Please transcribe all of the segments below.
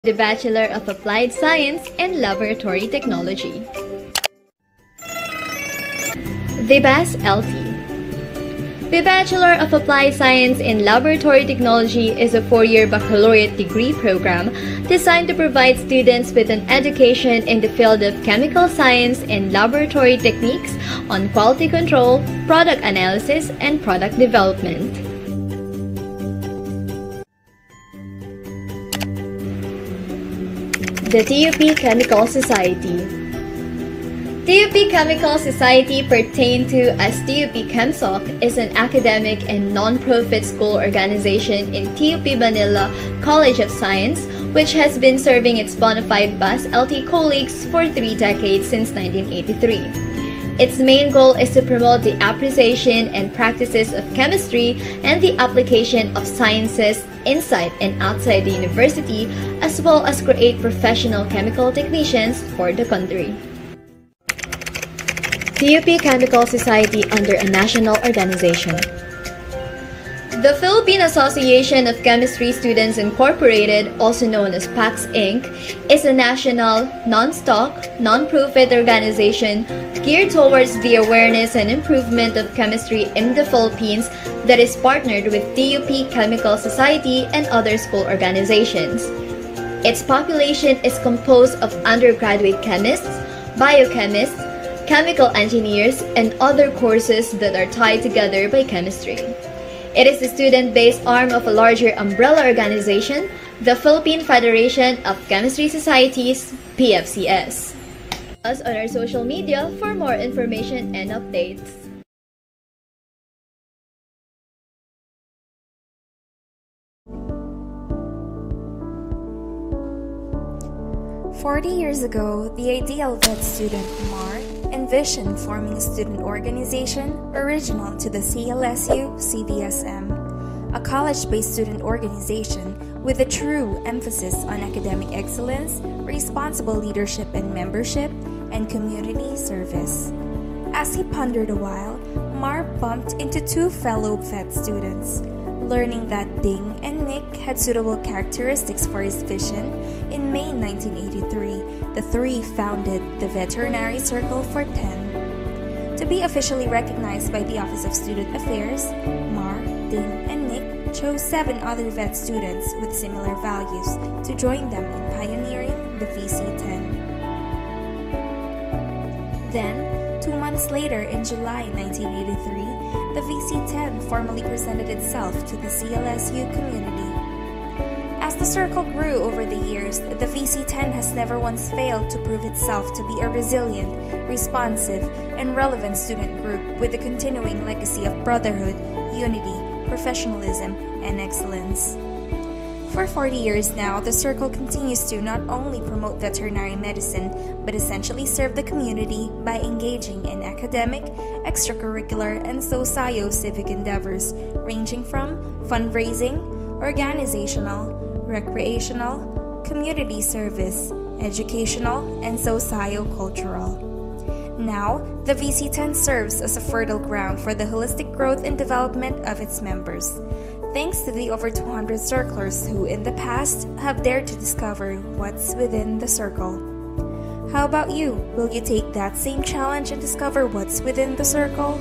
the Bachelor of Applied Science and Laboratory Technology. The BAS-LT. The Bachelor of Applied Science in Laboratory Technology is a 4-year baccalaureate degree program designed to provide students with an education in the field of chemical science and laboratory techniques on quality control, product analysis, and product development. The TUP Chemical Society. TUP Chemical Society, pertained to as TUP ChemSoc, is an academic and non-profit school organization in TUP Manila College of Science, which has been serving its bona fide BAS-LT colleagues for 3 decades since 1983. Its main goal is to promote the appreciation and practices of chemistry and the application of sciences inside and outside the university, as well as create professional chemical technicians for the country. TUP Chemical Society under a national organization. The Philippine Association of Chemistry Students Incorporated, also known as PACS Inc., is a national, non-stock, non-profit organization geared towards the awareness and improvement of chemistry in the Philippines that is partnered with TUP Chemical Society and other school organizations. Its population is composed of undergraduate chemists, biochemists, chemical engineers, and other courses that are tied together by chemistry. It is the student-based arm of a larger umbrella organization, the Philippine Federation of Chemistry Societies, PFCS. Us on our social media for more information and updates. "40 years ago, the ideal vet student, Mar, envisioned forming a student organization original to the CLSU-CVSM, a college-based student organization with a true emphasis on academic excellence, responsible leadership and membership, and community service. As he pondered a while, Mar bumped into 2 fellow vet students. Learning that Ding and Nick had suitable characteristics for his vision, in May 1983, the 3 founded the Veterinary Circle for 10. To be officially recognized by the Office of Student Affairs, Mar, Ding, and Nick chose 7 other vet students with similar values to join them in pioneering the VC10. Then, 2 months later, in July 1983, the VC10 formally presented itself to the CLSU community. As the circle grew over the years, the VC10 has never once failed to prove itself to be a resilient, responsive, and relevant student group with a continuing legacy of brotherhood, unity, professionalism, and excellence. For 40 years now, the circle continues to not only promote veterinary medicine, but essentially serve the community by engaging in academic, extracurricular, and socio-civic endeavors ranging from fundraising, organizational, recreational, community service, educational, and socio-cultural. Now, the VC10 serves as a fertile ground for the holistic growth and development of its members. Thanks to the over 200 circlers who in the past have dared to discover what's within the circle. How about you? Will you take that same challenge and discover what's within the circle?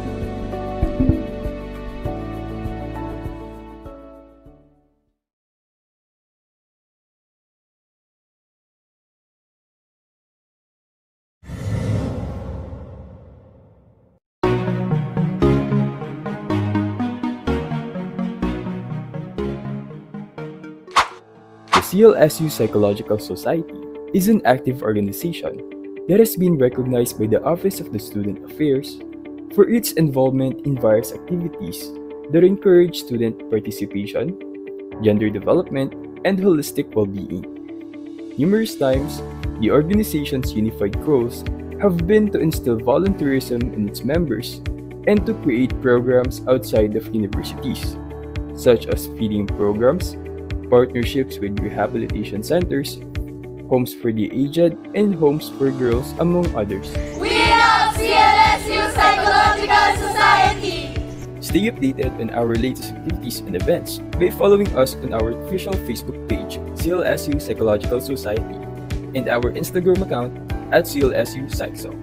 CLSU Psychological Society is an active organization that has been recognized by the Office of the Student Affairs for its involvement in various activities that encourage student participation, gender development, and holistic well-being. Numerous times, the organization's unified goals have been to instill volunteerism in its members and to create programs outside of universities, such as feeding programs, partnerships with rehabilitation centers, homes for the aged, and homes for girls, among others. We love CLSU Psychological Society! Stay updated on our latest activities and events by following us on our official Facebook page, CLSU Psychological Society, and our Instagram account at CLSU Psychso.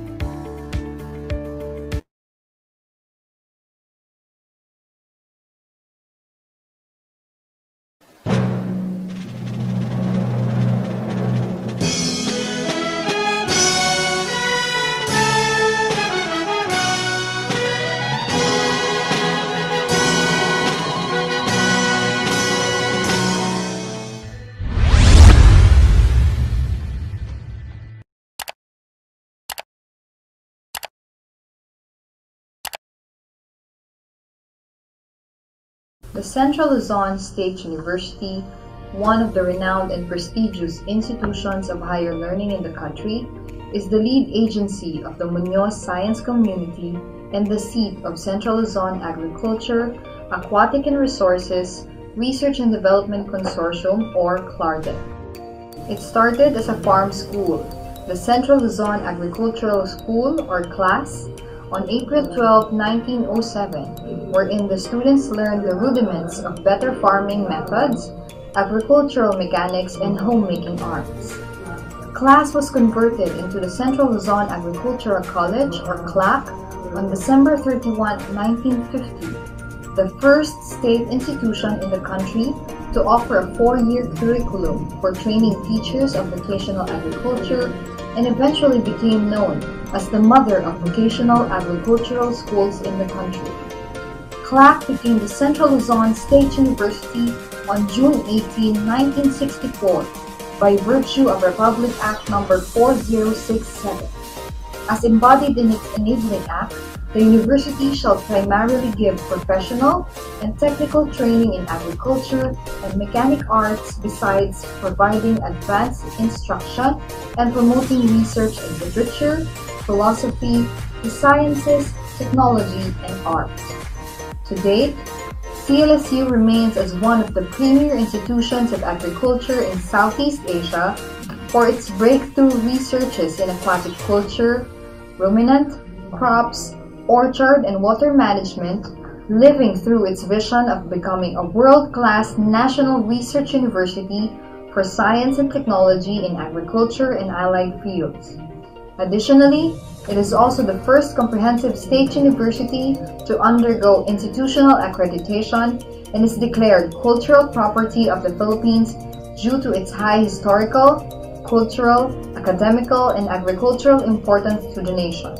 The Central Luzon State University, one of the renowned and prestigious institutions of higher learning in the country, is the lead agency of the Muñoz Science Community and the seat of Central Luzon Agriculture, Aquatic and Resources, Research and Development Consortium, or CLARDEC. It started as a farm school, the Central Luzon Agricultural School, or CLAS, on April 12, 1907, wherein the students learned the rudiments of better farming methods, agricultural mechanics, and homemaking arts. CLAS was converted into the Central Luzon Agricultural College, or CLAC, on December 31, 1950, the first state institution in the country to offer a 4-year curriculum for training teachers of vocational agriculture, and eventually became known as the mother of vocational agricultural schools in the country. CLAC became the Central Luzon State University on June 18, 1964 by virtue of Republic Act No. 4067. As embodied in its Enabling Act, the university shall primarily give professional and technical training in agriculture and mechanic arts besides providing advanced instruction and promoting research in literature, philosophy, the sciences, technology, and arts. To date, CLSU remains as one of the premier institutions of agriculture in Southeast Asia for its breakthrough researches in aquatic culture, ruminant, crops, orchard, and water management, living through its vision of becoming a world-class national research university for science and technology in agriculture and allied fields. Additionally, it is also the first comprehensive state university to undergo institutional accreditation and is declared cultural property of the Philippines due to its high historical, cultural, academical, and agricultural importance to the nation.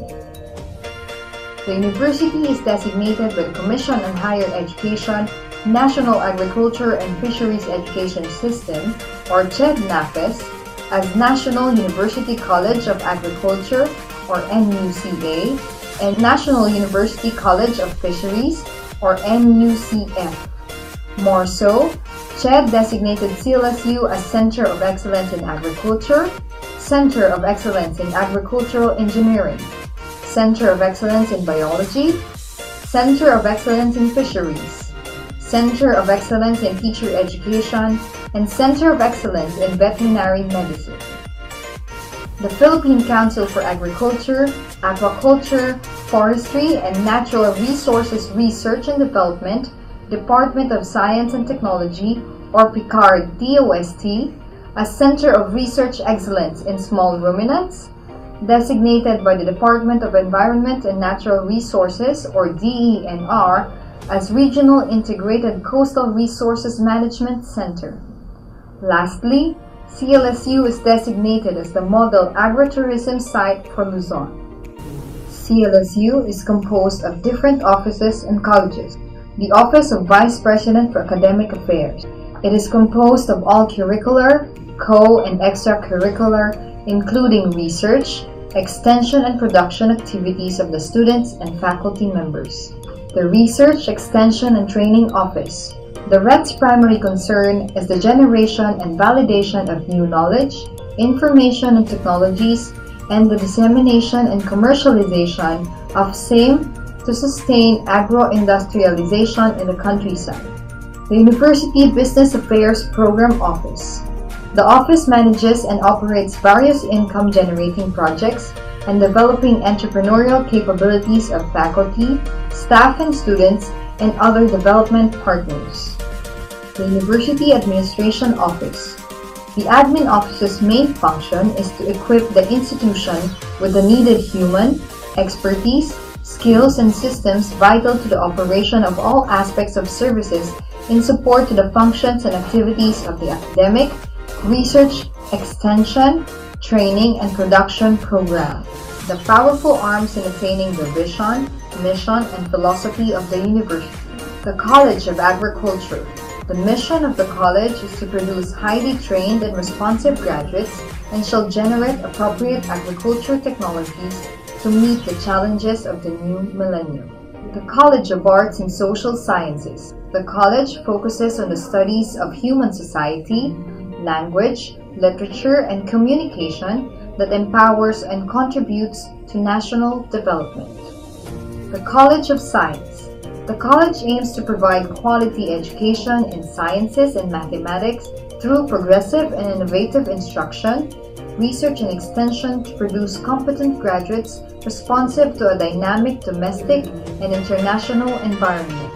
The university is designated by the Commission on Higher Education, National Agriculture and Fisheries Education System, or CHED-NAFES, as National University College of Agriculture, or NUCA, and National University College of Fisheries, or NUCF. More so, CHED designated CLSU as Center of Excellence in Agriculture, Center of Excellence in Agricultural Engineering, Center of Excellence in Biology, Center of Excellence in Fisheries, Center of Excellence in Teacher Education, and Center of Excellence in Veterinary Medicine. The Philippine Council for Agriculture, Aquaculture, Forestry, and Natural Resources Research and Development, Department of Science and Technology, or PICARD DOST, a Center of Research Excellence in Small Ruminants, designated by the Department of Environment and Natural Resources, or DENR, as Regional Integrated Coastal Resources Management Center. Lastly, CLSU is designated as the model agritourism site for Luzon. CLSU is composed of different offices and colleges. The Office of Vice President for Academic Affairs. It is composed of all curricular, co- and extracurricular, including research, extension, and production activities of the students and faculty members. The Research, Extension, and Training Office. The RET's primary concern is the generation and validation of new knowledge, information and technologies, and the dissemination and commercialization of same to sustain agro-industrialization in the countryside. The University Business Affairs Program Office. The office manages and operates various income-generating projects and developing entrepreneurial capabilities of faculty, staff and students, and other development partners. The University Administration Office. The admin office's main function is to equip the institution with the needed human, expertise, skills, and systems vital to the operation of all aspects of services in support to the functions and activities of the academic, research, extension, training, and production program. The powerful arms in attaining the vision, mission, and philosophy of the university. The College of Agriculture. The mission of the college is to produce highly trained and responsive graduates and shall generate appropriate agriculture technologies to meet the challenges of the new millennium. The College of Arts and Social Sciences. The college focuses on the studies of human society, language, literature, and communication that empowers and contributes to national development. The College of Science. The college aims to provide quality education in sciences and mathematics through progressive and innovative instruction, research and extension to produce competent graduates responsive to a dynamic domestic and international environment.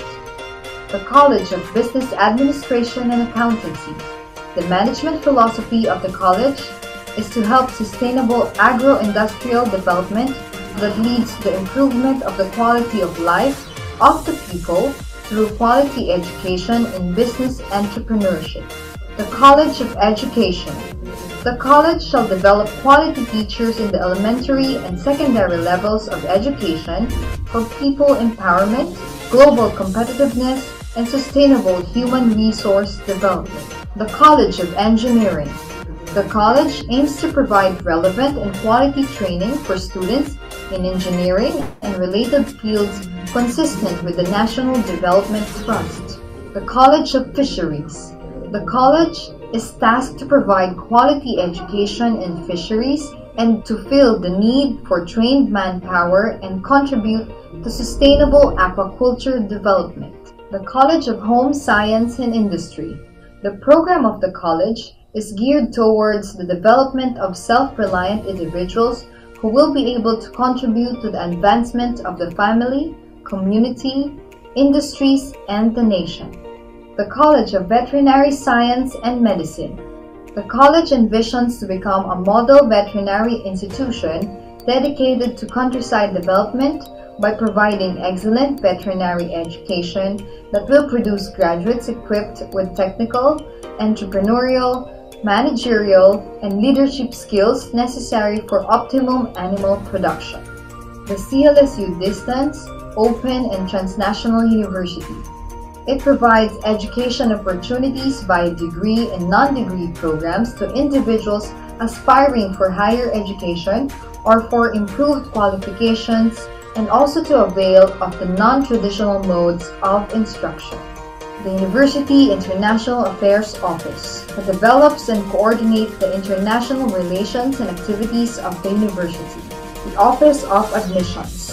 The College of Business Administration and Accountancy. The management philosophy of the college is to help sustainable agro-industrial development that leads to the improvement of the quality of life of the people through quality education in business entrepreneurship. The College of Education. The college shall develop quality teachers in the elementary and secondary levels of education for people empowerment, global competitiveness, and sustainable human resource development. The College of Engineering. The college aims to provide relevant and quality training for students in engineering and related fields consistent with the National Development Trust. The College of Fisheries. The college is tasked to provide quality education in fisheries and to fill the need for trained manpower and contribute to sustainable aquaculture development. The College of Home Science and Industry. The program of the college is geared towards the development of self-reliant individuals who will be able to contribute to the advancement of the family, community, industries, and the nation. The College of Veterinary Science and Medicine. The college envisions to become a model veterinary institution dedicated to countryside development by providing excellent veterinary education that will produce graduates equipped with technical, entrepreneurial, managerial, and leadership skills necessary for optimum animal production. The CLSU Distance, Open, and Transnational University. It provides education opportunities via degree and non-degree programs to individuals aspiring for higher education or for improved qualifications, and also to avail of the non-traditional modes of instruction. The University International Affairs Office that develops and coordinates the international relations and activities of the university. The Office of Admissions,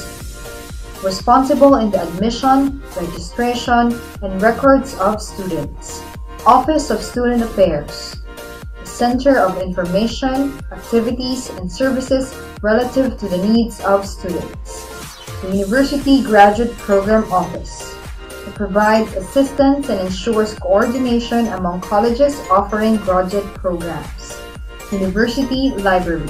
responsible in the admission, registration, and records of students. Office of Student Affairs, the center of information, activities, and services relative to the needs of students. The University Graduate Program Office. It provides assistance and ensures coordination among colleges offering graduate programs. University Library.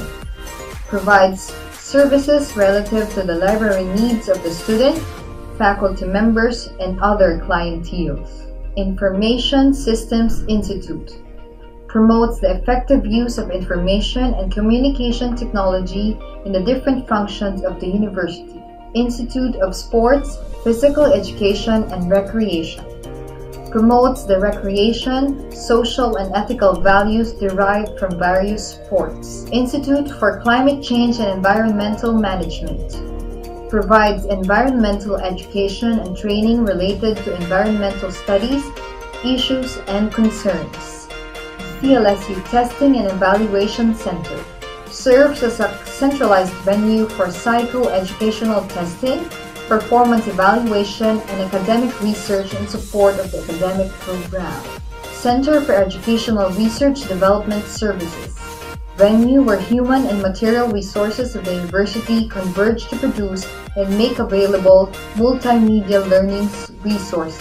Provides services relative to the library needs of the student, faculty members, and other clientele. Information Systems Institute. Promotes the effective use of information and communication technology in the different functions of the university. Institute of Sports, Physical Education, and Recreation. Promotes the recreation, social, and ethical values derived from various sports. Institute for Climate Change and Environmental Management. Provides environmental education and training related to environmental studies, issues, and concerns. CLSU Testing and Evaluation Center. Serves as a centralized venue for psycho-educational testing, performance evaluation, and academic research in support of the academic program. Center for Educational Research Development Services. venue where human and material resources of the university converge to produce and make available multimedia learning resources.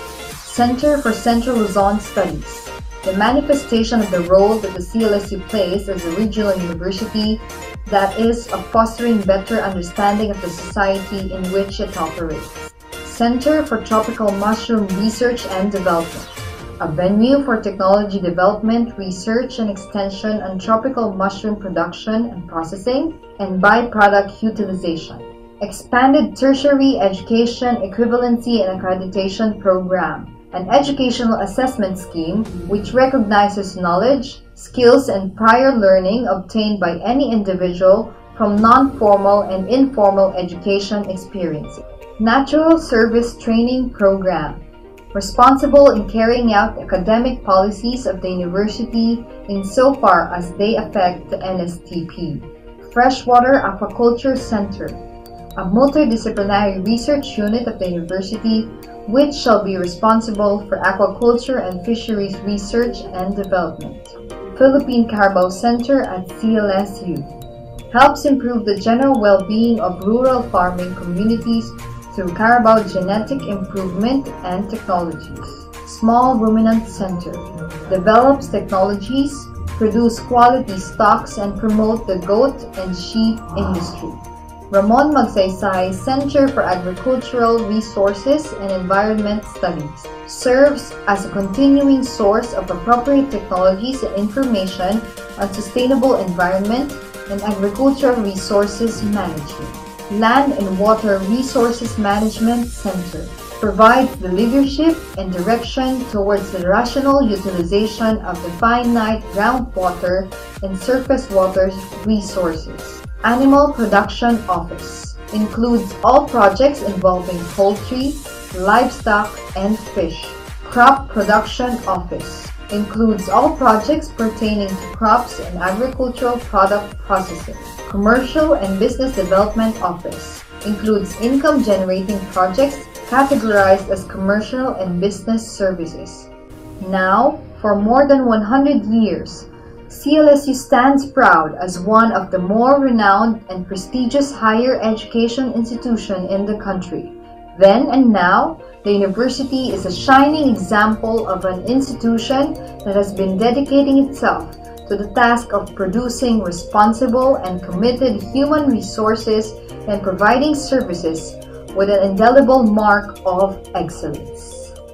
Center for Central Luzon Studies, the manifestation of the role that the CLSU plays as a regional university, that is, of fostering better understanding of the society in which it operates. Center for Tropical Mushroom Research and Development, a venue for technology development, research and extension on tropical mushroom production and processing and byproduct utilization. Expanded Tertiary Education Equivalency and Accreditation Program, an educational assessment scheme which recognizes knowledge, skills, and prior learning obtained by any individual from non-formal and informal education experiences. Natural Service Training Program, responsible in carrying out academic policies of the university insofar as they affect the NSTP. Freshwater Aquaculture Center, a multidisciplinary research unit of the university which shall be responsible for aquaculture and fisheries research and development. Philippine Carabao Center at CLSU helps improve the general well-being of rural farming communities through Carabao genetic improvement and technologies. Small Ruminant Center develops technologies, produce quality stocks, and promote the goat and sheep industry. Ramon Magsaysay Center for Agricultural Resources and Environment Studies serves as a continuing source of appropriate technologies and information on sustainable environment and agricultural resources management. Land and Water Resources Management Center provides the leadership and direction towards the rational utilization of the finite groundwater and surface water resources. Animal Production Office includes all projects involving poultry, livestock, and fish. Crop Production Office includes all projects pertaining to crops and agricultural product processing. Commercial and Business Development Office includes income-generating projects categorized as commercial and business services. Now, for more than 100 years, CLSU stands proud as one of the more renowned and prestigious higher education institutions in the country. Then and now, the university is a shining example of an institution that has been dedicating itself to the task of producing responsible and committed human resources and providing services with an indelible mark of excellence.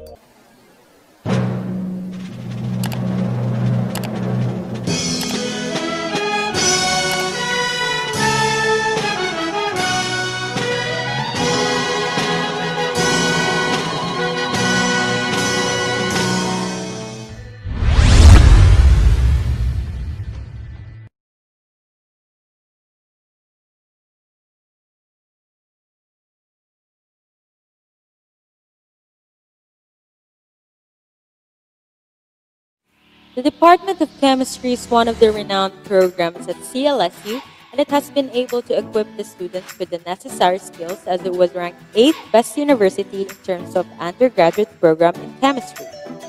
The Department of Chemistry is one of the renowned programs at CLSU, and it has been able to equip the students with the necessary skills as it was ranked 8th best university in terms of undergraduate program in chemistry.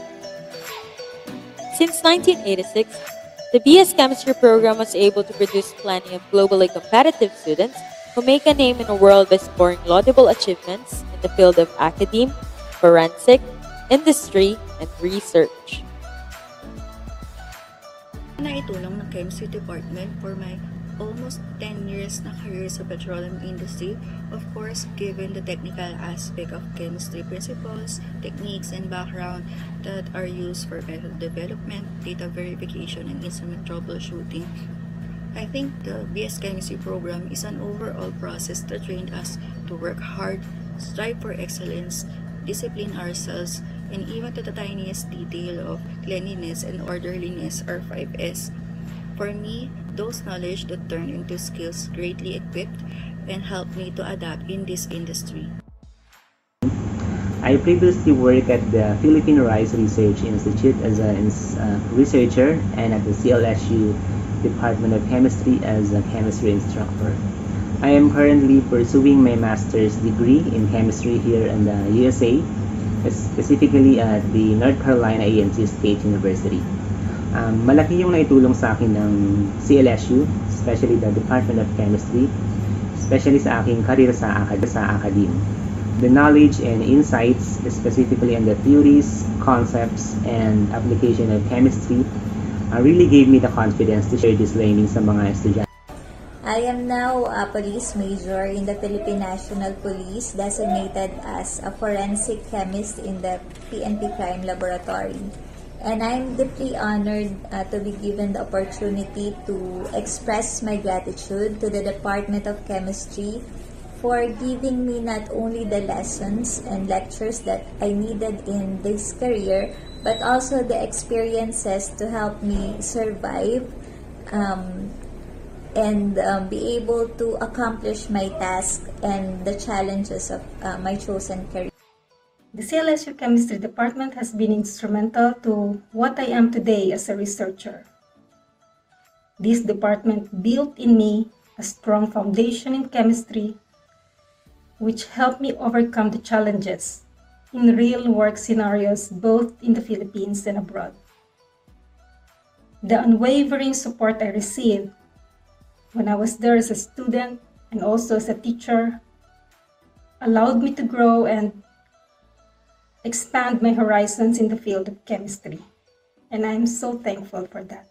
Since 1986, the BS Chemistry program was able to produce plenty of globally competitive students who make a name in the world by scoring laudable achievements in the field of academe, forensic, industry, and research. Naitulong ng Chemistry Department for my almost 10 years na career sa petroleum industry, of course, given the technical aspect of chemistry principles, techniques, and background that are used for method development, data verification, and instrument troubleshooting. I think the BS Chemistry program is an overall process that trained us to work hard, strive for excellence, discipline ourselves, and even to the tiniest detail of cleanliness and orderliness, or 5S. For me, those knowledge that turn into skills greatly equipped and helped me to adapt in this industry. I previously worked at the Philippine Rice Research Institute as a researcher and at the CLSU Department of Chemistry as a chemistry instructor. I am currently pursuing my master's degree in chemistry here in the USA, specifically at the North Carolina A&T State University. Malaki yung naitulong sa akin ng CLSU, especially the Department of Chemistry, especially sa aking career sa academe. The knowledge and insights, specifically on the theories, concepts, and application of chemistry, really gave me the confidence to share this learning sa mga estudyante. I am now a police major in the Philippine National Police, designated as a forensic chemist in the PNP Crime Laboratory. And I'm deeply honored to be given the opportunity to express my gratitude to the Department of Chemistry for giving me not only the lessons and lectures that I needed in this career, but also the experiences to help me survive and be able to accomplish my task and the challenges of my chosen career. The CLSU Chemistry Department has been instrumental to what I am today as a researcher. This department built in me a strong foundation in chemistry, which helped me overcome the challenges in real work scenarios both in the Philippines and abroad. The unwavering support I received when I was there as a student and also as a teacher allowed me to grow and expand my horizons in the field of chemistry. And I'm so thankful for that.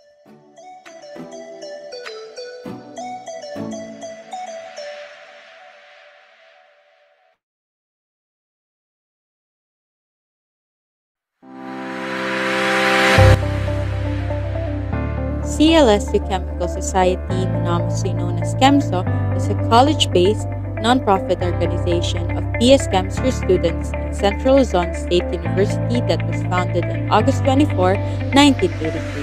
CLSU Chemical Society, monomamously known as CHEMSO, is a college-based, non-profit organization of BS Chemistry students in Central Luzon State University that was founded on August 24, 1983.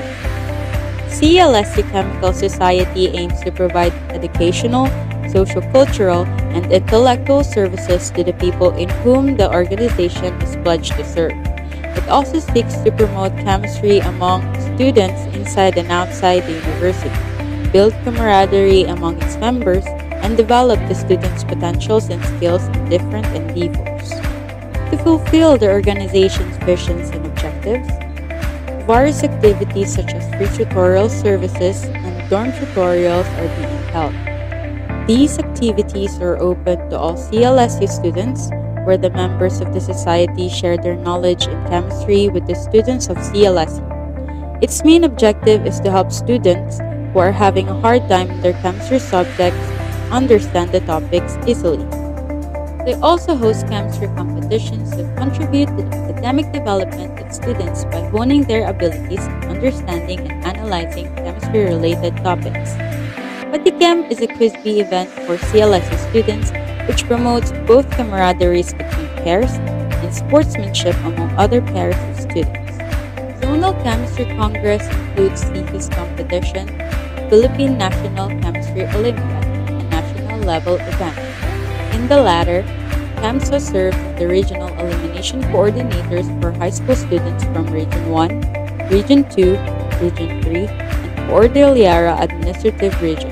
CLSU Chemical Society aims to provide educational, socio-cultural, and intellectual services to the people in whom the organization is pledged to serve. It also seeks to promote chemistry among students inside and outside the university, build camaraderie among its members, and develop the students' potentials and skills in different endeavors. To fulfill the organization's visions and objectives, various activities such as free tutorial services and dorm tutorials are being held. These activities are open to all CLSU students, where the members of the society share their knowledge in chemistry with the students of CLSU. Its main objective is to help students who are having a hard time in their chemistry subjects understand the topics easily. They also host chemistry competitions that contribute to the academic development of students by honing their abilities in understanding and analyzing chemistry-related topics. Patichem is a quiz bee event for CLSU students which promotes both camaraderie between pairs and sportsmanship among other pairs of students. Zonal Chemistry Congress includes thesis competition, Philippine National Chemistry Olympiad, a national-level event. In the latter, CHEMSO serves as the regional elimination coordinators for high school students from Region 1, Region 2, Region 3, and Cordillera Administrative Region.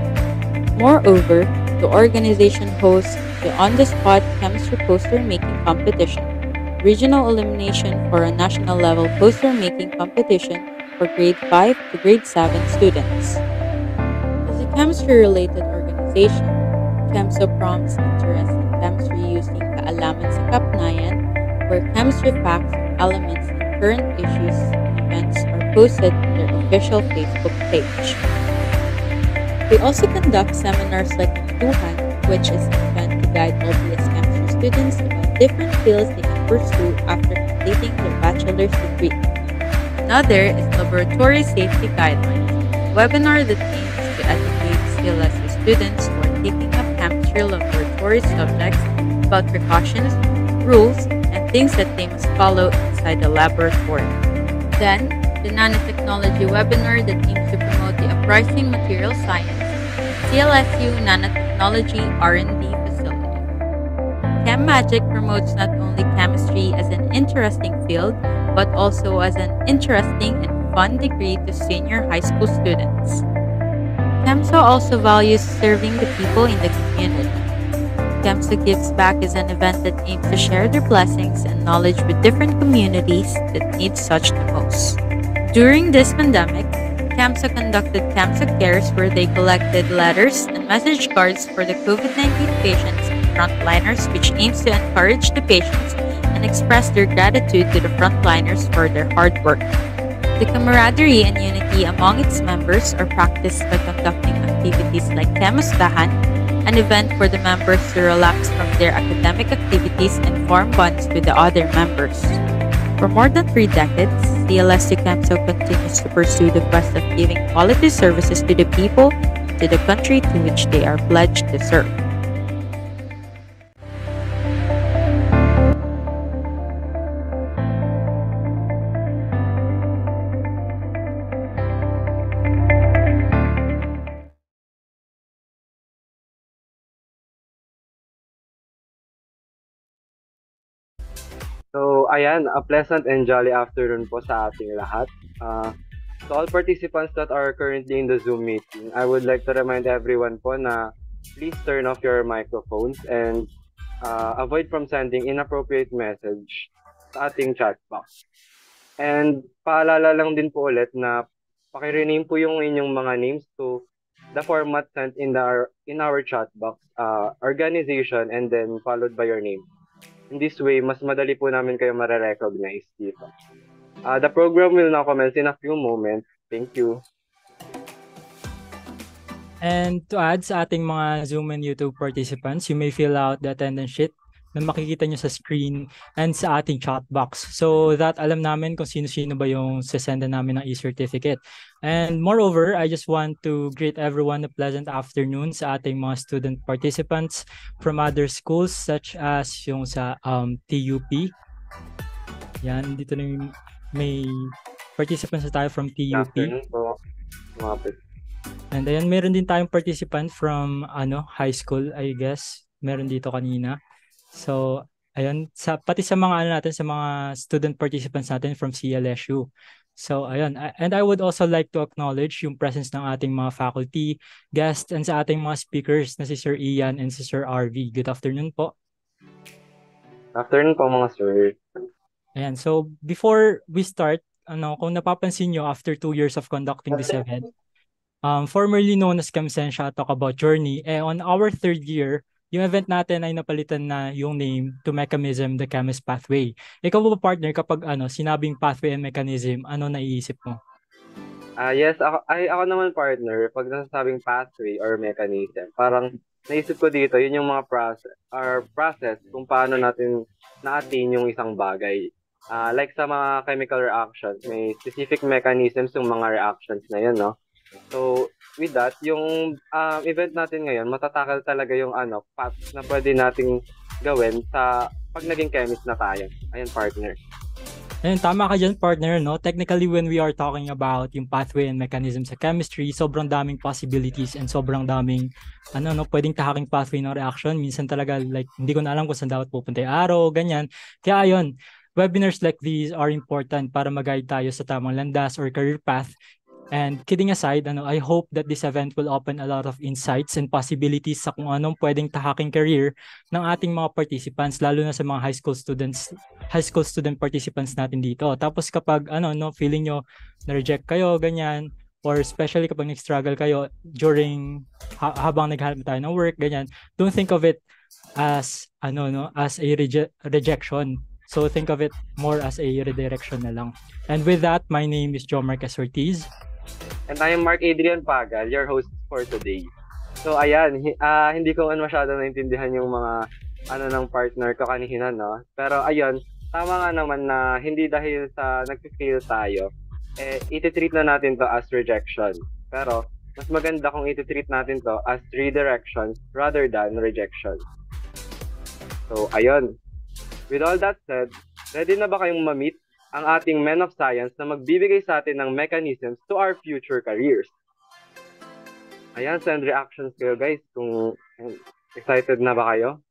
Moreover, the organization hosts the on-the-spot chemistry poster-making competition, regional elimination for a national-level poster-making competition for grade 5 to grade 7 students. As a chemistry-related organization, CHEMSO prompts interest in chemistry using Kaalaman sa Kapnayan, where chemistry facts, elements, and current issues and events are posted on their official Facebook page. We also conduct seminars like Tuhan, which is an event to guide all BS chemistry students about different fields they can pursue after completing their bachelor's degree. Another is Laboratory Safety Guidelines, a webinar that aims to educate CLSU students who are taking up chemistry laboratory subjects about precautions, rules, and things that they must follow inside the laboratory. Then, the Nanotechnology webinar that aims to promote the uprising material science CLSU Nanotechnology R&D facility. ChemMagic promotes not only chemistry as an interesting field, but also as an interesting and fun degree to senior high school students. CHEMSO also values serving the people in the community. CHEMSO Gives Back is an event that aims to share their blessings and knowledge with different communities that need such the most. During this pandemic, CAMSA conducted CAMSA Cares where they collected letters and message cards for the COVID-19 patients and frontliners, which aims to encourage the patients and express their gratitude to the frontliners for their hard work. The camaraderie and unity among its members are practiced by conducting activities like Kamustahan, an event for the members to relax from their academic activities and form bonds with the other members. For more than 3 decades, CLSU CAMSO continues to pursue the quest of giving quality services to the people, to the country to which they are pledged to serve. So, ayan, a pleasant and jolly afternoon po sa ating lahat. To all participants that are currently in the Zoom meeting, I would like to remind everyone po na please turn off your microphones and avoid from sending inappropriate message sa ating chat box. And paalala lang din po ulit na paki-rename po yung inyong mga names to the format sent in our chat box, organization, and then followed by your name. In this way, mas madali po namin kayo mare-recognize dito. The program will now commence in a few moments. Thank you. And to add sa ating mga Zoom and YouTube participants, you may fill out the attendance sheet na makikita nyo sa screen and sa ating chat box. So that alam namin kung sino-sino ba yung sasenda namin ng e-certificate. And moreover, I just want to greet everyone a pleasant afternoon sa ating mga student participants from other schools such as yung sa TUP. Yan, dito na may participants na tayo from TUP. Afternoon po. And ayan, meron din tayong participant from high school, I guess. Meron dito kanina. So, ayun, pati sa mga natin, sa mga student participants natin from CLSU. So, ayun, and I would also like to acknowledge yung presence ng ating mga faculty, guests, and sa ating mga speakers na si Sir Ian and si Sir RV. Good afternoon po. Afternoon po mga sir. Ayan, so before we start, kung napapansin nyo, after 2 years of conducting this event, formerly known as Kamsensya Talk About Journey, on our 3rd year, yung event natin ay napalitan na yung name to Mechanism, the Chemist Pathway. Ikaw ba partner, kapag sinabing pathway and mechanism, ano naiisip mo? Yes, ako naman partner, pag nasasabing pathway or mechanism, parang naisip ko dito, yun yung mga process kung paano natin na-attain yung isang bagay. Like sa mga chemical reactions, may specific mechanisms yung mga reactions na yun, no? So, with that, yung event natin ngayon, matatakal talaga yung path na pwede nating gawin sa pag naging chemist na tayo. Ayun, partner. Ayun, tama ka dyan, partner, no? Technically, when we are talking about yung pathway and mechanism sa chemistry, sobrang daming possibilities and sobrang daming, pwedeng tahaking pathway ng reaction. Minsan talaga, like, hindi ko na alam kung saan dapat pupunta yung araw, ganyan. Kaya ayun, webinars like these are important para mag-guide tayo sa tamang landas or career path. And kidding aside, I hope that this event will open a lot of insights and possibilities sa kung anong pwedeng tahaking career ng ating mga participants, lalo na sa mga high school student participants natin dito. Tapos kapag feeling nyo na-reject kayo, ganyan, or especially kapag nag-struggle kayo during habang naghahanap tayo ng work, ganyan, don't think of it as as a rejection. So think of it more as a redirection na lang. And with that, my name is Joe Marquez Ortiz. And I am Mark Adrian Pagal, your host for today. So ayan, hindi ko masyado naintindihan yung mga ng partner ko kanina, no? Pero ayun, tama nga naman na hindi dahil sa nag-fail tayo, iti-treat na natin to as rejection. Pero mas maganda kung iti-treat natin to as redirection rather than rejection. So ayun, with all that said, ready na ba kayong ma-meet ang ating men of science na magbibigay sa atin ng mechanisms to our future careers? Ayan, send reactions kayo guys kung excited na ba kayo?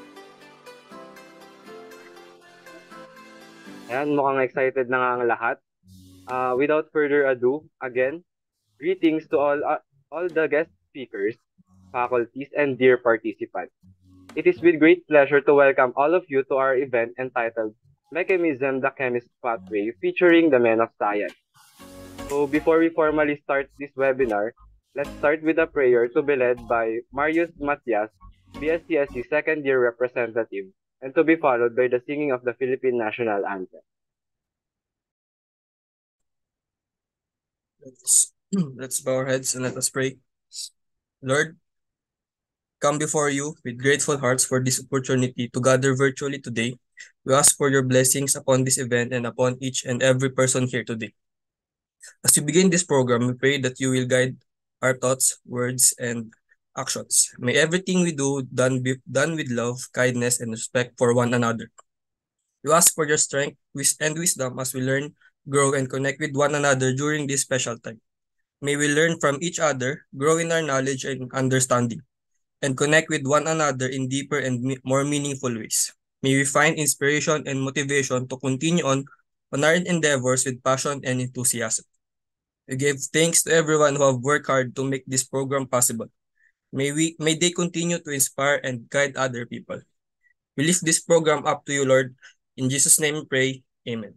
Ayan, mukhang excited na nga ang lahat. Without further ado, again, greetings to all the guest speakers, faculties, and dear participants. It is with great pleasure to welcome all of you to our event entitled Mechanism, the Chemist Pathway, featuring the men of science. So before we formally start this webinar, let's start with a prayer to be led by Marius Matias, BSCSC second year representative, and to be followed by the singing of the Philippine National Anthem. Let's bow our heads and let us pray. Lord, come before you with grateful hearts for this opportunity to gather virtually today. We ask for your blessings upon this event and upon each and every person here today. As we begin this program, we pray that you will guide our thoughts, words, and actions. May everything we do be done with love, kindness, and respect for one another. We ask for your strength and wisdom as we learn, grow, and connect with one another during this special time. May we learn from each other, grow in our knowledge and understanding, and connect with one another in deeper and more meaningful ways. May we find inspiration and motivation to continue on our endeavors with passion and enthusiasm. We give thanks to everyone who have worked hard to make this program possible. May they continue to inspire and guide other people. We lift this program up to you, Lord. In Jesus' name we pray. Amen.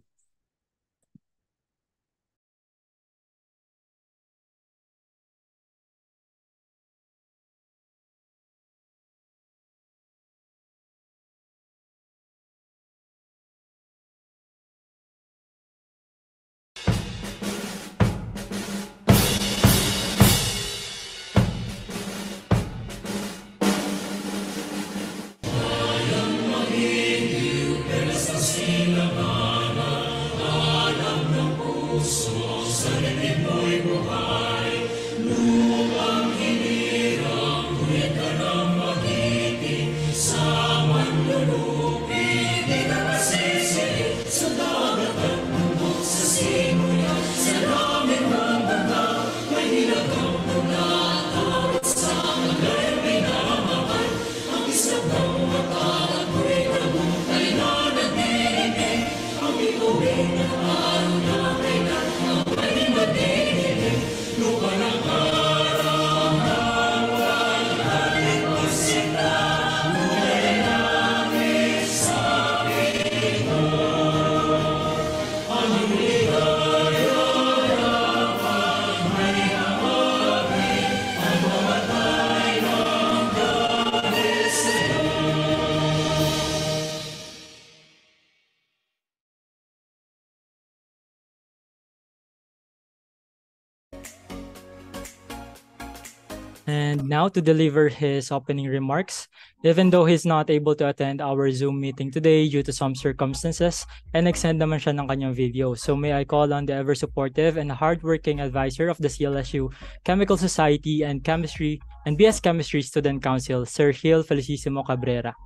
And now to deliver his opening remarks, even though he's not able to attend our Zoom meeting today due to some circumstances, and extend naman siya ng kanyang video. So may I call on the ever-supportive and hardworking advisor of the CLSU Chemical Society and Chemistry and BS Chemistry Student Council, Sir Gil Felicissimo Cabrera.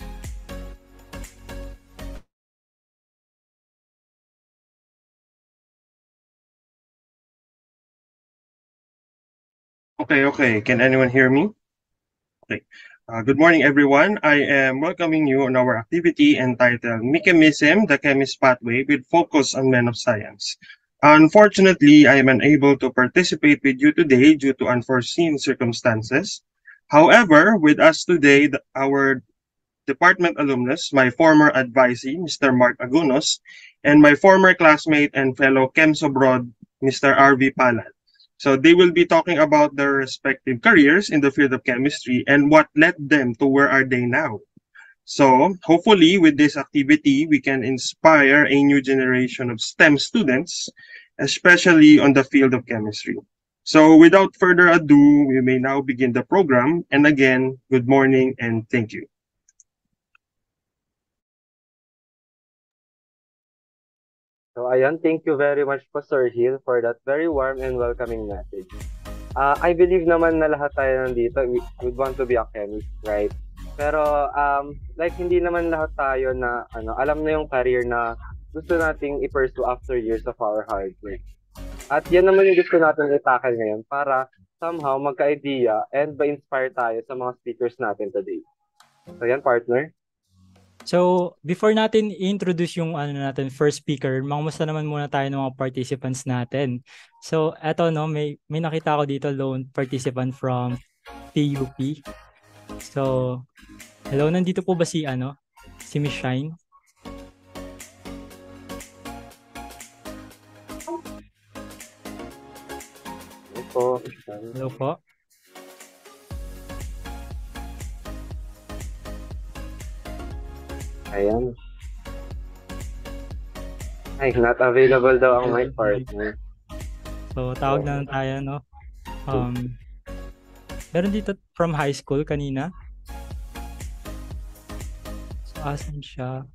Okay. Can anyone hear me? Okay. Good morning, everyone. I am welcoming you on our activity entitled Mechanism, the Chemist Pathway with Focus on Men of Science. Unfortunately, I am unable to participate with you today due to unforeseen circumstances. However, with us today, our department alumnus, my former advisee, Mr. Mark Agunos, and my former classmate and fellow ChemSobrod, Mr. R.V. Palad. So they will be talking about their respective careers in the field of chemistry and what led them to where are they now. So hopefully with this activity, we can inspire a new generation of STEM students, especially on the field of chemistry. So without further ado, we may now begin the program. And again, good morning and thank you. So ayan, thank you very much po Sir Gil for that very warm and welcoming message. I believe naman na lahat tayo nandito, we would want to be a chemist, right? Pero hindi naman lahat tayo na alam na yung career na gusto nating i-pursue after years of our hard work. At yan naman yung gusto natin i-tackle ngayon para somehow magka-idea and ma-inspire tayo sa mga speakers natin today. So yan, partner. So, before natin i-introduce yung natin first speaker, mangamusta naman muna tayo ng mga participants natin. So, eto may nakita ko dito, lone participant from PUP. So, hello, nandito po ba si Miss Shine? po. Hello po. Ayan. Ay, not available daw ang my partner. So, tawag na lang tayo, no? Meron dito from high school kanina. So, asan siya?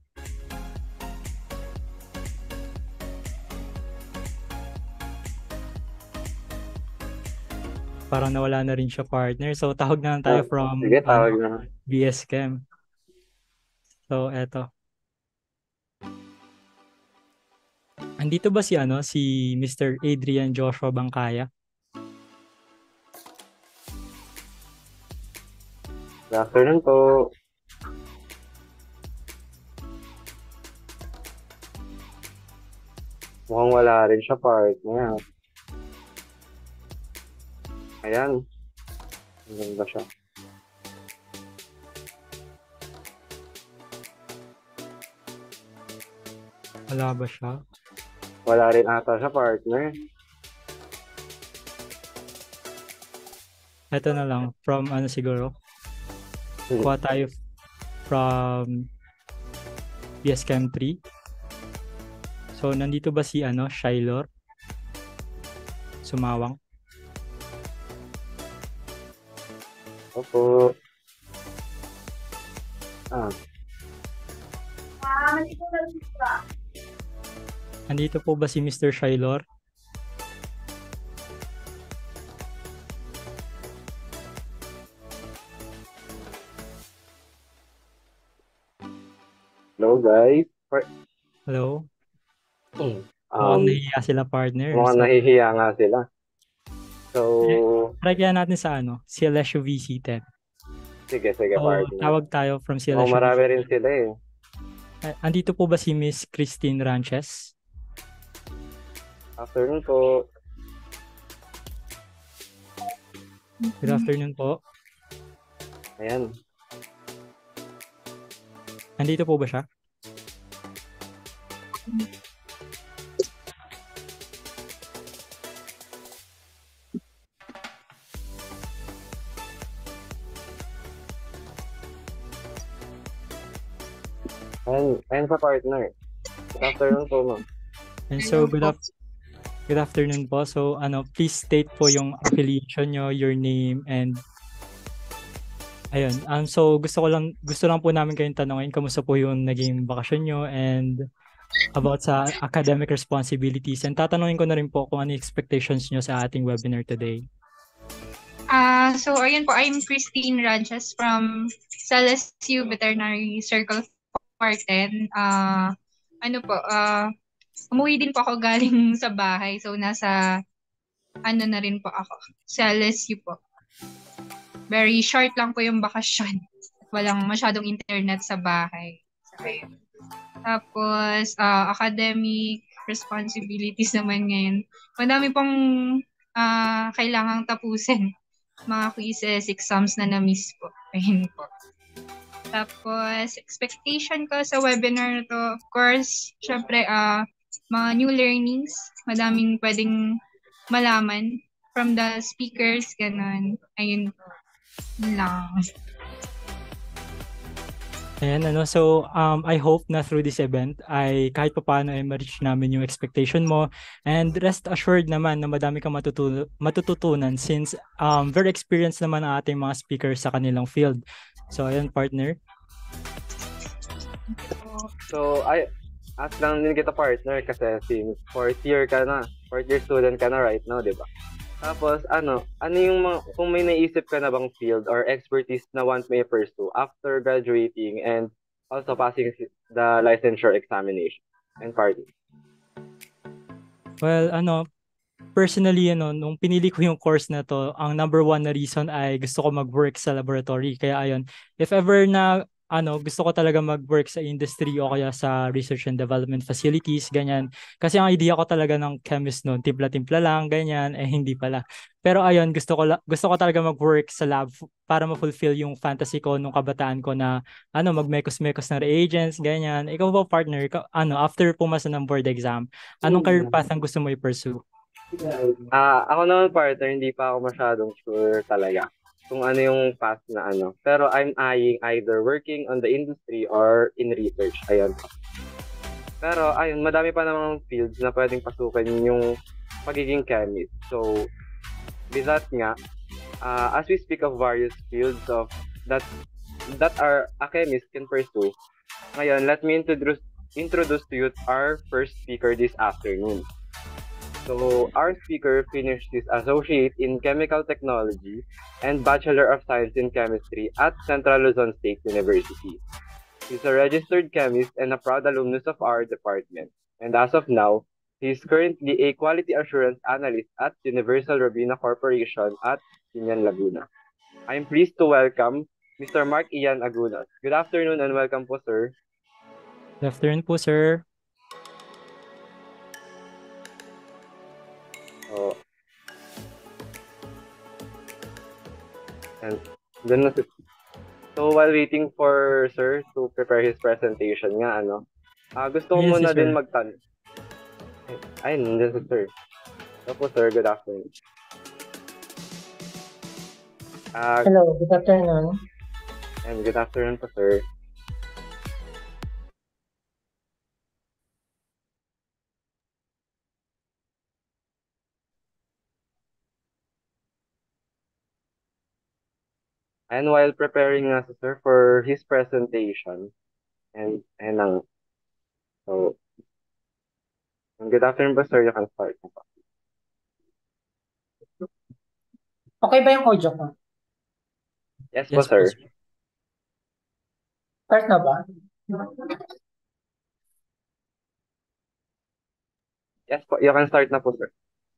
Parang nawala na rin siya, partner. So, tawag na lang tayo from Sige, tawag na. BS Chem. So, eto. Andito ba si Mr. Adrian Joshua Bangkaya? Good afternoon po. Mukhang wala rin siya, partner. Ayan. Ayan ba siya? Wala ba siya? Wala rin ata siya, partner. Ito na lang. From siguro? Kuha tayo from BS Chem 3. So, nandito ba si Shailor? Sumawang? Opo. Nandito po ba si Mr. Shailor? Hello, guys. Hello? Mukhang nahihiya sila, partner. Mukhang nahihiya nga sila. So, try kaya natin sa CLSU VC10. Sige, So, partner. tawag tayo from CLSU. Marami rin sila eh. Andito po ba si Miss Christine Ranches? Afternoon po. Good afternoon po. Ayan. Andito po ba siya? Ayan sa partner. Good afternoon po, ma'am. And so, good afternoon po. So, please state po yung affiliation nyo, your name, and ayun. So, gusto lang po namin kayong tanongin, kamusta po yung naging bakasyon nyo and about sa academic responsibilities. And tatanungin ko na rin po kung ano expectations nyo sa ating webinar today. So, ayun po, I'm Christine Ranches from CLSU Veterinary Circle 410. Umuwi din po ako galing sa bahay. So, nasa, na rin po ako. CLSU po. Very short lang po yung bakasyon. Walang masyadong internet sa bahay. So, ayun. Tapos, academic responsibilities naman ngayon. Madami pong kailangang tapusin. Mga quizzes, exams na na-miss po. Ayun po. Tapos, expectation ko sa webinar na to, of course, syempre, mga new learnings. Madaming pwedeng malaman from the speakers, ganun. Ayun po. Lang. Ayan, so I hope na through this event ay kahit pa paano ay ma-reach namin yung expectation mo, and rest assured naman na madami kang matututunan since very experienced naman ang ating mga speakers sa kanilang field. So ayan, partner. So ask lang din kita, partner, kasi since fourth year student ka na right now, di ba? Tapos, ano yung kung may naisip ka na bang field or expertise na want may pursue after graduating and also passing the licensure examination and party? Well, personally, nung pinili ko yung course na to, ang number one na reason ay gusto ko mag-work sa laboratory. Kaya ayun, if ever na gusto ko talaga mag-work sa industry o kaya sa research and development facilities, ganyan. Kasi ang idea ko talaga ng chemist noon, timpla-timpla lang, ganyan, hindi pala. Pero ayun, gusto ko talaga mag-work sa lab para ma-fulfill yung fantasy ko nung kabataan ko na magmekos-mekos ng reagents, ganyan. Ikaw ba, partner, after pumasa ng board exam, anong career path ang gusto mo i-pursue? Ako naman partner, hindi pa ako masyadong sure talaga kung ano yung path na ano. Pero I'm eyeing either working on the industry or in research. Ayun. Pero ayun, madami pa namang fields na pwedeng pasukin yung pagiging chemist. So, with that nga, as we speak of various fields of that that are a chemist can pursue, ngayon, let me introduce to you our first speaker this afternoon. So, our speaker finished his associate in chemical technology and Bachelor of Science in Chemistry at Central Luzon State University. He's a registered chemist and a proud alumnus of our department. And as of now, he is currently a quality assurance analyst at Universal Robina Corporation at Binyan, Laguna. I am pleased to welcome Mr. Mark Ian Agunas. Good afternoon and welcome po, sir. Good afternoon po, sir. So, and then, so while waiting for sir to prepare his presentation nga, gusto ko Yes, muna yes, din sir. magtanong. Ay, nandiyan si sir. So po, sir, good afternoon. Hello, good afternoon. And good afternoon po, sir. And while preparing sir for his presentation, and so good afternoon po, sir. You can start. Okay ba yung audio ko? Yes po, sir. Start na ba? Yes po, you can start na po, sir.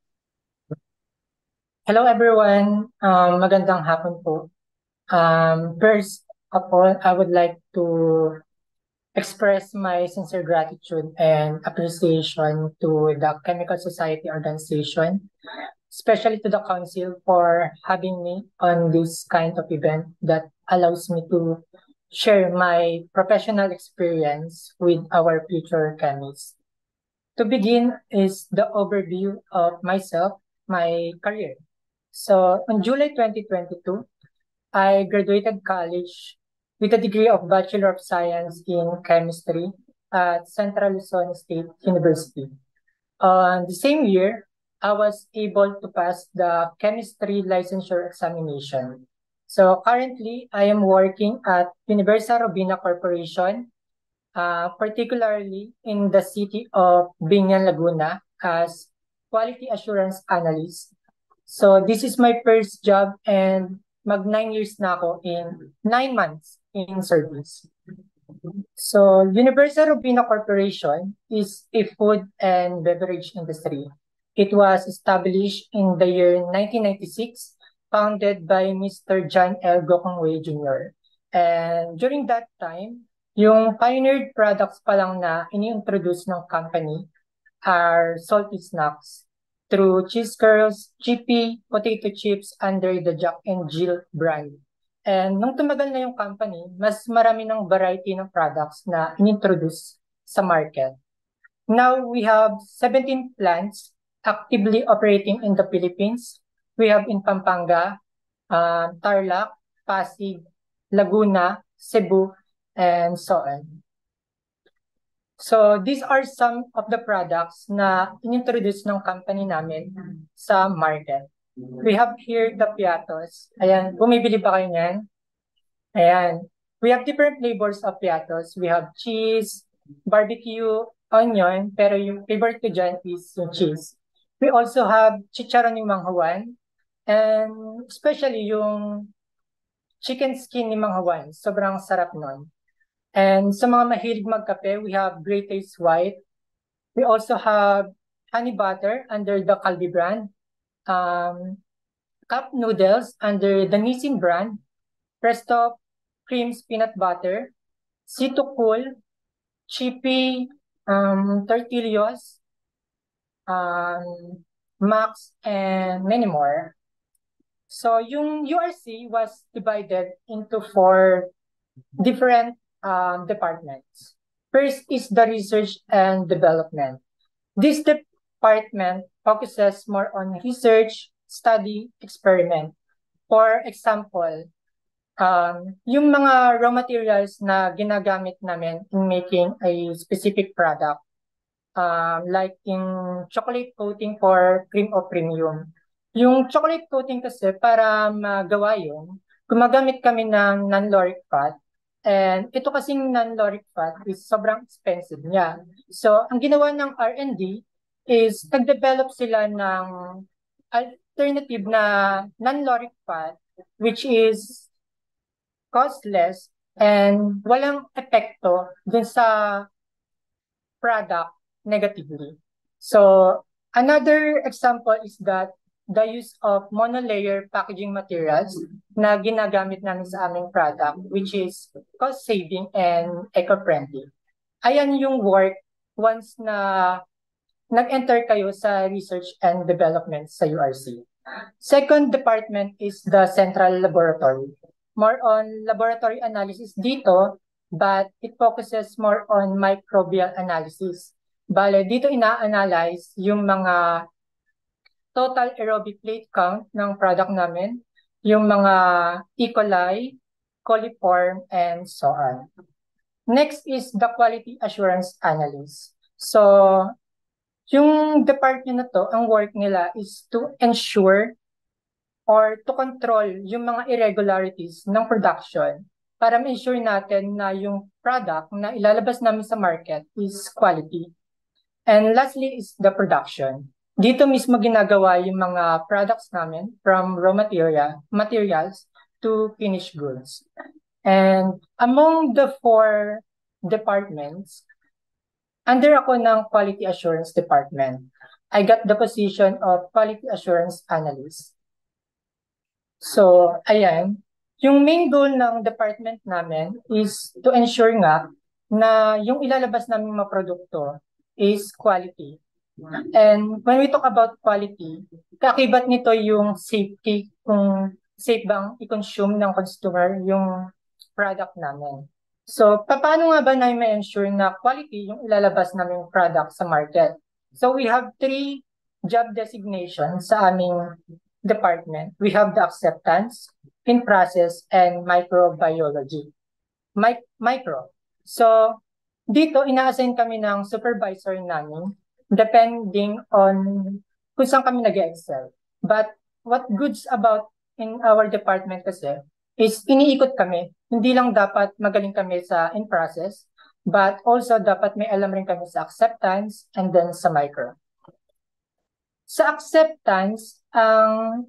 Hello everyone, magandang hapon po. First of all, I would like to express my sincere gratitude and appreciation to the Chemical Society Organization, especially to the Council for having me on this kind of event that allows me to share my professional experience with our future chemists. To begin is the overview of myself, my career. So on July 2022, I graduated college with a degree of Bachelor of Science in Chemistry at Central Luzon State University. The same year, I was able to pass the chemistry licensure examination. So currently, I am working at Universal Robina Corporation, particularly in the city of Binyan, Laguna, as quality assurance analyst. So this is my first job and mag 9 years na ako in 9 months in service. So Universal Robina Corporation is a food and beverage industry. It was established in the year 1996, founded by Mr. John L. Gokongwei Jr. And during that time, yung pioneered products pa lang na ini-introduce ng company are salty snacks through cheese curls, chippy, potato chips under the Jack and Jill brand. And nung tumagal na yung company, mas marami ng variety ng products na in-introduce sa market. Now we have 17 plants actively operating in the Philippines. We have in Pampanga, Tarlac, Pasig, Laguna, Cebu, and so on. So these are some of the products na inintroduce ng company namin sa market. We have here the Piatos. Ayan, bumibili ba kayo niyan? Ayan. We have different flavors of Piatos. We have cheese, barbecue, onion, pero yung favorite ko dyan is yung cheese. We also have chicharon ni Mang Juan, and especially yung chicken skin ni Mang Juan. Sobrang sarap nun. And sa mga mahilig magkape, we have Great Taste White. We also have honey butter under the Calbee brand. Cup noodles under the Nissin brand. Presto Creams Peanut Butter. Sito Cool. Chippy Tortillos. Max, and many more. So yung URC was divided into 4 different departments. First is the research and development. This department focuses more on research, study, experiment. For example, yung mga raw materials na ginagamit namin in making a specific product, like in chocolate coating for cream o premium. Yung chocolate coating kasi, para magawa yun, gumagamit kami ng non-lauric fat. And ito kasing non-lauric fat is sobrang expensive niya. So, ang ginawa ng R&D is nag-develop sila ng alternative na non-lauric fat, which is costless and walang epekto dun sa product negatively. So, another example is that the use of monolayer packaging materials na ginagamit namin sa aming product, which is cost-saving and eco-friendly. Ayan yung work once na nag-enter kayo sa research and development sa URC. Second department is the central laboratory. More on laboratory analysis dito, but it focuses more on microbial analysis. Bale, dito ina-analyze yung mga total aerobic plate count ng product namin, yung mga E. coli, coliform, and so on. Next is the quality assurance analyst. So, yung department na to, ang work nila is to ensure or to control yung mga irregularities ng production para ma-ensure natin na yung product na ilalabas namin sa market is quality. And lastly is the production. Dito mismo ginagawa yung mga products namin from raw materials to finished goods. And among the 4 departments, under ako ng Quality Assurance Department, I got the position of Quality Assurance Analyst. So, ayan. Yung main goal ng department namin is to ensure nga na yung ilalabas namin mga produkto is quality. And when we talk about quality, kaakibat nito yung safety, kung safe bang i-consume ng consumer yung product namin. So, paano nga ba namin ma-ensure na quality yung ilalabas naming product sa market? So, we have 3 job designations sa aming department. We have the acceptance, in-process, and microbiology. Micro. So, dito, ina-assign kami ng supervisor namin depending on kung saan kami nag-excel. But what goods about in our department kasi is iniikot kami. Hindi lang dapat magaling kami sa in-process, but also dapat may alam rin kami sa acceptance and then sa micro. Sa acceptance, ang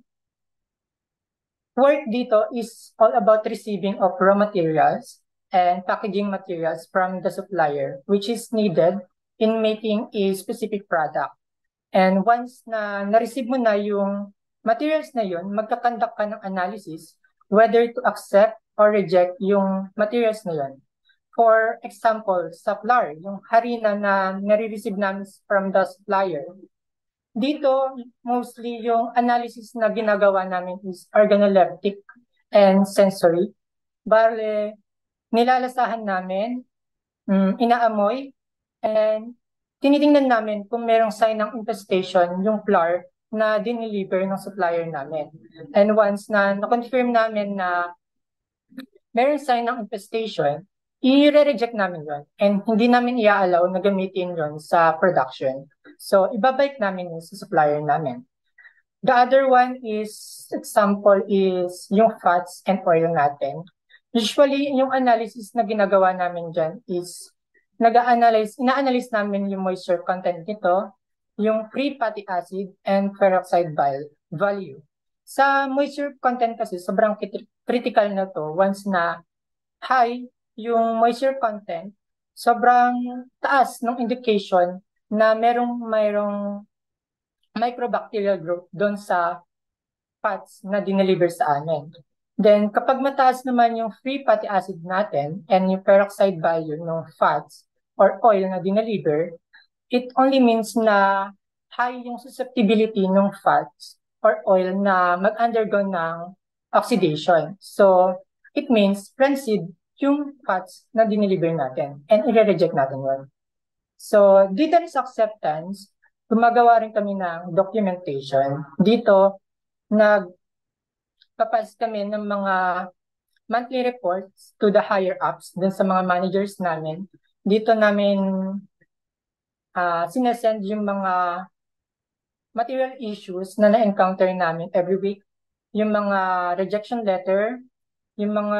work dito is all about receiving of raw materials and packaging materials from the supplier, which is needed in making a specific product. And once na na-receive mo na yung materials na yun, magkakandak ka ng analysis whether to accept or reject yung materials na yun. For example, sa flour, yung harina na nare-receive namin from the supplier, dito, mostly yung analysis na ginagawa namin is organoleptic and sensory. Bale, nilalasahan namin, inaamoy, and tinitingnan namin kung merong sign ng infestation yung flour na dineliver ng supplier namin. And once na na-confirm namin na merong sign ng infestation, i-reject namin yun. And hindi namin i-allow na gamitin yun sa production. So, ibabike namin yun sa supplier namin. The other one is, example is yung fats and oil natin. Usually, yung analysis na ginagawa namin dyan is ina-analyze namin yung moisture content nito, yung free fatty acid and peroxide value. Sa moisture content kasi, sobrang critical na to. Once na high yung moisture content, sobrang taas ng indication na merong microbacterial growth doon sa fats na dineliver sa amin. Then, kapag mataas naman yung free fatty acid natin and yung peroxide value ng fats or oil na dineliver, it only means na high yung susceptibility ng fats or oil na mag-undergo ng oxidation. So, it means rancid yung fats na dineliver natin and i-reject natin yun. So, dito sa acceptance, gumagawa rin kami ng documentation. Dito, nagpapas kami ng mga monthly reports to the higher ups dun sa mga managers namin. Dito namin sinesend yung mga material issues na na-encounter namin every week, yung mga rejection letter, yung mga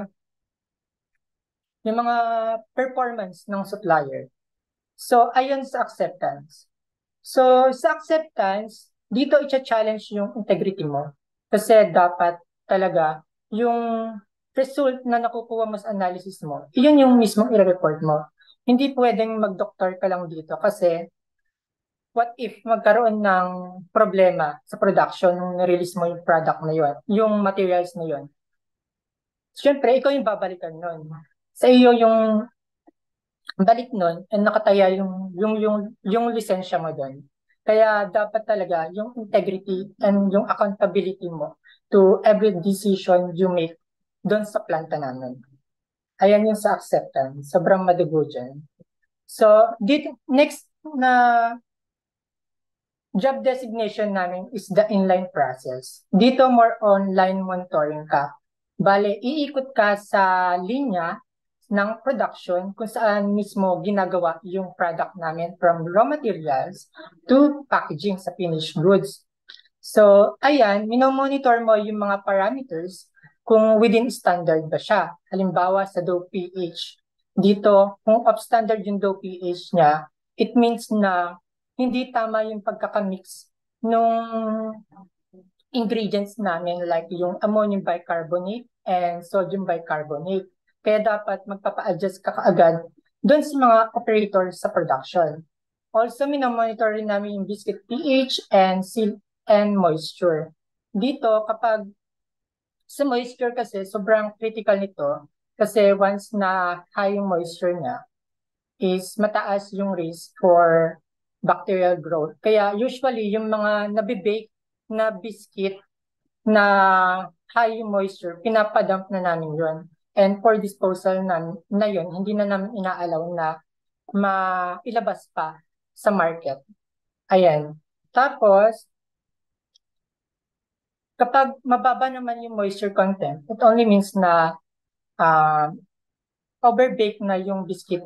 performance ng supplier. So, ayun sa acceptance. So, sa acceptance, dito i-challenge yung integrity mo. Kasi dapat talaga yung result na nakukuha mo sa analysis mo, yun yung mismong i-report mo. Hindi pwedeng mag-doctor ka lang dito kasi what if magkaroon ng problema sa production nung na-release mo yung product na yun, yung materials na yun. Siyempre, ikaw yung babalikan nun. Sa iyo yung balik nun, and nakataya yung lisensya mo doon. Kaya dapat talaga yung integrity and yung accountability mo to every decision you make doon sa planta namin. Ayan yung sa acceptance. Sobrang madugo dyan. So, dito, next na job designation namin is the inline process. Dito more on line monitoring ka. Bale, iikot ka sa linya ng production kung saan mismo ginagawa yung product namin from raw materials to packaging sa finished goods. So, ayan, minomonitor mo yung mga parameters kung within standard ba siya. Halimbawa sa dough pH. Dito, kung off standard yung dough pH niya, it means na hindi tama yung pagkakamix nung ingredients namin like yung ammonium bicarbonate and sodium bicarbonate. Kaya dapat magpapa-adjust ka kaagad doon sa mga operators sa production. Also, minomonitor rin namin yung biscuit pH and seal and moisture. Dito, kapag sa moisture kasi, sobrang critical nito kasi once na high yung moisture niya, is mataas yung risk for bacterial growth. Kaya usually, yung mga nabibake na biscuit na high moisture, pinapadump na namin yun. And for disposal na yun, hindi na namin inaalaw na mailabas pa sa market. Ayan. Tapos, kapag mababa naman yung moisture content, it only means na overbake na yung biscuit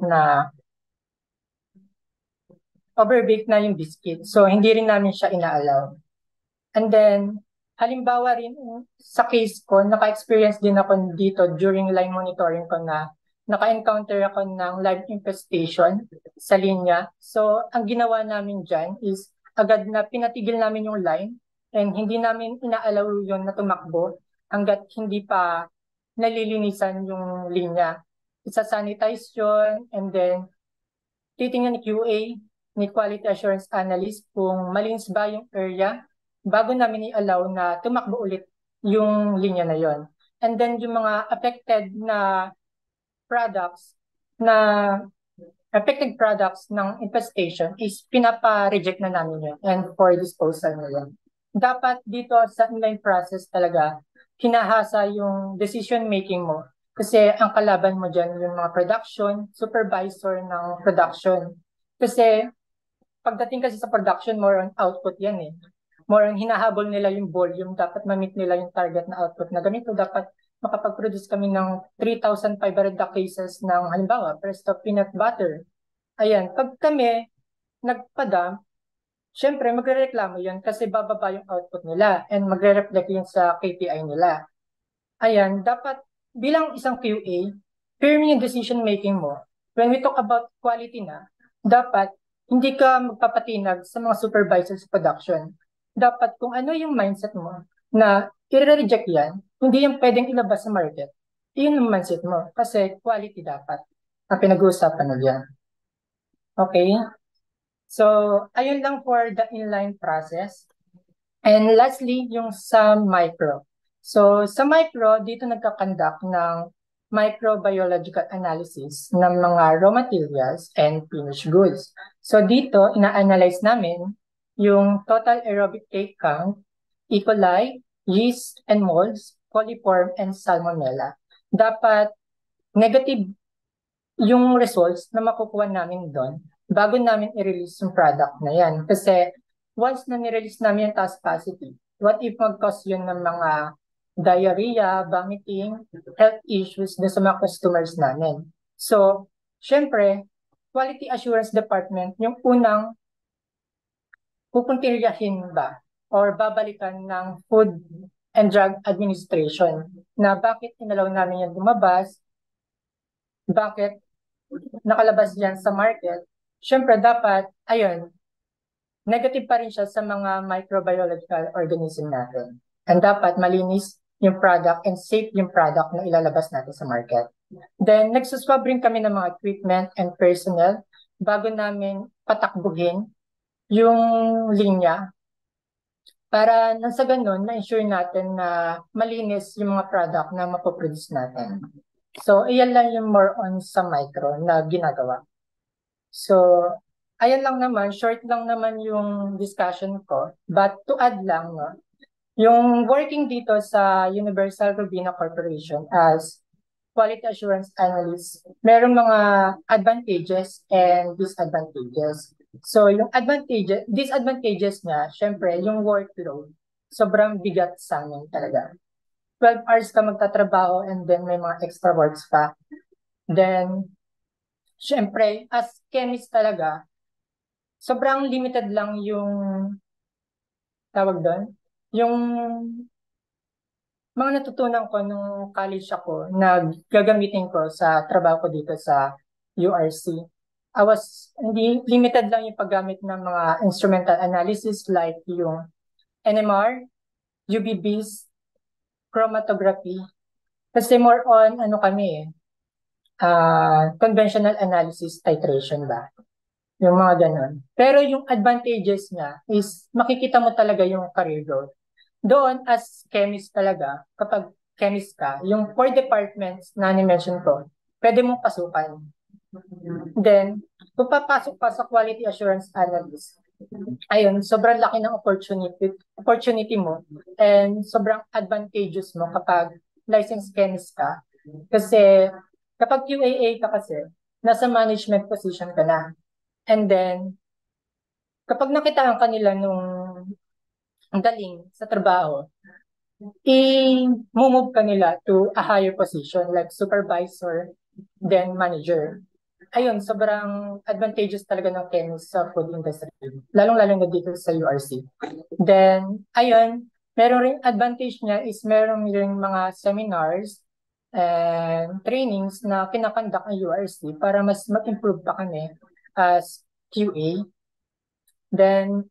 So, hindi rin namin siya inaalaw. And then, halimbawa rin sa case ko, naka-experience din ako dito during line monitoring ko na naka-encounter ako ng live infestation sa linya. So, ang ginawa namin dyan is agad na pinatigil namin yung line and hindi namin inaalaw yun na tumakbo hanggat hindi pa nalilinisan yung linya. Isa-sanitize yun and then titingnan ni QA, ni Quality Assurance Analyst kung malinis ba yung area bago namin i-allow na tumakbo ulit yung linya na yon. And then yung mga affected products ng infestation is pinapa-reject na namin yun and for disposal na yun. Dapat dito sa inline process talaga, hinahasa yung decision making mo kasi ang kalaban mo dyan yung mga production, supervisor ng production. Kasi pagdating kasi sa production, more on output yan eh. More on hinahabol nila yung volume, dapat ma-meet nila yung target na output na ganito, dapat makapag-produce kami ng 3,500 cases ng halimbawa, first of peanut butter. Ayan, pag kami nagpadam, syempre magre-reklamo yun kasi bababa yung output nila and magre-reflect yun sa KPI nila. Ayan, dapat bilang isang QA, firm yung decision making mo. When we talk about quality na, dapat hindi ka magpapatinag sa mga supervisors sa production. Dapat kung ano yung mindset mo na i-reject yan, hindi yung pwedeng ilabas sa market. Iyon yung mindset mo kasi quality dapat ang pinag-uusapan na yan. Okay? So, ayun lang for the inline process. And lastly, yung sa micro. So, sa micro, dito nagkakandak ng microbiological analysis ng mga raw materials and finished goods. So, dito, ina-analyze namin yung total aerobic cake count, E. coli, yeast and molds, coliform, and salmonella. Dapat negative yung results na makukuha namin doon bago namin i-release yung product na yan. Kasi once na ni-release namin yung task capacity, what if mag-cause yun ng mga diarrhea, vomiting, health issues dun sa mga customers namin. So, syempre, quality assurance department, yung unang pupuntiryahin ba or babalikan ng Food and Drug Administration na bakit inalaw namin yan lumabas, bakit nakalabas yan sa market. Syempre, dapat, ayun, negative pa rin siya sa mga microbiological organism natin. And dapat malinis yung product and safe yung product na ilalabas natin sa market. Then, nagsuswab rin kami ng mga equipment and personnel bago namin patakbuhin yung linya para nang sa ganun, ma-ensure natin na malinis yung mga product na mapoproduce natin. So, iyan lang yung more on sa micro na ginagawa. So, ayan lang naman, short lang naman yung discussion ko. But to add lang, no, yung working dito sa Universal Robina Corporation as quality assurance analyst, merong mga advantages and disadvantages. So, yung disadvantages niya, syempre, yung workload, sobrang bigat sa amin talaga. 12 hours ka magtatrabaho and then may mga extra works pa. Then, syempre, as chemist talaga, sobrang limited lang yung tawag doon, yung mga natutunan ko nung college ako na gagamitin ko sa trabaho ko dito sa URC. Hindi limited lang yung paggamit ng mga instrumental analysis like yung NMR, UV-Vis, chromatography. Kasi more on conventional analysis titration ba? Yung mga ganun. Pero yung advantages niya is makikita mo talaga yung career growth. Doon, as chemist talaga, kapag chemist ka, yung 4 departments na ni-mention ko, pwede mong pasukan. Then, kung papasok pa sa quality assurance analyst, ayun, sobrang laki ng opportunity mo and sobrang advantageous mo kapag licensed chemist ka. Kasi, kapag QAA ka kasi, nasa management position ka na. And then, kapag nakitaan ka nila nung galing sa trabaho, i-move ka nila to a higher position like supervisor, then manager. Ayun, sobrang advantageous talaga ng chemist sa food industry. Lalong-lalong na dito sa URC. Then, ayun, meron rin advantage niya is meron rin mga seminars and trainings na kinakandak ng URC para mas mag-improve pa kami as QA. Then,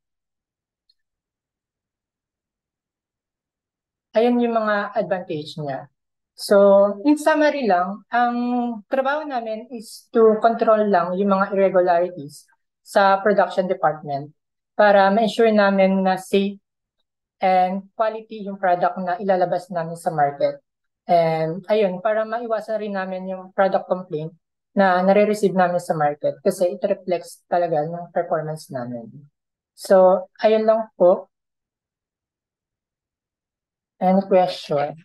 ayun yung mga advantage niya. So, in summary lang, ang trabaho namin is to control lang yung mga irregularities sa production department para ma-ensure namin na safe and quality yung product na ilalabas namin sa market. And ayun, para maiwasan rin namin yung product complaint na nare-receive namin sa market kasi it reflects talaga yung performance namin. So, ayun lang po. Any question?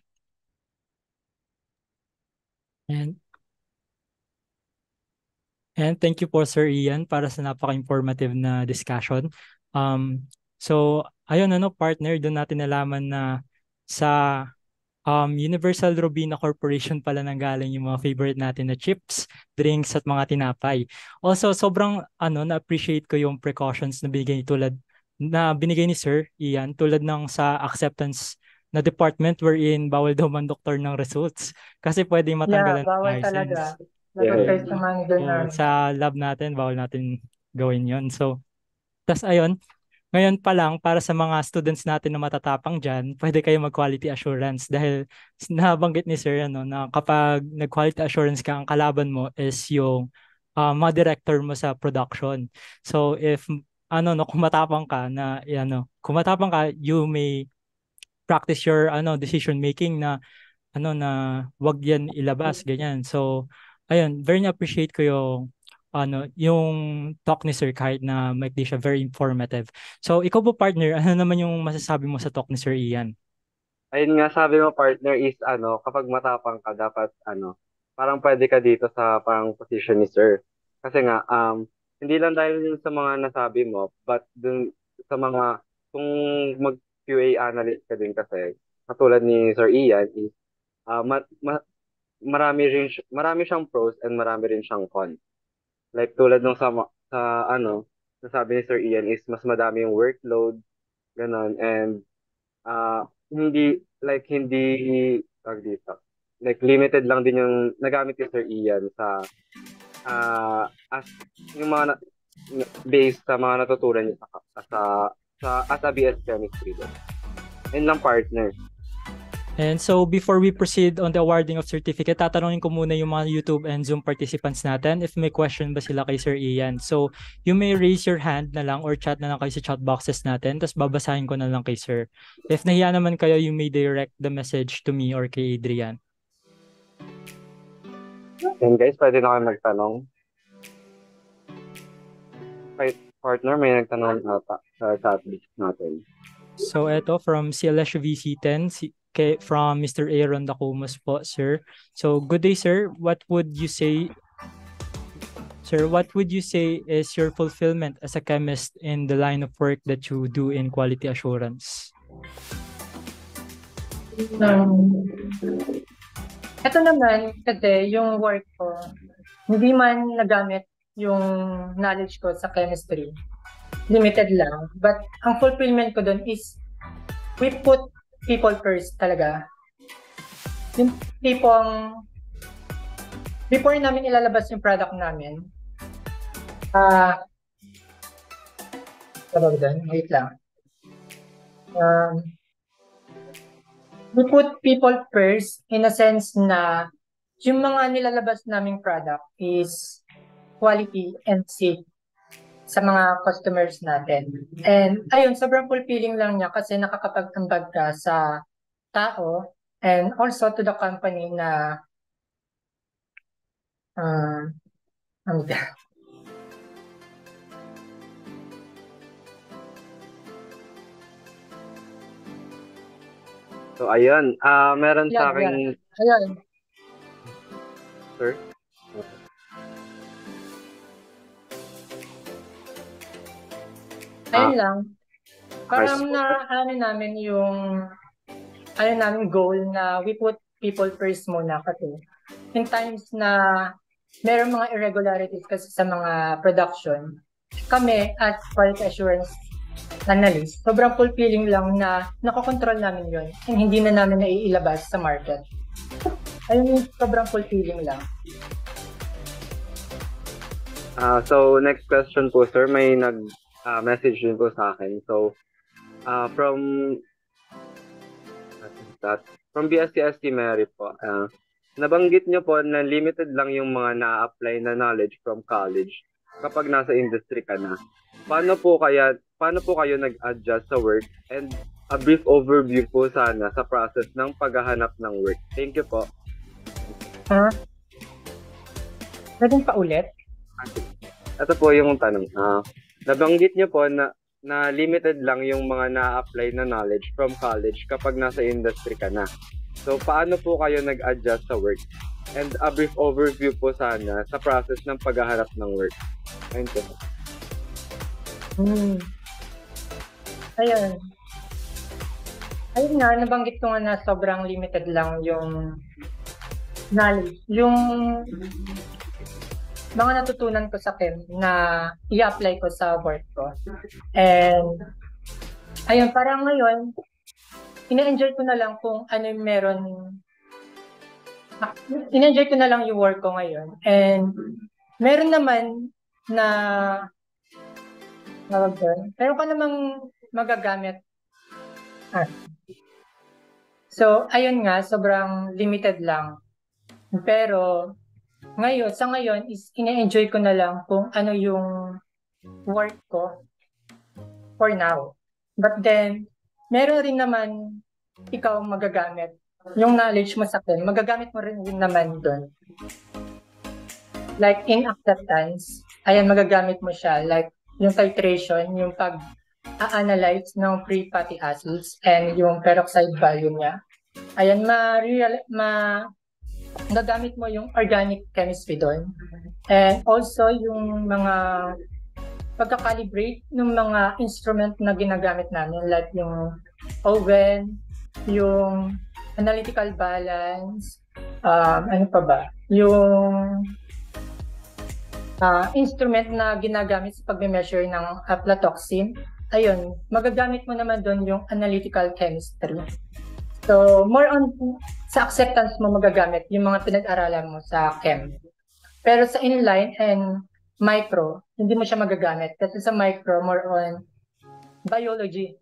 And thank you po Sir Ian para sa napaka-informative na discussion. So ayun partner, doon natin nalaman na sa Universal Robina Corporation pala nanggaling yung mga favorite natin na chips, drinks at mga tinapay. Also sobrang na-appreciate ko yung precautions na binigay ni Sir Ian tulad ng sa acceptance na department wherein bawal daw mandoktor ng results kasi pwedeng matanggalan ng bawal license. talaga. Nag-advise naman doon namin. Sa lab natin, bawal natin gawin yon. So, tas ayun, ngayon pa lang, para sa mga students natin na matatapang dyan, pwede kayo mag-quality assurance dahil nabanggit ni Sir na kapag nag-quality assurance ka, ang kalaban mo is yung mga director mo sa production. So, if kung matapang ka you may practice your decision making na wag yan ilabas ganyan. So ayun, very appreciate ko yung talk ni Sir kahit na maikli siya, very informative. So ikaw po partner, ano naman yung masasabi mo sa talk ni Sir Ian? Ayun nga, sabi mo partner is kapag matapang ka dapat parang pwede ka dito sa parang position ni Sir. Kasi nga Hindi lang dahil yun sa mga nasabi mo, but dun sa mga, kung mag-QA analyst ka din kasi, katulad ni Sir Ian, is, ah, ma, ma, marami siyang pros and marami rin siyang cons. Like tulad nung sa ano, nasabi ni Sir Ian is mas madami yung workload, ganon, and hindi tawag dito. Like limited lang din yung nagamit ni Sir Ian sa as yung mga based sa mga natutunan niya as a BS chemistry din. And lang partner. And so before we proceed on the awarding of certificate, tatanungin ko muna yung mga YouTube and Zoom participants natin if may question ba sila kay Sir Ian. So you may raise your hand na lang or chat na lang kayo sa chat boxes natin, tapos babasahin ko na lang kay Sir. If nahiya naman kayo, you may direct the message to me or kay Adrian. And guys, pwede na kayo magtanong. Kay partner, may nagtanong ata sa chat natin. So eto from CLSU VC10, from Mr. Aaron Dacumas po, sir. So good day, sir. What would you say is your fulfillment as a chemist in the line of work that you do in quality assurance? Ito naman, kasi yung work ko, hindi man nagamit yung knowledge ko sa chemistry. Limited lang. But ang fulfillment ko dun is we put people first talaga. Yung tipong before namin ilalabas yung product namin, wait lang. We put people first in a sense na yung mga nilalabas naming product is quality and safe sa mga customers natin. And ayun, sobrang fulfilling lang niya kasi nakakapagtambag ka sa tao and also to the company na So ayun, meron sa akin. Ayun. Sir? Ayun lang. Parang namin yung namin goal na we put people first muna kasi in times na meron mga irregularities kasi sa mga production, kami as quality assurance analyst, sobrang fulfilling lang na nakokontrol namin yun and hindi na namin naiilabas sa market. Ayun, sobrang fulfilling lang. So next question po, sir, may message din po sa akin. So, from BSCST Mary po, nabanggit nyo po na limited lang yung mga na-apply na knowledge from college kapag nasa industry ka na. Paano po kayo nag-adjust sa work and a brief overview po sana sa process ng paghahanap ng work? Thank you po. Pwedeng paulit? Ito po yung tanong. Nabanggit nyo po na limited lang yung mga na-apply na knowledge from college kapag nasa industry ka na. So, paano po kayo nag-adjust sa work? And a brief overview po sana sa process ng paghahanap ng work. Ayun po. Ayun. Ayun nga, nabanggit ko nga na sobrang limited lang yung knowledge. Yung mga natutunan ko sa chem na i-apply ko sa work ko. And ayun, parang ngayon, ina-enjoy ko na lang kung ano yung meron. Ina-enjoy ko na lang yung work ko ngayon. And meron naman na meron ka namang magagamit. So, ayun nga, sobrang limited lang. Pero ngayon is ina-enjoy ko na lang kung ano yung work ko for now. But then, meron rin naman ikaw magagamit. Yung knowledge mo sa akin, magagamit mo rin naman doon. Like in acceptance, ayan, magagamit mo siya. Like yung titration, yung pag-analyze ng free fatty acids and yung peroxide value niya. Ayan, gagamit mo yung organic chemistry doon. And also yung mga pagka-calibrate ng mga instrument na ginagamit namin, like yung oven, yung analytical balance, ano pa ba? Yung instrument na ginagamit sa pag-measure ng aflatoxin. Ayun, magagamit mo naman doon yung analytical chemistry. So, more on sa acceptance mo magagamit yung mga pinag-aralan mo sa chem. Pero sa inline and micro, hindi mo siya magagamit. Kasi sa micro, more on biology.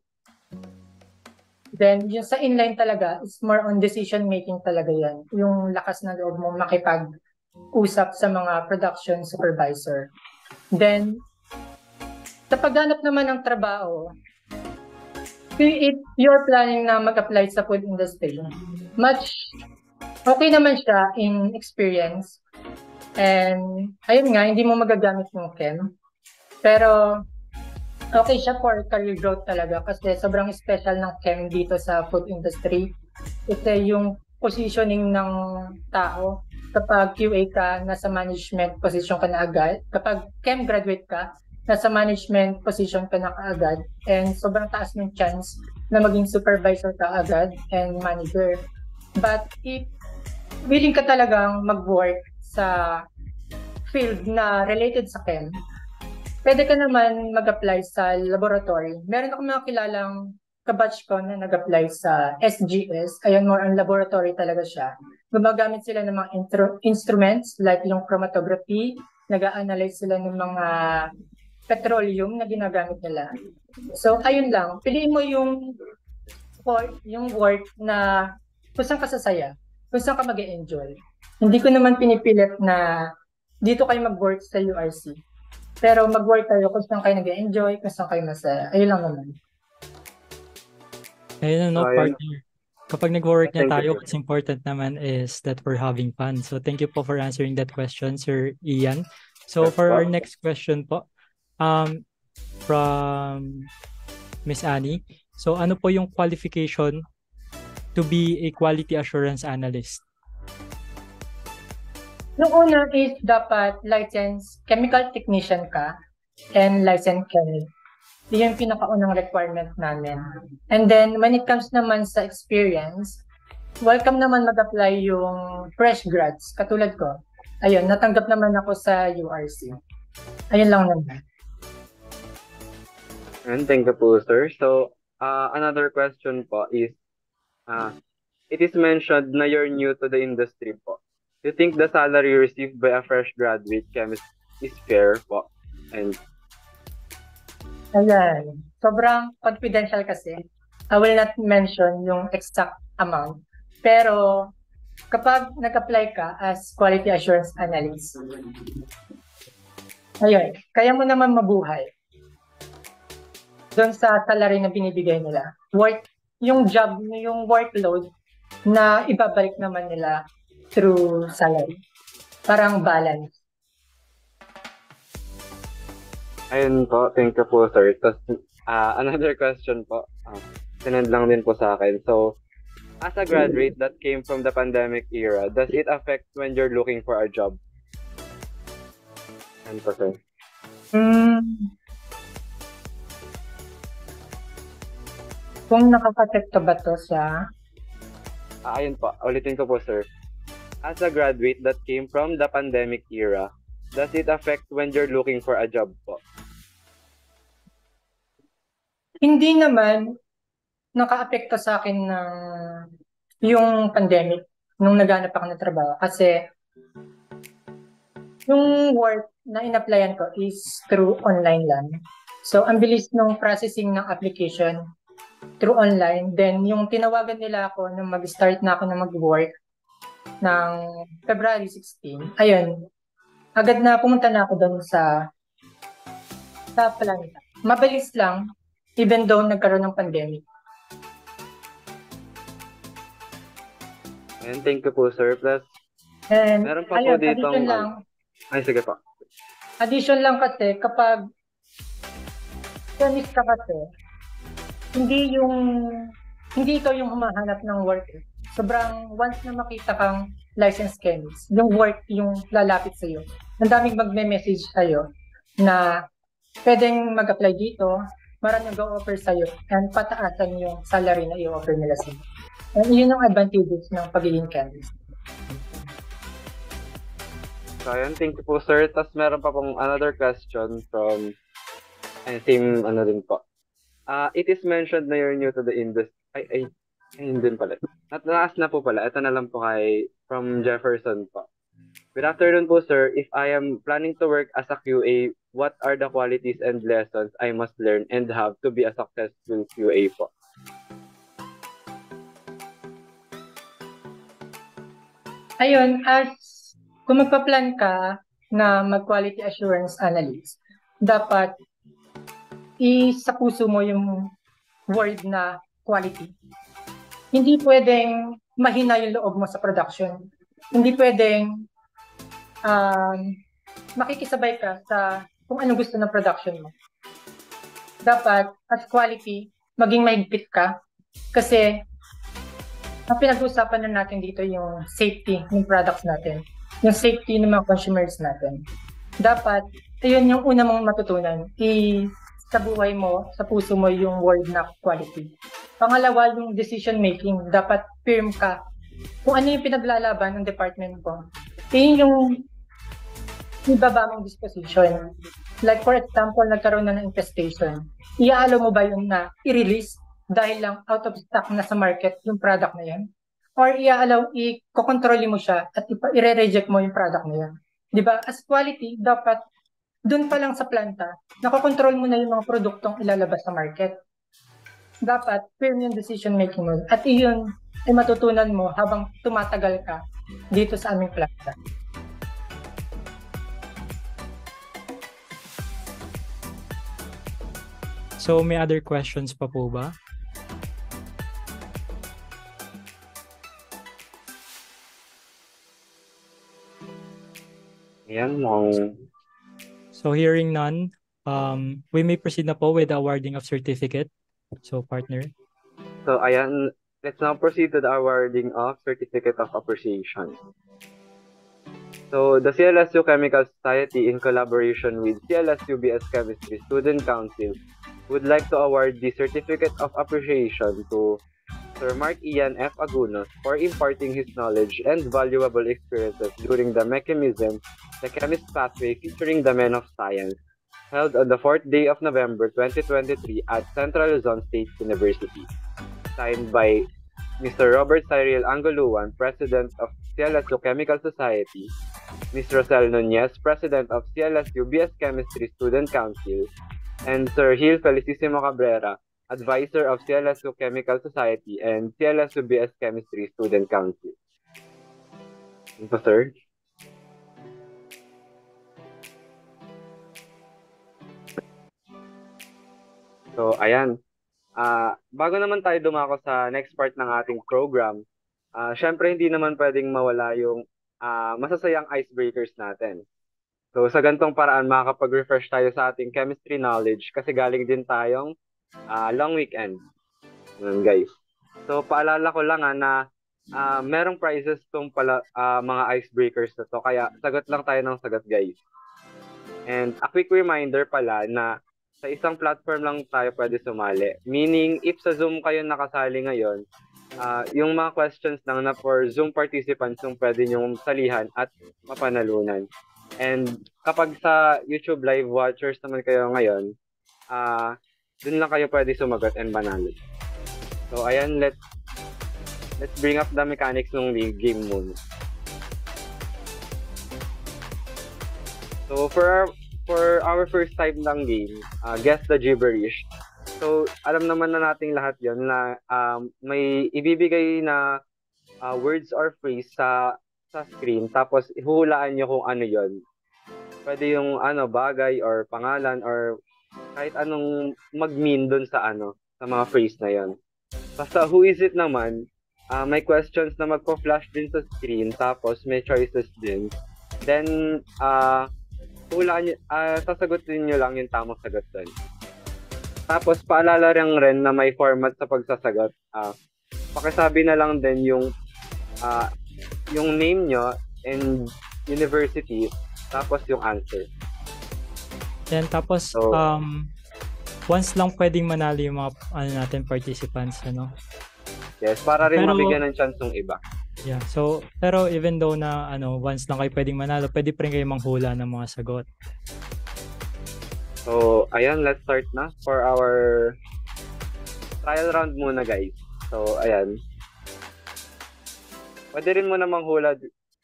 Then, yung sa inline talaga, it's more on decision-making talaga yan. Yung lakas ng loob mo makipag-usap sa mga production supervisor. Then, sa paghanap naman ng trabaho, if you're planning na mag-apply sa food industry, much okay naman siya in experience. And ayun nga, hindi mo magagamit yung chem. Pero okay siya for career growth talaga kasi sobrang special ng chem dito sa food industry. Kasi yung positioning ng tao, kapag QA ka, nasa management position ka na agad. Kapag chem graduate ka, nasa management position ka na kaagad. And sobrang taas ng chance na maging supervisor ka agad and manager. But if willing ka talagang mag-work sa field na related sa chem, pwede ka naman mag-apply sa laboratory. Meron ako mga kilalang kabatch ko na nag-apply sa SGS. Ayun, more on laboratory talaga siya. Gumagamit sila ng mga instruments like yung chromatography, nag-a-analyze sila ng mga petroleum na ginagamit nila. So, ayun lang. Piliin mo yung work na kung saan ka sasaya, kung saan ka mag-e-enjoy. Hindi ko naman pinipilit na dito kayo mag-work sa URC. Pero mag-work kayo kung saan kayo nag-e-enjoy, kung saan kayo masaya. Ayun lang naman. Ayun partner. Kapag nag-work na tayo, what's important naman is that we're having fun. So thank you po for answering that question, Sir Ian. So for our next question po, from Miss Annie. So ano po yung qualification to be a quality assurance analyst? Yung una is dapat licensed chemical technician ka and licensed chemist. Yun yung pinakaunang requirement namin. And then, when it comes naman sa experience, welcome naman mag-apply yung fresh grads, katulad ko. Ayun, natanggap naman ako sa URC. Ayun lang naman. And thank you po, sir. So, another question po is, it is mentioned na you're new to the industry po. Do you think the salary received by a fresh graduate chemist is fair po? And ayan, sobrang confidential kasi. I will not mention yung exact amount. Pero kapag nag-apply ka as quality assurance analyst, ayun, kaya mo naman mabuhay doon sa salary na binibigay nila. Yung job, yung workload na ibabalik naman nila through salary. Parang balance. ayun po, thank you po, sir. Tapos, another question po, sinend lang din po sa akin. So, as a graduate that came from the pandemic era, does it affect when you're looking for a job? Ano po, sir? Kung nakaka-apekto ba to sa... ayun po, ulitin ko po, sir. As a graduate that came from the pandemic era, does it affect when you're looking for a job po? Hindi naman naka-apekto sa akin ng yung pandemic nung naghanap ako ng trabaho. Kasi yung work na in-applyan ko is through online lang. So, ang bilis ng processing ng application through online. Then, yung tinawagan nila ako nung mag-start na ako na mag-work ng February 16, ayun, agad na pumunta na ako doon sa Planeta. Mabilis lang, even though nagkaroon ng pandemic. And thank you po, sir. Plus, And, meron pa ayun, po dito. addition lang. Ay, sige po. Addition lang kasi, kapag chemist ka kasi, hindi ikaw yung humahanap ng work. sobrang once na makita kang licensed chemist, yung work yung lalapit sa iyo. Ang daming magme-message sa'yo na pwedeng mag-apply dito, maraming go-offer sa'yo, and pataasan yung salary na i-offer nila sa'yo. And yun ang advantages ng pagiging chemist. So, ayan, thank you po, sir. Tapos meron pa pong another question from, same ano din po. It is mentioned na you're new to the industry. Ayun din pala. Naas na po pala. Ito na lang po from Jefferson po. Good afternoon po, sir. If I am planning to work as a QA, what are the qualities and lessons I must learn and have to be a successful QA po? Ayun, kung magpa-plan ka na mag-quality assurance analyst, dapat sa puso mo yung word na quality. Hindi pwedeng mahina yung loob mo sa production. Hindi pwedeng makikisabay ka sa kung anong gusto ng production mo. Dapat, as quality, maging mahigpit ka kasi ang pinag-uusapan na natin dito yung safety ng products natin, yung safety ng mga consumers natin. Dapat, yun yung una mong matutunan. Sa buhay mo, sa puso mo yung word na quality. Pangalawa, yung decision making. Dapat firm ka. Kung ano yung pinaglalaban ng department ko, yun yung ibaba mong disposition. Like for example, nagkaroon na ng infestation. Iaalaw mo ba yun na i-release dahil lang out of stock na sa market yung product na yan? Or iaalaw, i-control mo siya at i-reject mo yung product na yan? Diba? As quality, dapat doon pa lang sa planta, nakokontrol mo na yung mga produktong ilalabas sa market. Dapat, firm yung decision making mo. At iyon ay matutunan mo habang tumatagal ka dito sa aming planta. So, may other questions pa po ba? Ayan, So, hearing none, we may proceed na po with the awarding of certificate. So, partner. So, ayan, let's now proceed to the awarding of Certificate of Appreciation. So, the CLSU Chemical Society, in collaboration with CLSU BS Chemistry Student Council, would like to award the Certificate of Appreciation to Sir Mark Ian F. Agunos for imparting his knowledge and valuable experiences during the mechanism, the Chemist Pathway featuring the Men of Science, held on the 4th day of November 2023 at Central Luzon State University. Signed by Mr. Robert Cyril Angoluan, President of CLSU Chemical Society, Ms. Rosel Nunez, President of CLSU BS Chemistry Student Council, and Sir Gil Felicissimo Cabrera, Advisor of CLSU Chemical Society and CLSU BS Chemistry Student Council. Ito, sir. So, ayan. Bago naman tayo dumako sa next part ng ating program, syempre hindi naman pwedeng mawala yung masasayang icebreakers natin. So, sa ganitong paraan, makakapag-refresh tayo sa ating chemistry knowledge kasi galing din tayong long weekend. Guys. So, paalala ko lang na merong prizes tong mga icebreakers na to. Kaya, sagot lang tayo ng sagot, guys. And a quick reminder pala na sa isang platform lang tayo pwede sumali. Meaning, if sa Zoom kayo nakasali ngayon, yung mga questions lang na for Zoom participants yung pwede nyong salihan at mapanalunan. And kapag sa YouTube live watchers naman kayo ngayon, dun lang kayo pwede sumagot and manalo. So, ayan, let's bring up the mechanics ng game muna. So, for our first type ng game, guess the gibberish. So, alam naman na nating lahat yon na may ibibigay na words or phrase sa screen, tapos ihuhulaan nyo kung ano yon. Pwede yung bagay or pangalan or kahit anong mag-mean dun sa sa mga phrase na yon. Basta who is it naman, may questions na magpo-flash din sa screen, tapos may choices din. Then, sasagutin nyo lang yung tamang sagot dun. Tapos, paalala rin na may format sa pagsasagot. Pakisabi na lang din yung ah, yung name nyo and university, tapos yung answer. Yan, tapos, So, once lang pwedeng manalo yung mga natin participants, ano? yes, para rin Pero, mabigyan ng chance ng iba. yeah, so, pero even though na, once lang kayo pwedeng manalo, pwede pa rin kayo manghula ng mga sagot. So, ayan, let's start na for our trial round muna, guys. So, ayan. Pwede rin muna manghula.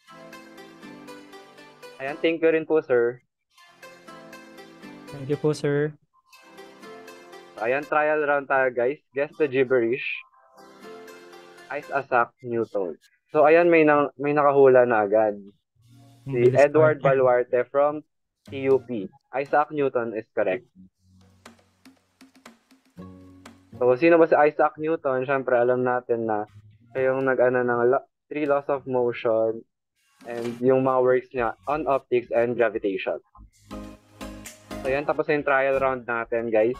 Ayan, thank you rin po, sir. Thank you po, sir. Ayan, trial round tayo, guys. Guess the gibberish. Isaac Newton. So, ayan, may nakahula na agad. Si Bilis Edward partner. Baluarte from TUP. Isaac Newton is correct. So, sino ba si Isaac Newton? Siyempre, alam natin na siya yung nag-ano ng 3 laws of motion and yung mga works niya on optics and gravitation. So, yan. Tapos yung trial round natin, guys.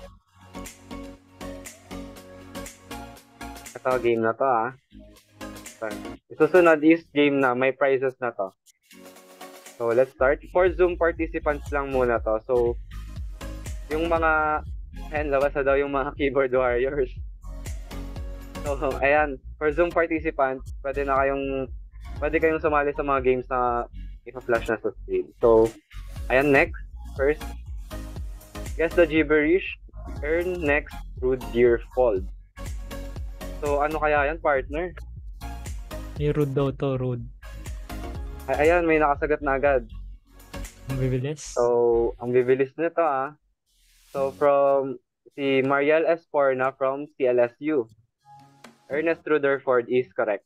Ito, game na to, ah. Susunod is game na. May prizes na to. So, let's start. For Zoom participants lang muna to. So, yung mga... Ayan, labas na daw yung mga keyboard warriors. So, ayan. For Zoom participants, pwede kayong sumali sa mga games na ipa-flash na sa screen. So, ayan, next. First, guess the gibberish. Earn next through dear fold. So, ano kaya yan, partner? May rude daw to, rude. Ayan, may nakasagot na agad. Ang bibilis. So, ang bibilis nito, ah. So, from si Mariel Esporna from CLSU. Ernest Rutherford is correct.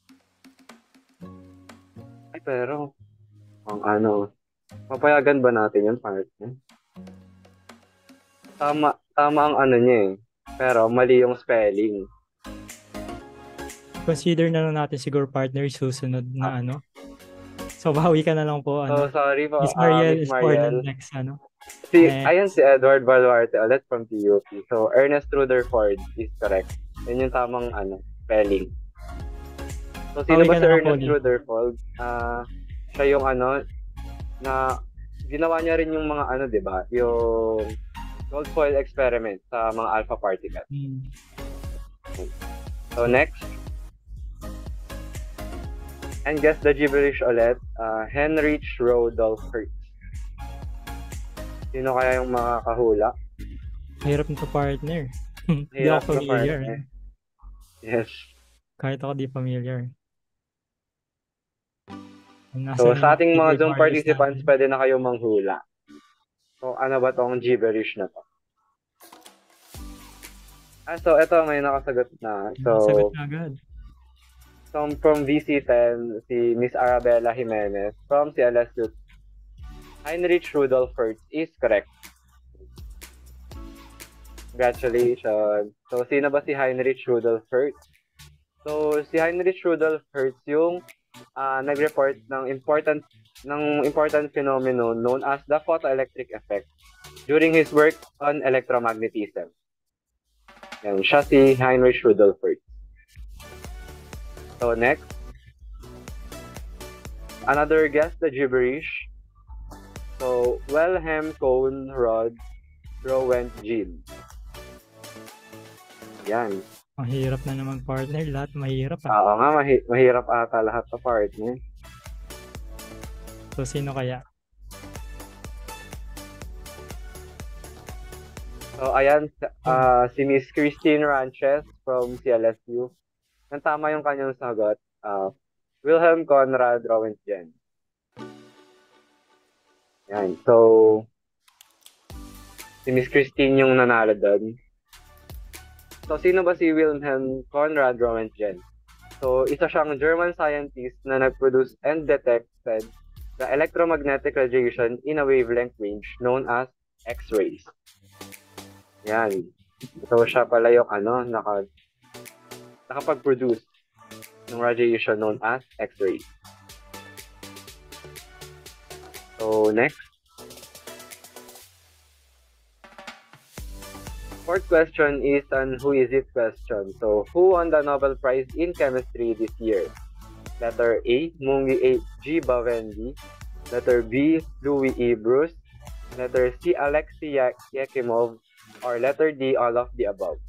Ay, pero, papayagan ba natin yung partner? Tama ang ano niya eh. Pero, mali yung spelling. Consider na lang natin siguro partner susunod na So, bawi ka na lang po. So, sorry po. Miss Mariel Miss is for the Mariel. next, Ayan si Edward Baluarte ulit from TUP. So, Ernest Rutherford is correct. Yan yung tamang spelling. So, sino ba si Ernest Rutherford? Siya yung na ginawa niya rin yung mga di ba? Yung gold foil experiment sa mga alpha particles. So, next. And guess the gibberish ulit. Heinrich Rudolf Hertz. Sino kaya yung makakahula? Hirap nito partner. Hindi ako familiar. Yes. Kahit ako di familiar. So, sa ating mga Zoom participants, pwede na kayo manghula. So, ano ba tong gibberish na to? So, ito, may nakasagot na. So, nakasagot na agad. So, from VC10, si Miss Arabella Jimenez from CLSU. Heinrich Rudolf Hertz is correct. Congratulations. So, sino ba si Heinrich Rudolf Hertz? So, si Heinrich Rudolf Hertz yung nag-report ng important phenomenon known as the photoelectric effect during his work on electromagnetism. Yan, siya si Heinrich Rudolf Hertz. So, next. Another guess, the gibberish. So, Wilhelm Conrad Röntgen. Yan. Mahirap na naman partner. Lahat mahirap. Oo nga, mahirap ata lahat sa partner. So, sino kaya? So, ayan, si Miss Christine Ranches from CLSU. Nang tama yung kanyang sagot, Wilhelm Conrad Röntgen. Yan. So, si Miss Christine yung nanalo doon. So, sino ba si Wilhelm Conrad Röntgen? So, isa siyang German scientist na nag-produce and detected the electromagnetic radiation in a wavelength range known as X-rays. Yan. So, siya pala yung nakapag-produce ng radiation known as X-rays. So, next. Fourth question is an who is it question. So, who won the Nobel Prize in Chemistry this year? Letter A, Mungi G. Bawendi. Letter B, Louis E. Bruce. Letter C, Alexei Yakimov. Or letter D, all of the above.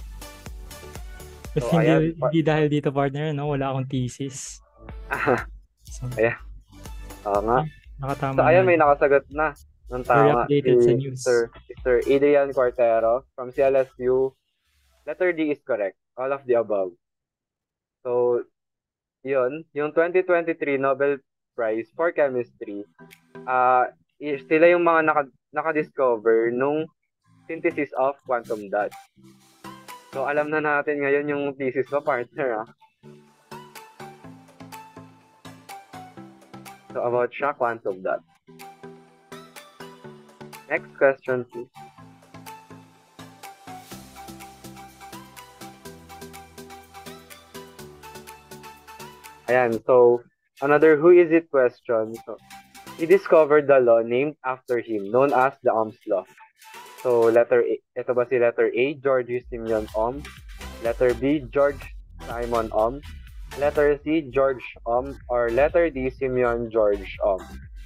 So, ayan. Hindi dahil dito, partner, no? Wala akong thesis. So, ayan. Oo nga. Nakatama So, ayan, na. may nakasagot na ng Very tama. updated sa news. Mr. Adrian Cortero from CLSU. Letter D is correct. All of the above. So, yun. Yung 2023 Nobel Prize for Chemistry, sila yung mga naka-discover nung synthesis of quantum dots. So, alam na natin ngayon yung thesis ko, partner, ah. So, about siya, quantum dot. Next question, please. Ayan, so, another who is it question. So, he discovered the law named after him, known as the Ohm's law. So, letter A, ito ba si letter A, George Simeon Ohm? Letter B, George Simon Ohm? Letter C, George Ohm? Or letter D, Simeon George Ohm?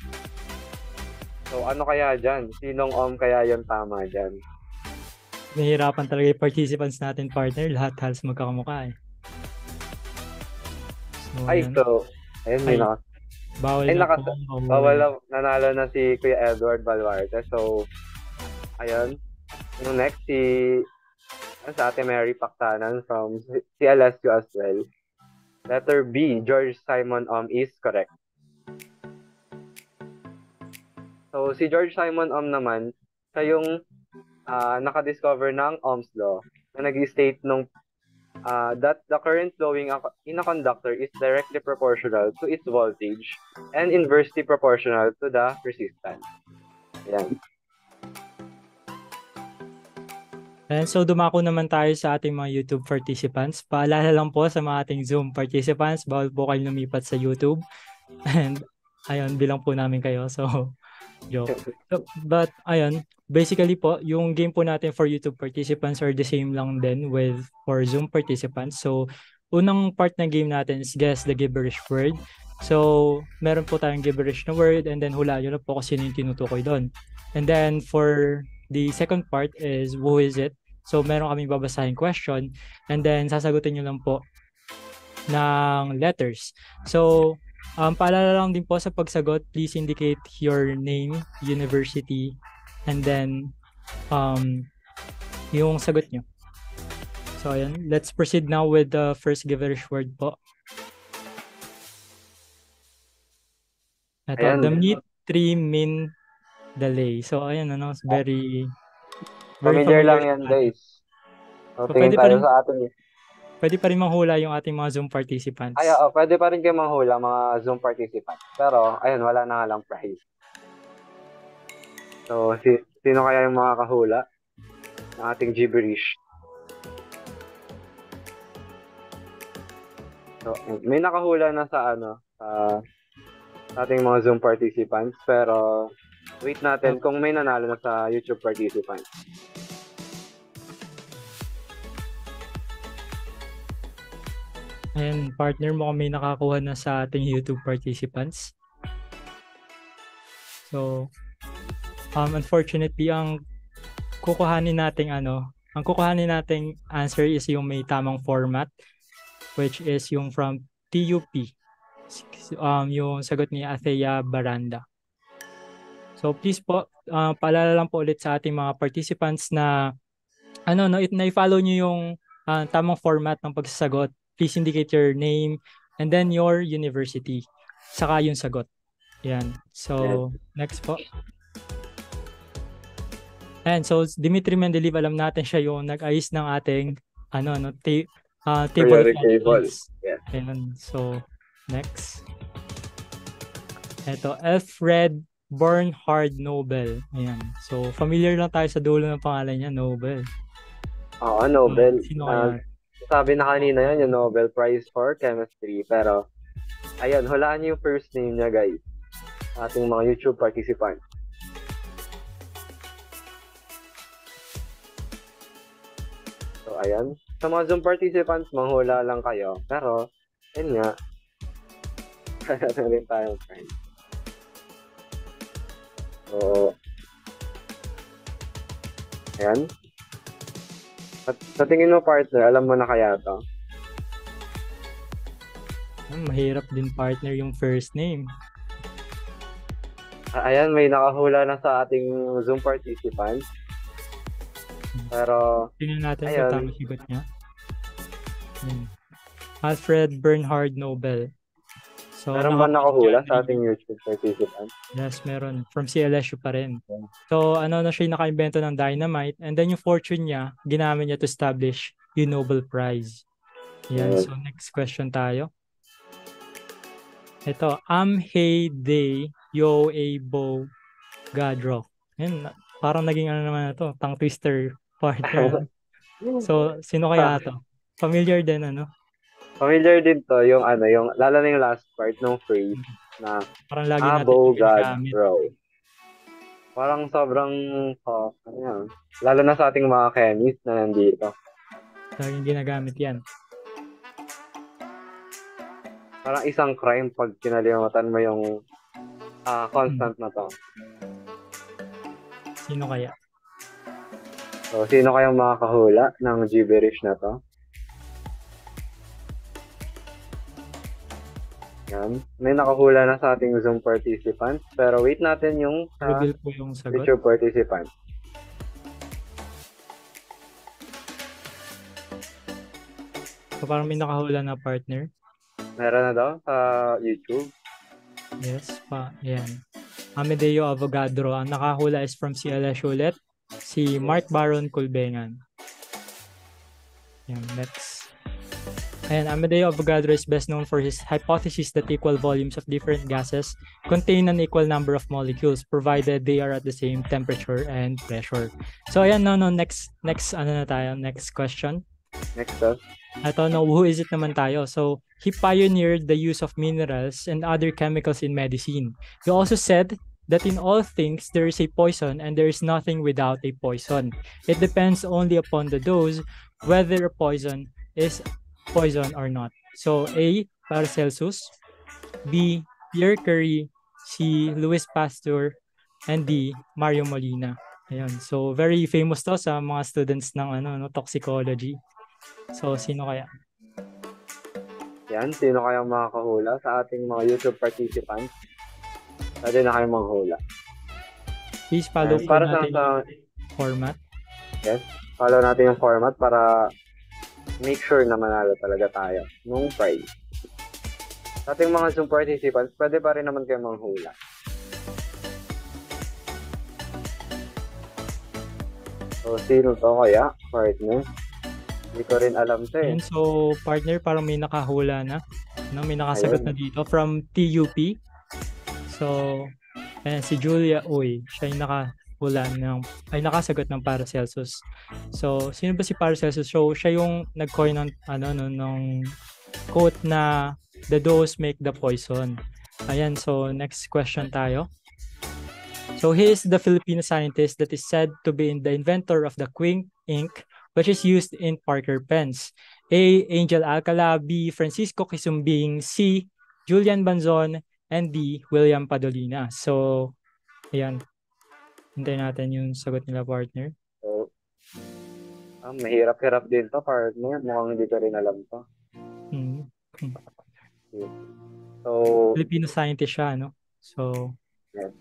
So, ano kaya dyan? Sinong Ohm kaya yung tama dyan? Nahihirapan talaga yung participants natin, partner. Lahat halos magkakamukha eh. So, ayun, may bawal na nanalo na si Kuya Edward Baluarte. So, ayun. Yung next, sa Ate Mary Pactanan from CLSU as well. Letter B, George Simon Ohm is correct. So, si George Simon Ohm naman, siya yung nakadiscover ng Ohm's law na nag-state nung that the current flowing in a conductor is directly proportional to its voltage and inversely proportional to the resistance. Ayan. And so dumako naman tayo sa ating mga YouTube participants. Paalala lang po sa mga ating Zoom participants, bawal po kayo lumipat sa YouTube. And ayun, bilang po namin kayo. So, joke. But ayun, basically po, yung game po natin for YouTube participants are the same lang din with for Zoom participants. So, unang part ng game natin is guess the gibberish word. So, meron po tayong gibberish na word and then hulaan nyo na po kung sino yung tinutukoy doon. And then for the second part is who is it? So, meron kaming babasahin question and then sasagutin nyo lang po ng letters. So, paalala lang din po sa pagsagot, please indicate your name, university, and then yung sagot nyo. So, ayan. Let's proceed now with the first gibberish word po. Ito, the meat tree min delay. So, ayan, ano, very familiar lang yan, guys. So, tingin tayo sa atin. Pwede pa rin manghula yung ating mga Zoom participants. Ay, pwede pa rin kayo manghula, mga Zoom participants. Pero, ayun, wala na nga lang prize. So, sino kaya yung mga kahula ng ating gibberish? So, may nakahula na sa ating mga Zoom participants. Pero, wait natin kung may nanalo na sa YouTube participants. And partner mo may nakakuha na sa ating YouTube participants. So, unfortunately, ang kukuhanin nating answer is yung may tamang format, which is yung from TUP. Yung sagot ni Athea Baranda. So, please po, paalala lang po ulit sa ating mga participants na i-follow nyo yung tamang format ng pagsasagot. Please indicate your name and then your university. Saka yung sagot. Yan. So, next po. And so, Dimitri Mendeleev, alam natin siya yung nag-ayos ng ating table of contents. Yeah. Ayan. So, next. Ito, Alfred Bernhard Nobel. Ayan. So, familiar lang tayo sa dulo ng pangalan niya, Nobel. Oo, Nobel. Sino kaya? Sabi na kanina yun, yung Nobel Prize for Chemistry. Pero, ayun, hulaan niyo yung first name niya, guys. Ating mga YouTube participants. So, ayan. Sa mga Zoom participants, manghula lang kayo. Pero, yun nga, Meron rin tayong friends. So, ayan. At sa tingin mo, partner, alam mo na kaya to? Mahirap din, partner, yung first name. Ayan, may nakahula na sa ating Zoom participants. Pero, tingnan natin ayun. kung tama sigot niya. Alfred Bernhard Nobel. So, meron ba nakahula sa ating YouTube participants? Yes, meron. From CLSU pa rin. So, na siya yung naka-invento ng dynamite, and then yung fortune niya, ginamit niya to establish yung Nobel Prize. Yan. So, next question tayo. Ito, Amhei Yo Abo Gadro. Yan, parang naging naman na to, tongue twister partner. So, sino kaya to? Familiar din, Familiar din to, yung lalo na yung last part ng phrase na parang lagi natin Avogadro. Parang sobrang, lalo na sa ating mga chemist na nandito. Laging ginagamit yan. Parang isang crime pag kinalimutan mo yung constant na to. Sino kaya? So, sino kayang makakahula ng gibberish na to? Yan. May nakahula na sa ating Zoom participants. Pero wait natin yung reveal po yung sagot. YouTube participant. So, parang may nakahula na partner. Meron na daw sa YouTube. Yes pa. Ayan. Amedeo Avogadro. Ang nakahula is from CLSU ulit. Si Mark Baron Culbengan. Ayan, next. Ayan, Amedeo Avogadro is best known for his hypothesis that equal volumes of different gases contain an equal number of molecules provided they are at the same temperature and pressure. So ayan, next na tayo, next question. Next up. Ito, who is it naman tayo? So, he pioneered the use of minerals and other chemicals in medicine. He also said that in all things there is a poison and there is nothing without a poison. It depends only upon the dose whether a poison is poison or not. So, A. Paracelsus, B. Pierre Curie, C. Louis Pasteur, and D. Mario Molina. Ayan. So, very famous to sa mga students ng toxicology. So, sino kaya? Yan, sino kayang makakahula sa ating mga YouTube participants? Pwede na kayong manghula. Please follow para natin sa format. Yes, follow natin yung format para make sure na manalo talaga tayo nung prize. Sa ating mga Zoom participants, pwede pa rin naman kayo manghula. So, sino to kaya? Partner? Hindi ko rin alam to eh. And so, partner, parang may nakahula na. May nakasagot na dito from TUP. So, si Julia Uy, siya yung nakasagot ng Paracelsus. So, sino ba si Paracelsus? So, siya yung nag-coin ng quote na the dose make the poison. Ayan, so next question tayo. So, he is the Filipino scientist that is said to be the inventor of the Quink ink, which is used in Parker pens. A. Angel Alcala, B. Francisco Quisumbing, C. Julian Banzon, and D. William Padolina. So, ayan. Hintayin natin yung sagot nila, partner. So, mahirap-hirap din to, partner. Mukhang hindi ko rin alam to. So, Filipino scientist siya, no? So, yes.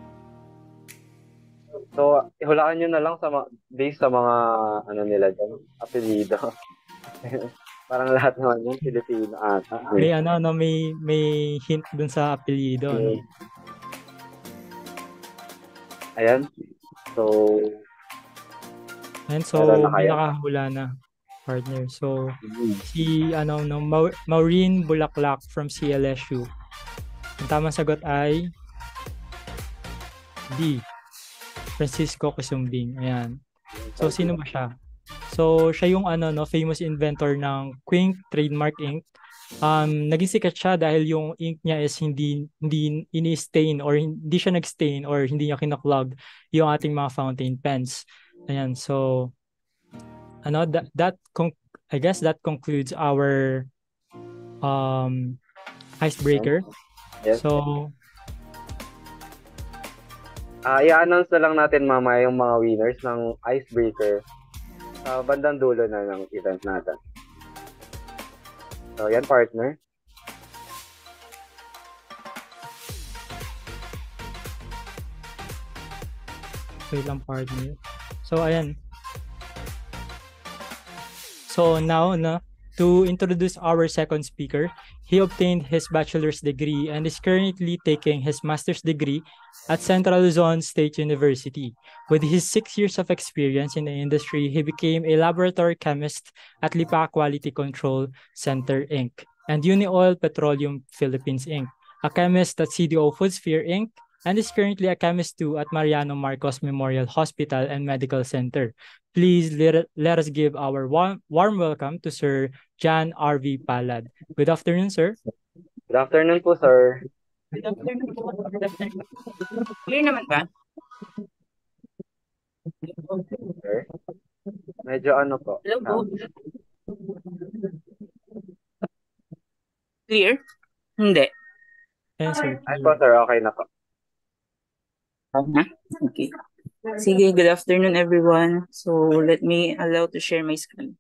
So, ihulaan nyo na lang based sa mga nila dyan, apelido. Parang lahat naman yung Filipino ata. May hint dun sa apelido. Okay. Ayan. So, may nakahula na, partner. So, si Maureen Bulaklak from CLSU. Ang tamang sagot ay D. Francisco Quisumbing. Ayan. So, sino ba siya? So, siya yung famous inventor ng Quink trademark ink. Naging sikat siya dahil yung ink niya is hindi ini-stain or hindi siya nag-stain or hindi niya kinaklog yung ating mga fountain pens. Ayan. So, I guess that concludes our icebreaker. Yes. So, i-announce na lang natin mamaya yung mga winners ng icebreaker sa bandang dulo na ng event natin. So, yan partner. wait lang partner. So, ayan. So, now, to introduce our second speaker, he obtained his bachelor's degree and is currently taking his master's degree at Central Luzon State University. With his 6 years of experience in the industry, he became a laboratory chemist at Lipa Quality Control Center, Inc. and Unioil Petroleum Philippines, Inc., a chemist at CDO Foodsphere, Inc., and is currently a chemist too at Mariano Marcos Memorial Hospital and Medical Center. Please let us give our warm welcome to Sir John R.V. Palad. Good afternoon, sir. Good afternoon po, sir. Good afternoon po. Clear naman ba? Sir? Medyo ano po. Hello po. Clear? Hindi. Yes, sir. Ay po, sir. Okay na po. Okay. Sige, good afternoon everyone. So let me allow to share my screen.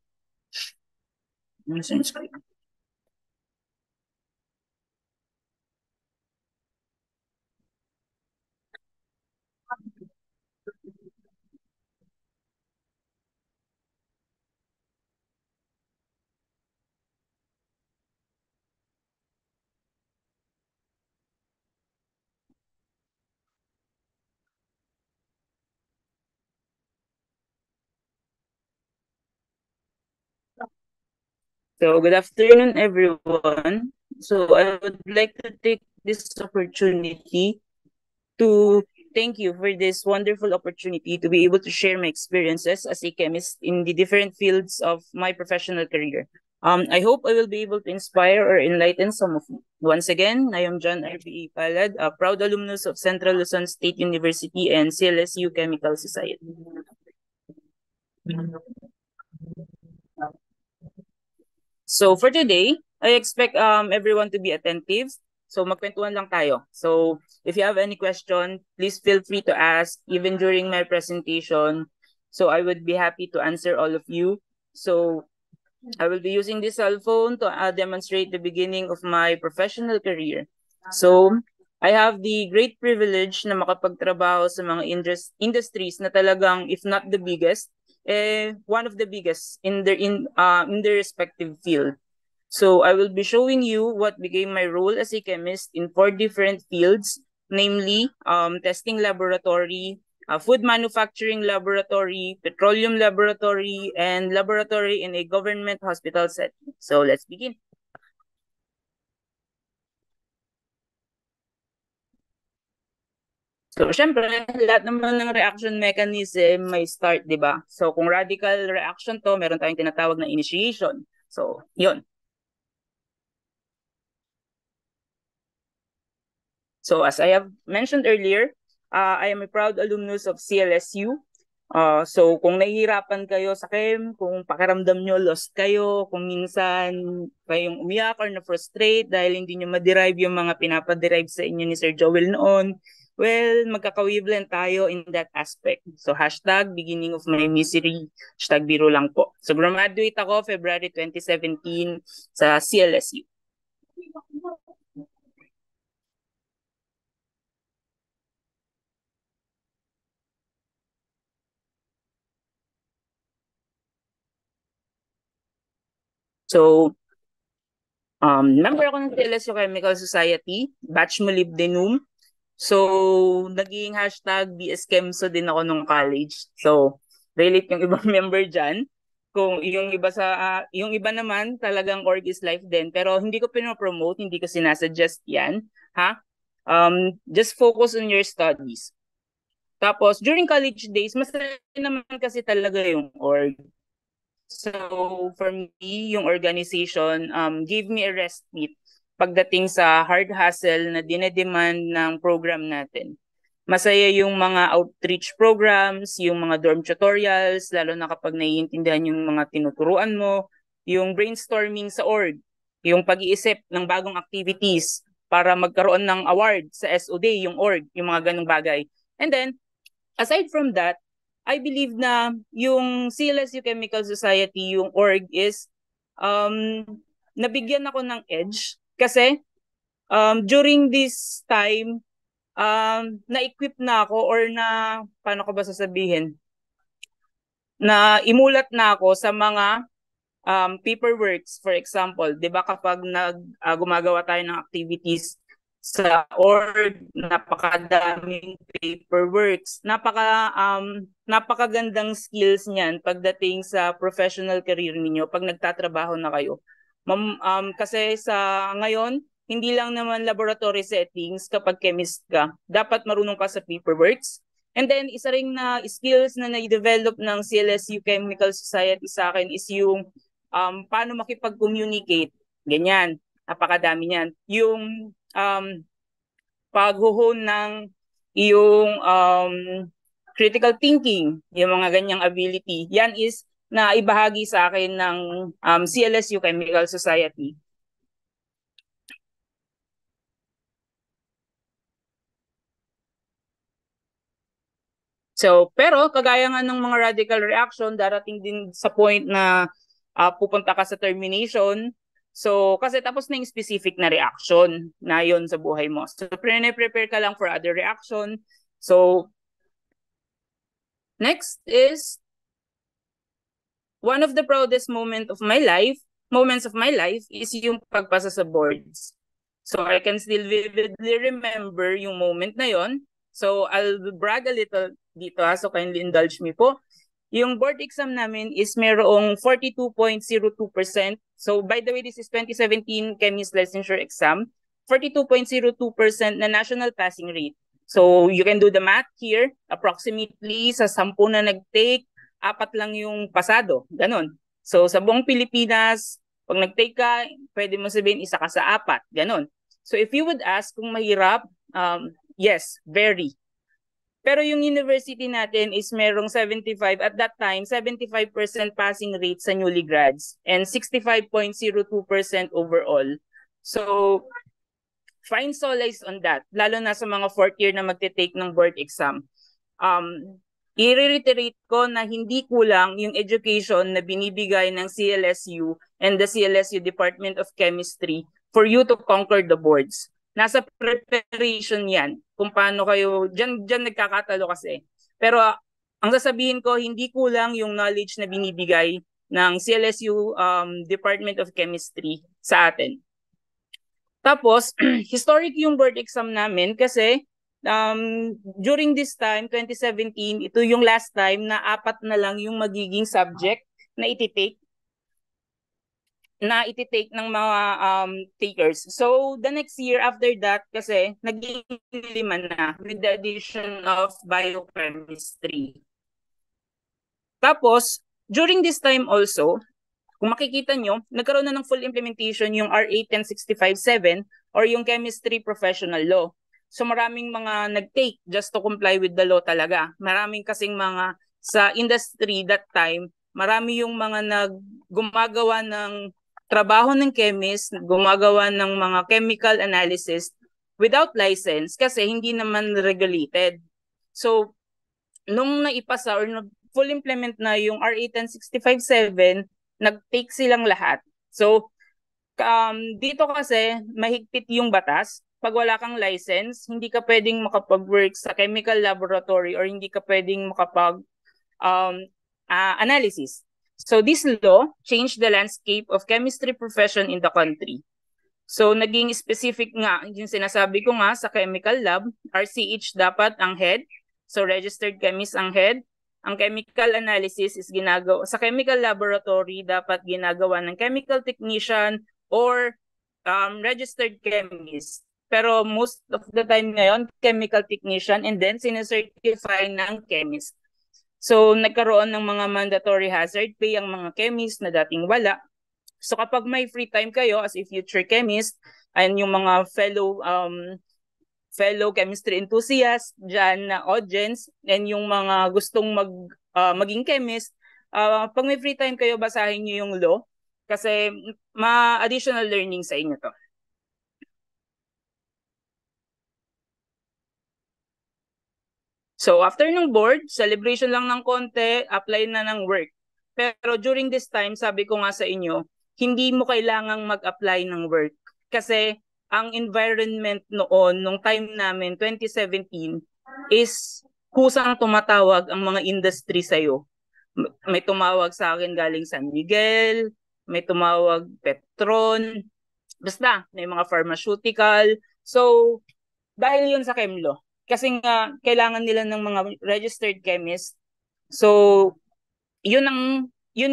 So good afternoon everyone. So I would like to take this opportunity to thank you for this wonderful opportunity to be able to share my experiences as a chemist in the different fields of my professional career. I hope I will be able to inspire or enlighten some of you. Once again, I am John R.V. Palad, a proud alumnus of Central Luzon State University and CLSU Chemical Society. So for today, I expect everyone to be attentive. So magkwentuhan lang tayo. So if you have any question, please feel free to ask even during my presentation. So I would be happy to answer all of you. So I will be using this cell phone to demonstrate the beginning of my professional career. So I have the great privilege na makapagtrabaho sa mga industries na talagang, if not the biggest, one of the biggest in their respective field. So I will be showing you what became my role as a chemist in 4 different fields, namely testing laboratory, food manufacturing laboratory, petroleum laboratory, and laboratory in a government hospital setting. So let's begin. So, syempre, lahat naman ng reaction mechanism may start, di ba? So, kung radical reaction to, meron tayong tinatawag na initiation. So, yun. So, as I have mentioned earlier, I am a proud alumnus of CLSU. So, kung nahihirapan kayo sa chem, kung pakiramdam nyo lost kayo, kung minsan kayong umiyak or na-frustrate dahil hindi nyo ma-derive yung mga pinapa-derive sa inyo ni Sir Joel noon, well, magkaka-wavelength tayo in that aspect. So, hashtag beginning of my misery, hashtag biro lang po. So, graduate ako February 2017 sa CLSU. So, member ako ng CLSU Chemical Society, batch molybdenum. So, naging hashtag BS Chemso din ako nung college. So, relate yung ibang member dyan. Kung yung iba naman talagang org is life din. Pero hindi ko pinopromote, hindi ko sinasuggest yan. Ha? Just focus on your studies. Tapos, during college days, masaya naman kasi talaga yung org. So, for me, yung organization gave me a respite pagdating sa hard hustle na dinedemand ng program natin. Masaya yung mga outreach programs, yung mga dorm tutorials, lalo na kapag naiintindihan yung mga tinuturuan mo, yung brainstorming sa org, yung pag-iisip ng bagong activities, para magkaroon ng award sa SOD, yung org, yung mga ganung bagay. And then, aside from that, I believe na yung CLSU Chemical Society, yung org is, nabigyan ako ng edge kasi during this time, na-equip na ako or paano ko ba sasabihin? Na imulat na ako sa mga paperworks, for example. Di ba kapag gumagawa tayo ng activities sa org, napakadaming paperworks. Napakagandang skills niyan pagdating sa professional career ninyo pag nagtatrabaho na kayo. Kasi sa ngayon, hindi lang naman laboratory settings kapag chemist ka. Dapat marunong ka sa paperworks. And then, isa ring na skills na na-develop ng CLSU Chemical Society sa akin is yung paano makipag-communicate. Ganyan. Napakadami niyan. Yung pag-hone ng yung critical thinking, yung mga ganyang ability. Yan is na ibahagi sa akin ng CLSU Chemical Society. So, pero kagaya nga ng mga radical reaction, darating din sa point na pupunta ka sa termination. So, kasi tapos na yung specific na reaction na yon sa buhay mo. So, prepare ka lang for other reaction. So, next is one of the proudest moments of my life is yung pagpasa sa boards. So, I can still vividly remember yung moment na yon. So, I'll brag a little dito so kindly indulge me po. Yung board exam namin is merong 42.02%. So, by the way, this is 2017 Chemist Licensure Exam. 42.02% na national passing rate. So, you can do the math here. Approximately, sa 10 na nag-take, 4 lang yung pasado. Ganon. So, sa buong Pilipinas, pag nag-take ka, pwede mo sabihin, isa ka sa 4. Ganon. So, if you would ask kung mahirap, yes, very. Pero yung university natin is merong 75, at that time, 75% passing rate sa newly grads and 65.02% overall. So, find solace on that, lalo na sa mga 4th year na magte-take ng board exam. I-reiterate ko na hindi kulang yung education na binibigay ng CLSU and the CLSU Department of Chemistry for you to conquer the boards. Nasa preparation yan, kung paano kayo, dyan nagkakatalo kasi. Pero ang sasabihin ko, hindi kulang yung knowledge na binibigay ng CLSU Department of Chemistry sa atin. Tapos, historic yung board exam namin kasi during this time, 2017, ito yung last time na 4 na lang yung magiging subject na ititake ng mga takers. So, the next year after that, kasi naging 5 na with the addition of biochemistry. Tapos, during this time also, kung makikita nyo, nagkaroon na ng full implementation yung RA 10657 or yung Chemistry Professional Law. So, maraming mga nag-take just to comply with the law talaga. Maraming kasing mga sa industry that time, marami yung mga gumagawa ng trabaho ng chemist, gumagawa ng mga chemical analysis without license kasi hindi naman regulated. So, nung naipasa or full implement na yung RA 10657, nag-take silang lahat. So, dito kasi mahigpit yung batas. Pag wala kang license, hindi ka pwedeng makapag-work sa chemical laboratory or hindi ka pwedeng makapag-analysis. So this law changed the landscape of chemistry profession in the country. So naging specific nga, yung sinasabi ko nga sa chemical lab, RCH dapat ang head. So registered chemist ang head. Ang chemical analysis is ginagawa, sa chemical laboratory dapat ginagawa ng chemical technician or registered chemist. Pero most of the time ngayon, chemical technician and then sinecertify ng chemist. So, nagkaroon ng mga mandatory hazard pay ang mga chemist na dating wala. So, kapag may free time kayo as a future chemist, and yung mga fellow chemistry enthusiasts dyan na audience, and yung mga gustong maging chemist, pag may free time kayo, basahin nyo yung law kasi ma-additional learning sa inyo to. So after ng board, celebration lang ng konti, apply na ng work. Pero during this time, sabi ko nga sa inyo, hindi mo kailangang mag-apply ng work. Kasi ang environment noon, nung time namin, 2017, is kusang tumatawag ang mga industry sa'yo. May tumawag sa akin galing San Miguel, may tumawag Petron, basta may mga pharmaceutical. So, dahil yun sa Chemlo, kasi nga kailangan nila ng mga registered chemist. So, yun ang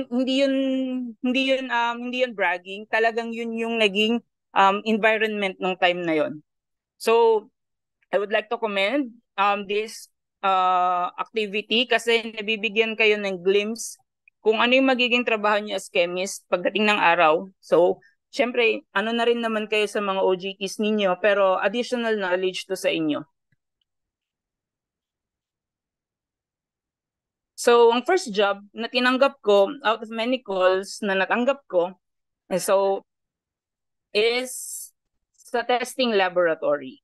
hindi yun bragging, talagang yun yung naging environment ng time na yun. So, I would like to commend this activity kasi nabibigyan kayo ng glimpse kung ano yung magiging trabaho niyo as chemist pagdating ng araw. So, syempre, ano na rin naman kayo sa mga OJTs ninyo, pero additional knowledge to sa inyo. So, ang first job na tinanggap ko, out of many calls na natanggap ko, so, is sa testing laboratory.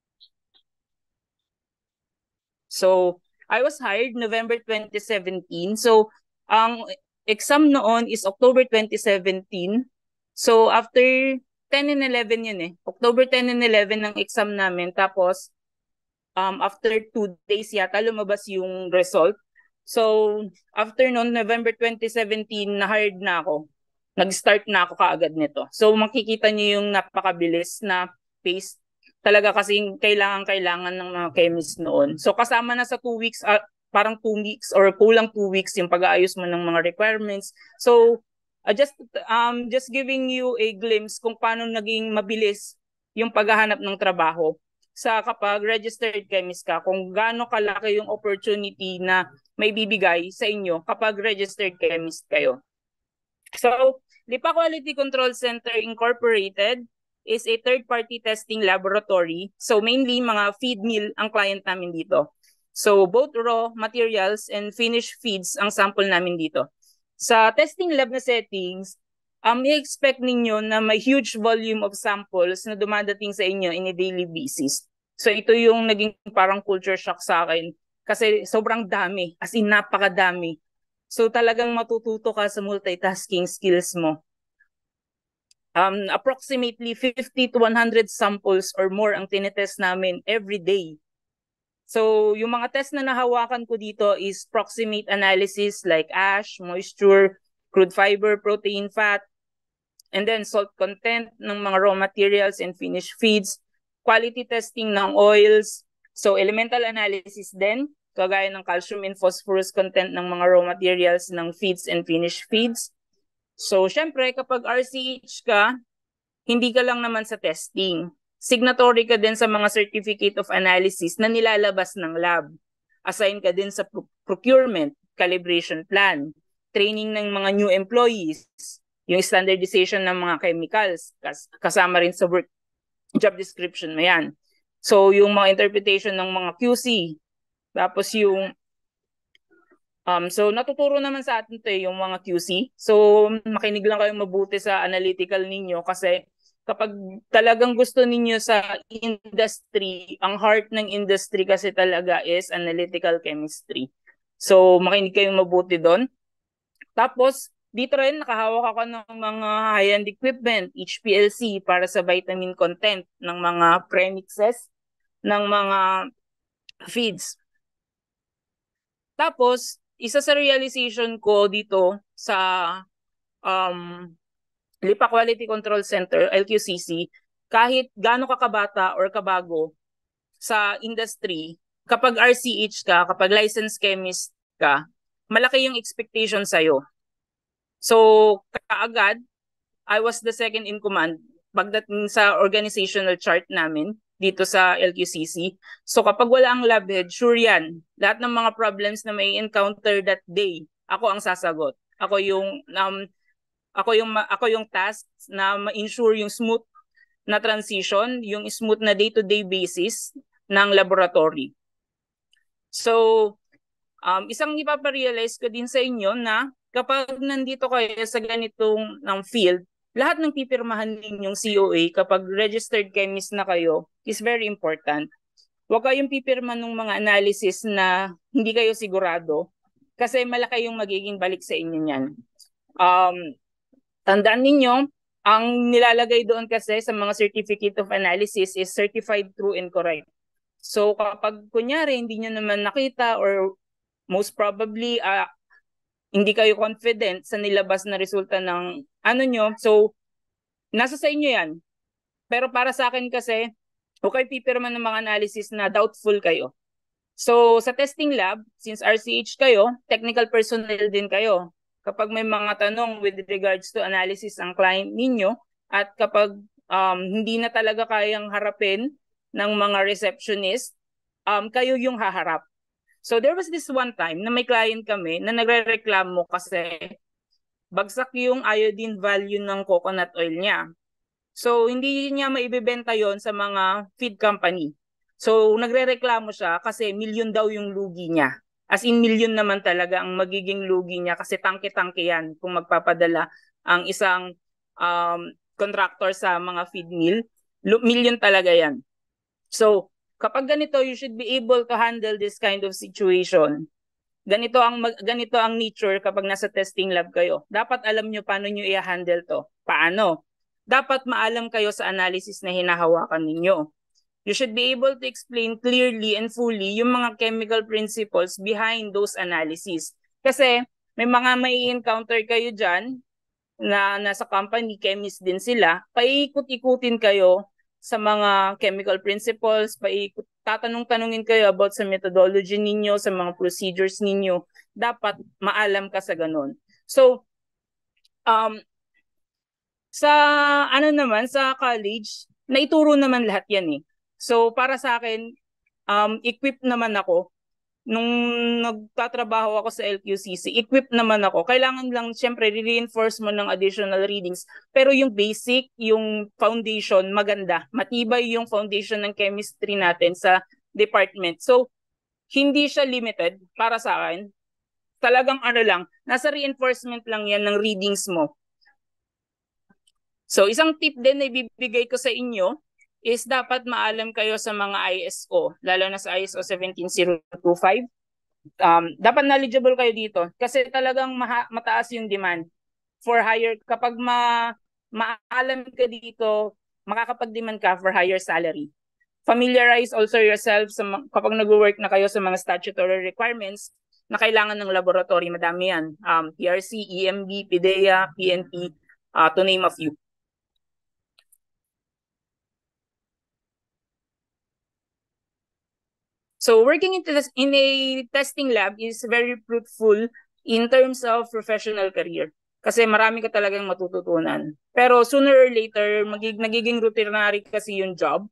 So, I was hired November 2017. So, ang exam noon is October 2017. So, after 10 and 11 yun eh. October 10 and 11 ang exam namin. Tapos, after 2 days yata, lumabas yung result. So, after noon, November 2017, na-hired na ako. Nag-start na ako kaagad nito. So, makikita niyo yung napakabilis na pace. Talaga kasing kailangan ng mga chemist noon. So kasama na sa 2 weeks, parang 2 weeks or kulang 2 weeks yung pag-aayos mo ng mga requirements. So just giving you a glimpse kung paano naging mabilis yung paghahanap ng trabaho sa kapag registered chemist ka, kung gaano kalaki yung opportunity na may bibigay sa inyo kapag registered chemist kayo. So, Lipa Quality Control Center Incorporated is a third-party testing laboratory. So mainly mga feed mill ang client namin dito. So both raw materials and finished feeds ang sample namin dito. Sa testing lab na settings, i-expect ninyo na may huge volume of samples na dumadating sa inyo in a daily basis. So ito yung naging parang culture shock sa akin kasi sobrang dami, as in napakadami. So talagang matututo ka sa multitasking skills mo. Approximately 50 to 100 samples or more ang tinetest namin every day. So, yung mga test na nahawakan ko dito is proximate analysis like ash, moisture, crude fiber, protein, fat, and then salt content ng mga raw materials and finished feeds, quality testing ng oils, so elemental analysis din, kagaya ng calcium and phosphorus content ng mga raw materials ng feeds and finished feeds. So, syempre, kapag RCH ka, hindi ka lang naman sa testing. Signatory ka din sa mga certificate of analysis na nilalabas ng lab. Assign ka din sa procurement, calibration plan, training ng mga new employees, yung standardization ng mga chemicals, kasama rin sa work job description mo yan. So, yung mga interpretation ng mga QC, tapos yung so, natuturo naman sa atin ito yung mga QC. So, makinig lang kayong mabuti sa analytical ninyo kasi kapag talagang gusto ninyo sa industry, ang heart ng industry kasi talaga is analytical chemistry. So, makinig kayong mabuti doon. Tapos, dito rin nakahawak ako ng mga high-end equipment, HPLC, para sa vitamin content ng mga premixes, ng mga feeds. Tapos, isa sa realization ko dito sa Lipa Quality Control Center, LQCC, kahit gaano ka kabata or kabago sa industry, kapag RCH ka, kapag licensed chemist ka, malaki yung expectation sa'yo. So, kaagad, I was the second in command pagdating sa organizational chart namin dito sa LQCC. So kapag wala ang lab head, sure yan. Lahat ng mga problems na may encounter that day, ako ang sasagot. Ako yung task na ma-ensure yung smooth na transition, yung smooth na day-to-day basis ng laboratory. So, isang ipaparealize ko din sa inyo na kapag nandito kayo sa ganitong field, lahat ng pipirmahan ninyong COA kapag registered chemist na kayo is very important. huwag kayong pipirma ng mga analysis na hindi kayo sigurado kasi malaki yung magiging balik sa inyo niyan. Tandaan ninyo, ang nilalagay doon kasi sa mga certificate of analysis is certified true and correct. So kapag kunyari hindi nyo naman nakita or most probably hindi kayo confident sa nilabas na resulta ng ano nyo, so nasa sa inyo yan. Pero para sa akin kasi, huwag kayo pipirma ng mga analysis na doubtful kayo. So sa testing lab, since RCH kayo, technical personnel din kayo. Kapag may mga tanong with regards to analysis ang client ninyo at kapag hindi na talaga kayang harapin ng mga receptionist, kayo yung haharap. So there was this one time na may client kami na nagre-reklamo kasi bagsak yung iodine value ng coconut oil niya. So hindi niya maibibenta yon sa mga feed company. So nagre-reklamo siya kasi milyon daw yung lugi niya. As in milyon naman talaga ang magiging lugi niya kasi tangke-tangke yan kung magpapadala ang isang contractor sa mga feed mill. Milyon talaga yan. So kapag ganito, you should be able to handle this kind of situation. Ganito ang nature kapag nasa testing lab kayo. Dapat alam nyo paano nyo i-handle to. Paano? Dapat maalam kayo sa analysis na hinahawakan ninyo. You should be able to explain clearly and fully yung mga chemical principles behind those analyses. Kasi may mga may encounter kayo dyan na nasa company, chemist din sila, paikot-ikutin kayo sa mga chemical principles, tatanong-tanungin kayo about sa methodology ninyo, sa mga procedures ninyo. Dapat maalam ka sa ganun. So, sa college, naituro naman lahat yan eh. So para sa akin, equipped naman ako. Nung nagtatrabaho ako sa LQCC, equipped naman ako. Kailangan lang siyempre re-reinforce mo ng additional readings. Pero yung basic, yung foundation, maganda. Matibay yung foundation ng chemistry natin sa department. So hindi siya limited para sa akin. Talagang nasa reinforcement lang yan ng readings mo. So isang tip din na ibibigay ko sa inyo is dapat maalam kayo sa mga ISO, lalo na sa ISO 17025. Dapat knowledgeable kayo dito kasi talagang mataas yung demand for higher. Kapag maalam ka dito, makakapag-demand ka for higher salary. Familiarize also yourself kapag nag-work na kayo sa mga statutory requirements na kailangan ng laboratory. Madami yan. PRC, EMB, PIDEA, PNP, to name a few. So working in a testing lab is very fruitful in terms of professional career. Kasi marami ka talagang matututunan. Pero sooner or later, nagiging routinary kasi yung job.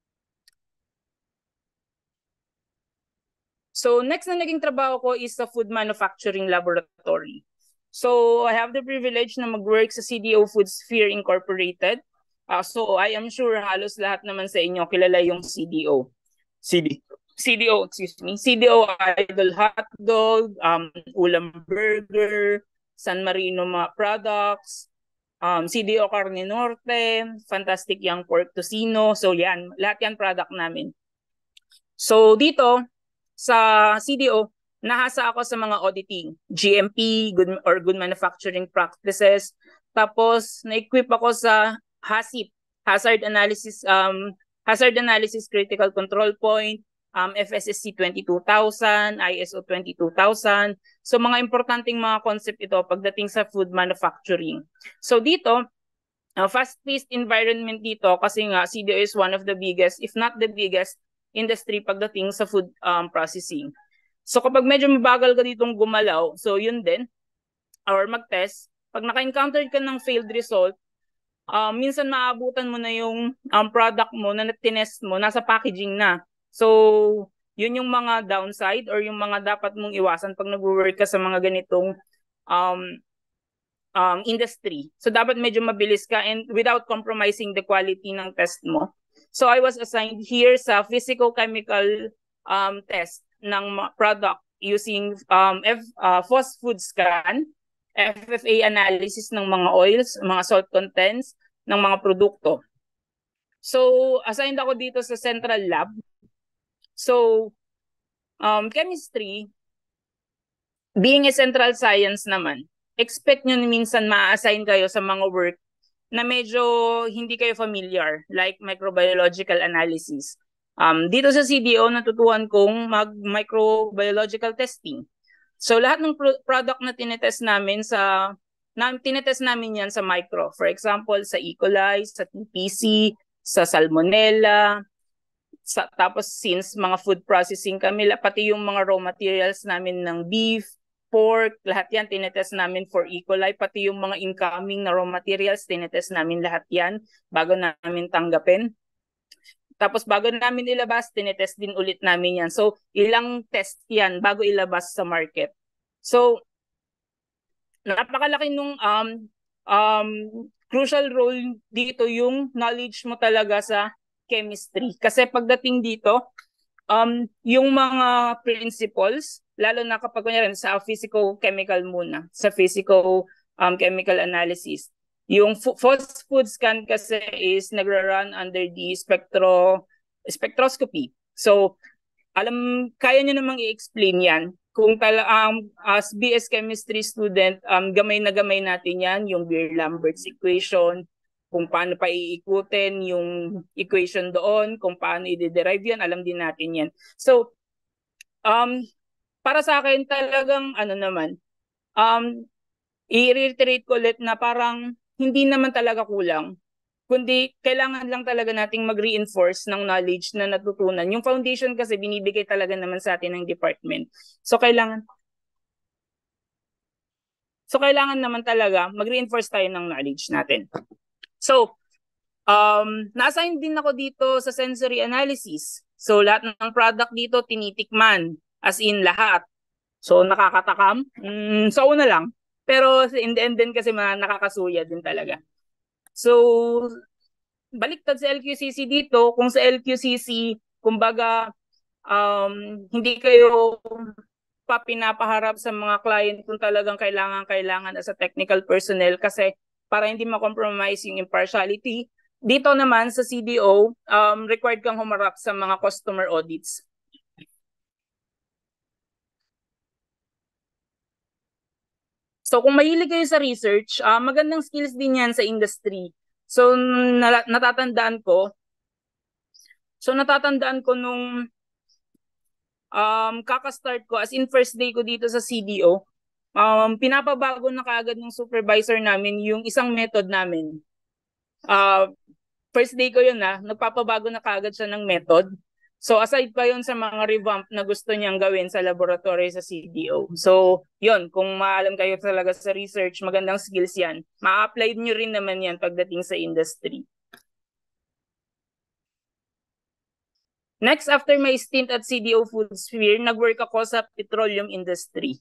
So next na naging trabaho ko is sa food manufacturing laboratory. So I have the privilege na mag-work sa CDO Foodsphere Incorporated. So I am sure halos lahat naman sa inyo kilala yung CDO. CDO Idol Hotdog, Ulam Burger, San Marino Products, CDO Carne Norte, Fantastic Young Pork Tocino. So yan, lahat yan product namin. So dito sa CDO, nahasa ako sa mga auditing, GMP, good manufacturing practices. Tapos na-equip ako sa HACCP, Hazard Analysis Critical Control Point, FSSC 22000, ISO 22000. So mga importanteng mga concept ito pagdating sa food manufacturing. So dito, fast-paced environment dito kasi nga CDO is one of the biggest, if not the biggest, industry pagdating sa food processing. So kapag medyo mabagal ka ditong gumalaw, so yun din, or mag-test, pag naka-encounter ka ng failed result, minsan maabutan mo na yung product mo na tinest mo, nasa packaging na. So, yun yung mga downside or yung mga dapat mong iwasan pag nag-work ka sa mga ganitong industry. So, dapat medyo mabilis ka and without compromising the quality ng test mo. So, I was assigned here sa physicochemical test ng product using FOS food scan, FFA analysis ng mga oils, mga salt contents ng mga produkto. So, assigned ako dito sa central lab. So, chemistry, being a central science naman, expect nyo na minsan ma-assign kayo sa mga work na medyo hindi kayo familiar, like microbiological analysis. Dito sa CDO, natutuhan kong mag-microbiological testing. So lahat ng product na tinetest namin tinetest namin yan sa micro. For example, sa E. coli, sa TPC, sa Salmonella, tapos since mga food processing kami, pati yung mga raw materials namin ng beef, pork, lahat yan tinetest namin for E. coli, pati yung mga incoming na raw materials, tinetest namin lahat yan bago namin tanggapin. Tapos bago namin ilabas, tinetest din ulit namin yan. So, ilang test yan bago ilabas sa market. So, napakalaki nung crucial role dito yung knowledge mo talaga sa chemistry. Kasi pagdating dito, yung mga principles, lalo na kapag kunyari sa physico-chemical muna, sa physico-chemical analysis, yung food scan kasi is nagra-run under the spectroscopy. So, kaya nyo namang i-explain yan. Kung as BS Chemistry student, gamay na gamay natin yan, yung Beer-Lambert's equation, kung paano pa iikutin yung equation doon, kung paano i-derive yan, alam din natin yan. So, para sa akin talagang, i-reiterate ko ulit na parang hindi naman talaga kulang, kundi kailangan lang talaga nating mag-reinforce ng knowledge na natutunan. Yung foundation kasi binibigay talaga naman sa atin ng department. So kailangan naman talaga mag-reinforce tayo ng knowledge natin. So, na-assign din ako dito sa sensory analysis. So lahat ng product dito tinitikman, as in lahat. So nakakatakam. So una lang. Pero in the end din kasi nakakasuya din talaga. So, baliktad sa LQCC dito, kung sa LQCC, kumbaga, hindi kayo pa pinapaharap sa mga client kung talagang kailangan as a technical personnel kasi para hindi ma-compromise yung impartiality. Dito naman sa CDO, required kang humarap sa mga customer audits. So kung mahilig kayo sa research, magandang skills din yan sa industry. So natatandaan ko nung kaka-start ko, as in first day ko dito sa CDO, pinapabago na kaagad ng supervisor namin yung isang method namin. First day ko yun nagpapabago na kaagad siya ng method. So aside pa yun sa mga revamp na gusto niyang gawin sa laboratory sa CDO. So yun, kung maalam kayo talaga sa research, magandang skills yan. Ma-apply nyo rin naman yan pagdating sa industry. Next, after my stint at CDO Foodsphere, nag-work ako sa petroleum industry.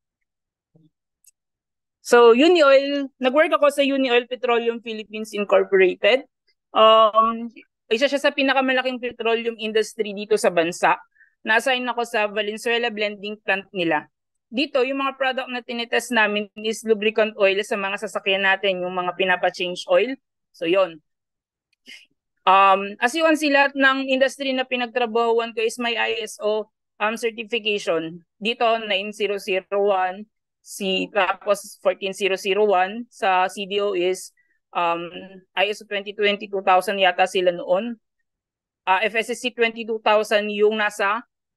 So Unioil, nag-work ako sa Unioil Petroleum Philippines Incorporated. Isa siya sa pinakamalaking petroleum industry dito sa bansa. Na-assign ako sa Valenzuela blending plant nila. Dito, yung mga product na tinitest namin is lubricant oil sa mga sasakyan natin, yung mga pinapa-change oil. So, yon. As you can see, lahat ng industry na pinagtrabahuan ko is may ISO certification. Dito, 9001, tapos 14001 sa CDO is ISO 2020-2000 yata sila noon. FSSC 22,000 yung nasa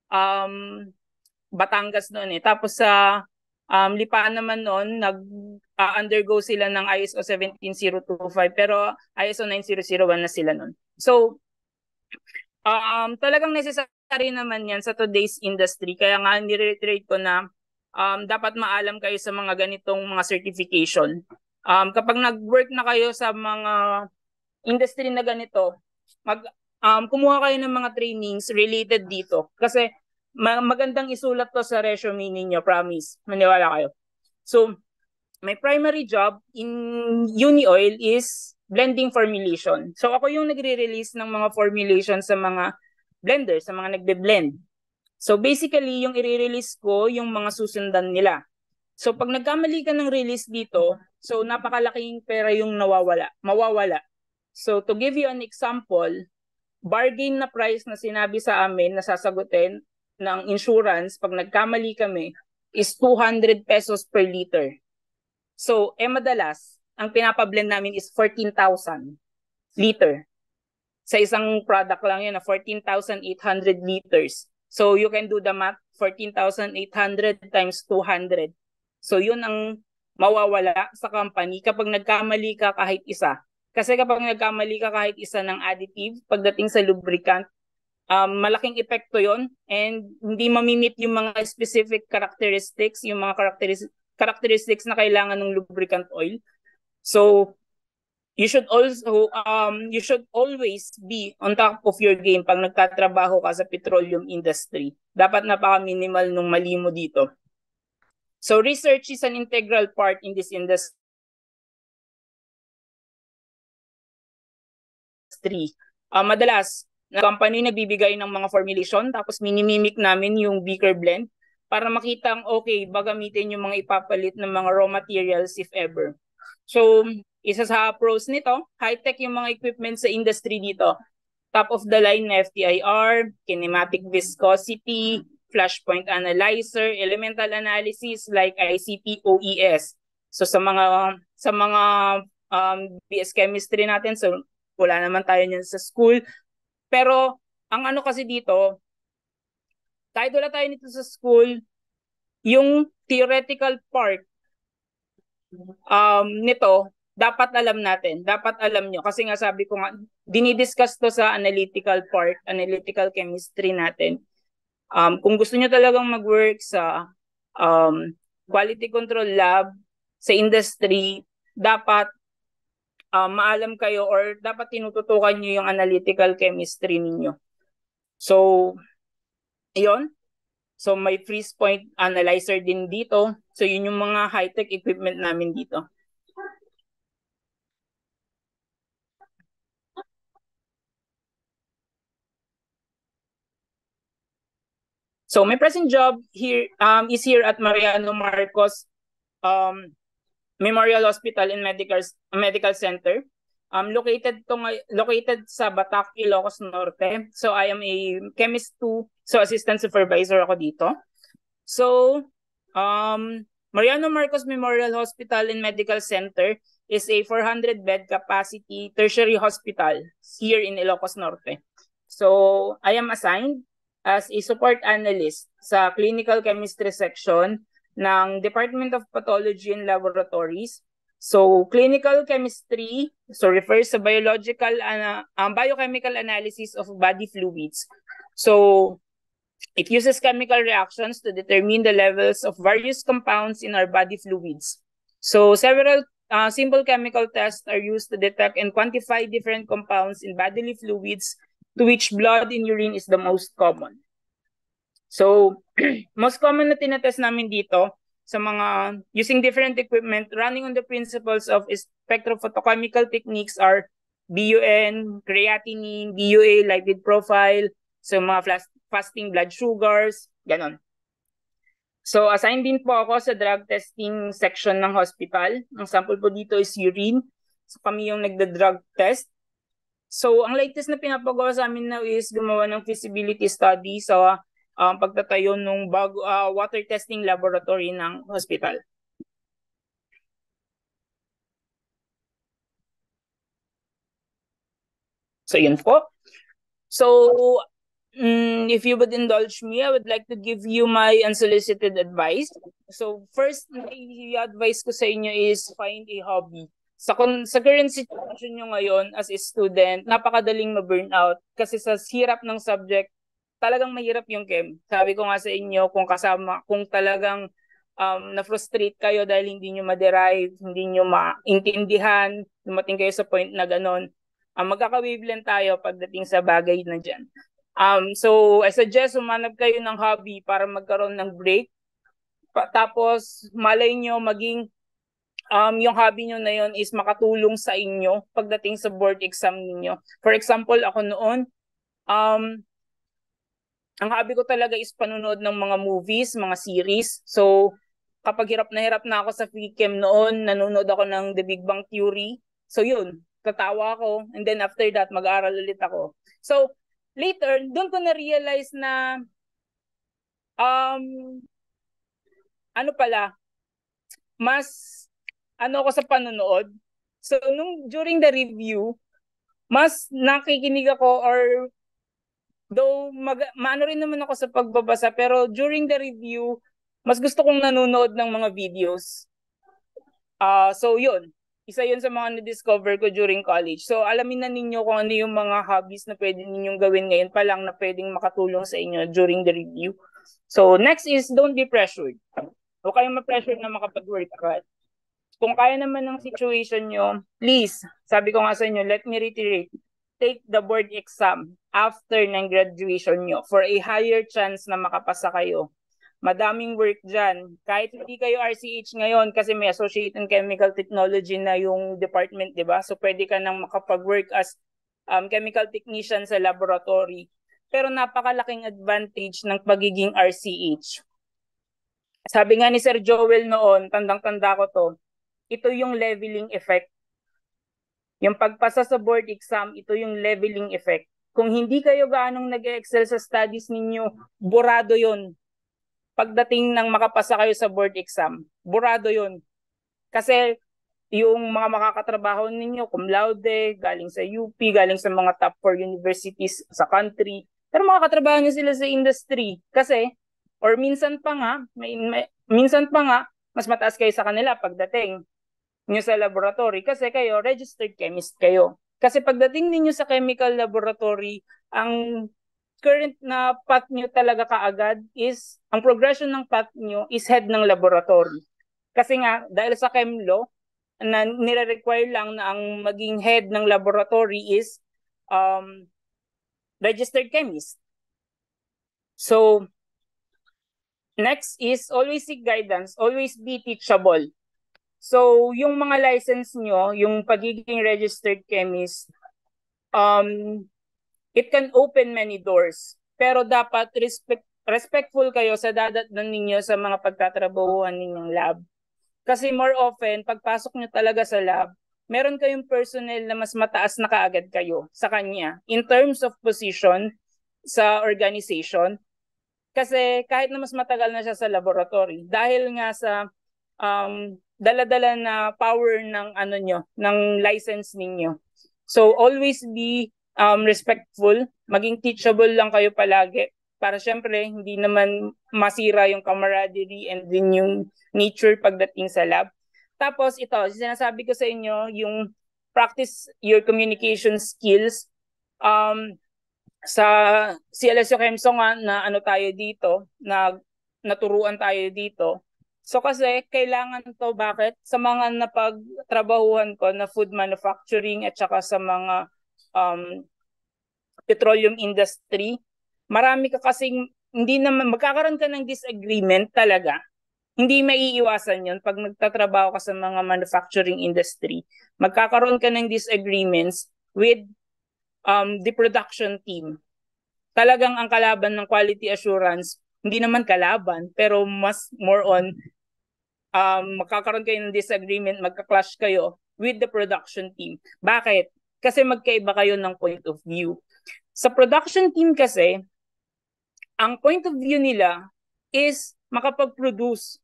Batangas noon . Tapos sa Lipaan naman noon, nag-undergo sila ng ISO 17025 pero ISO 9001 na sila noon. So, talagang necessary naman yan sa today's industry. Kaya nga nire-reiterate ko na dapat maalam kayo sa mga ganitong mga certification. Kapag nag-work na kayo sa mga industry na ganito, kumuha kayo ng mga trainings related dito. Kasi magandang isulat to sa resume ninyo, promise. Maniwala kayo. So, my primary job in Unioil is blending formulation. So, ako yung nagre-release ng mga formulation sa mga blender, sa mga nagbe-blend. So, basically, yung i-release ko, yung mga susundan nila. So pag nagkamali ka ng release dito, so napakalaking pera yung mawawala. So to give you an example, bargain na price na sinabi sa amin na sasagutin ng insurance pag nagkamali kami is 200 pesos per liter. So, madalas, ang pinapablend namin is 14,000 liter. Sa isang product lang yun na 14,800 liters. So, you can do the math, 14,800 times 200. So, yun ang mawawala sa company kapag nagkamali ka kahit isa. Kasi kapag nagkamali ka kahit isa ng additive, pagdating sa lubricant, malaking epekto yon and hindi mamimit yung mga specific characteristics, yung mga characteristics na kailangan ng lubricant oil. So, you should always be on top of your game pag nagtatrabaho ka sa petroleum industry. Dapat napaka-minimal nung mali mo dito. So, research is an integral part in this industry. Madalas, na company nagbibigay ng mga formulation tapos minimimic namin yung beaker blend para makita ang okay ba gamitin yung mga ipapalit ng mga raw materials if ever. So, isa sa pros nito, high-tech yung mga equipment sa industry dito. Top of the line na FTIR, kinematic viscosity, flashpoint analyzer, elemental analysis like ICP OES. So sa mga BS chemistry natin, so wala naman tayo niyan sa school. Pero ang ano kasi dito, kahit wala tayo nito sa school, yung theoretical part nito, dapat alam natin, dapat alam nyo. Kasi nga sabi ko nga, dinidiscuss to sa analytical part, analytical chemistry natin. Kung gusto nyo talagang mag-work sa quality control lab, sa industry, dapat maalam kayo or dapat tinututukan nyo yung analytical chemistry ninyo. So, yun. So, may freeze point analyzer din dito. So, yun yung mga high-tech equipment namin dito. So, my present job here is here at Mariano Marcos Memorial Hospital and Medical Center. Located sa Batac, Ilocos Norte. So, I am a Chemist 2, so assistant supervisor ako dito. So, Mariano Marcos Memorial Hospital and Medical Center is a 400-bed capacity tertiary hospital here in Ilocos Norte. So, I am assigned as a support analyst sa clinical chemistry section ng Department of Pathology and Laboratories. So, clinical chemistry, so refers sa biochemical analysis of body fluids. So, it uses chemical reactions to determine the levels of various compounds in our body fluids. So, several simple chemical tests are used to detect and quantify different compounds in bodily fluids, to which blood and urine is the most common. So, most common na tinatest namin dito sa mga using different equipment running on the principles of spectrophotochemical techniques are BUN, creatinine, DUA, lipid profile, so mga fasting blood sugars, ganon. So, assigned din po ako sa drug testing section ng hospital. Ang sample po dito is urine. So, kami yung nagda-drug test. So, ang latest na pinapagawa sa amin now is gumawa ng feasibility study sa pagtatayo ng water testing laboratory ng hospital. So, yun po. So, if you would indulge me, I would like to give you my unsolicited advice. So, first, i-advise ko sa inyo is find a hobby. Sa current situation nyo ngayon as a student, napakadaling ma-burnout kasi sa hirap ng subject, talagang mahirap yung chem. Sabi ko nga sa inyo, kung talagang na-frustrate kayo dahil hindi nyo ma-derive, hindi nyo maintindihan, dumating kayo sa point na ganon, magkaka-wavelength tayo pagdating sa bagay na dyan. So, I suggest umanap kayo ng hobby para magkaroon ng break. Tapos, malay nyo maging yung hobby nyo na yun is makatulong sa inyo pagdating sa board exam niyo. For example, ako noon, ang hobby ko talaga is panunood ng mga movies, mga series. So, kapag hirap na ako sa free chem noon, nanonood ako ng The Big Bang Theory. So, yun. tatawa ako, and then after that, mag-aaral ulit ako. So, later, doon ko na-realize na, ano pala, mas, ako sa panonood. So, during the review, mas nakikinig ako or though maano rin naman ako sa pagbabasa, pero during the review, mas gusto kong nanonood ng mga videos. So yun, isa yun sa mga na-discover ko during college. So alamin na ninyo kung ano yung mga hobbies na pwede ninyong gawin ngayon pa lang na pwedeng makatulong sa inyo during the review. So next is don't be pressured. Huwag kayong ma-pressure na makapag-work agad. Kung kaya naman ng situation nyo, please, sabi ko nga sa inyo, let me reiterate, take the board exam after ng graduation nyo for a higher chance na makapasa kayo. Madaming work dyan. Kahit hindi kayo RCH ngayon kasi may Associate in Chemical Technology na yung department, di ba? So pwede ka nang makapag-work as chemical technician sa laboratory. Pero napakalaking advantage ng pagiging RCH. Sabi nga ni Sir Joel noon, tandang-tanda ko to, ito yung leveling effect. Yung pagpasa sa board exam, ito yung leveling effect. Kung hindi kayo gaanong nag-excel sa studies ninyo, burado yun. Pagdating ng makapasa kayo sa board exam, burado yun. Kasi yung mga makakatrabaho ninyo, cum laude, galing sa UP, galing sa mga top 4 universities sa country, pero makakatrabaho nyo sila sa industry. Kasi, or minsan pa nga, mas mataas kayo sa kanila pagdating nyo sa laboratory kasi kayo, registered chemist kayo. Kasi pagdating ninyo sa chemical laboratory, ang current na path nyo talaga kaagad is, ang progression ng path nyo is head ng laboratory. Kasi nga, dahil sa ChemLaw, na nire-require lang na ang maging head ng laboratory is registered chemist. So, next is always seek guidance, always be teachable. So, yung mga license nyo, yung pagiging registered chemist, it can open many doors. Pero dapat respectful kayo sa dadatnan ninyo sa mga pagtatrabahuhan ninyong lab. Kasi more often, pagpasok nyo talaga sa lab, meron kayong personnel na mas mataas na kaagad kayo sa kanya in terms of position sa organization. Kasi kahit na mas matagal na siya sa laboratory, dahil nga sa dala-dala na power ng ng license ninyo. So always be respectful, maging teachable lang kayo palagi para syempre hindi naman masira yung camaraderie and din yung nature pagdating sa lab. Tapos ito, sinasabi ko sa inyo, yung practice your communication skills. Sa CLSU Chemso nga na tayo dito, na naturuan tayo dito. So kasi kailangan to, bakit? Sa mga napagtrabahuhan ko na food manufacturing at saka sa mga petroleum industry, marami ka kasing hindi naman magkakaroon ka ng disagreement talaga. Hindi maiiwasan yun pag nagtatrabaho ka sa mga manufacturing industry. Magkakaroon ka ng disagreements with the production team. Talagang ang kalaban ng quality assurance, hindi naman kalaban, pero mas more on magkakaroon kayo ng disagreement, magka-clash kayo with the production team. Bakit? Kasi magkaiba kayo ng point of view. Sa production team kasi, ang point of view nila is makapag-produce,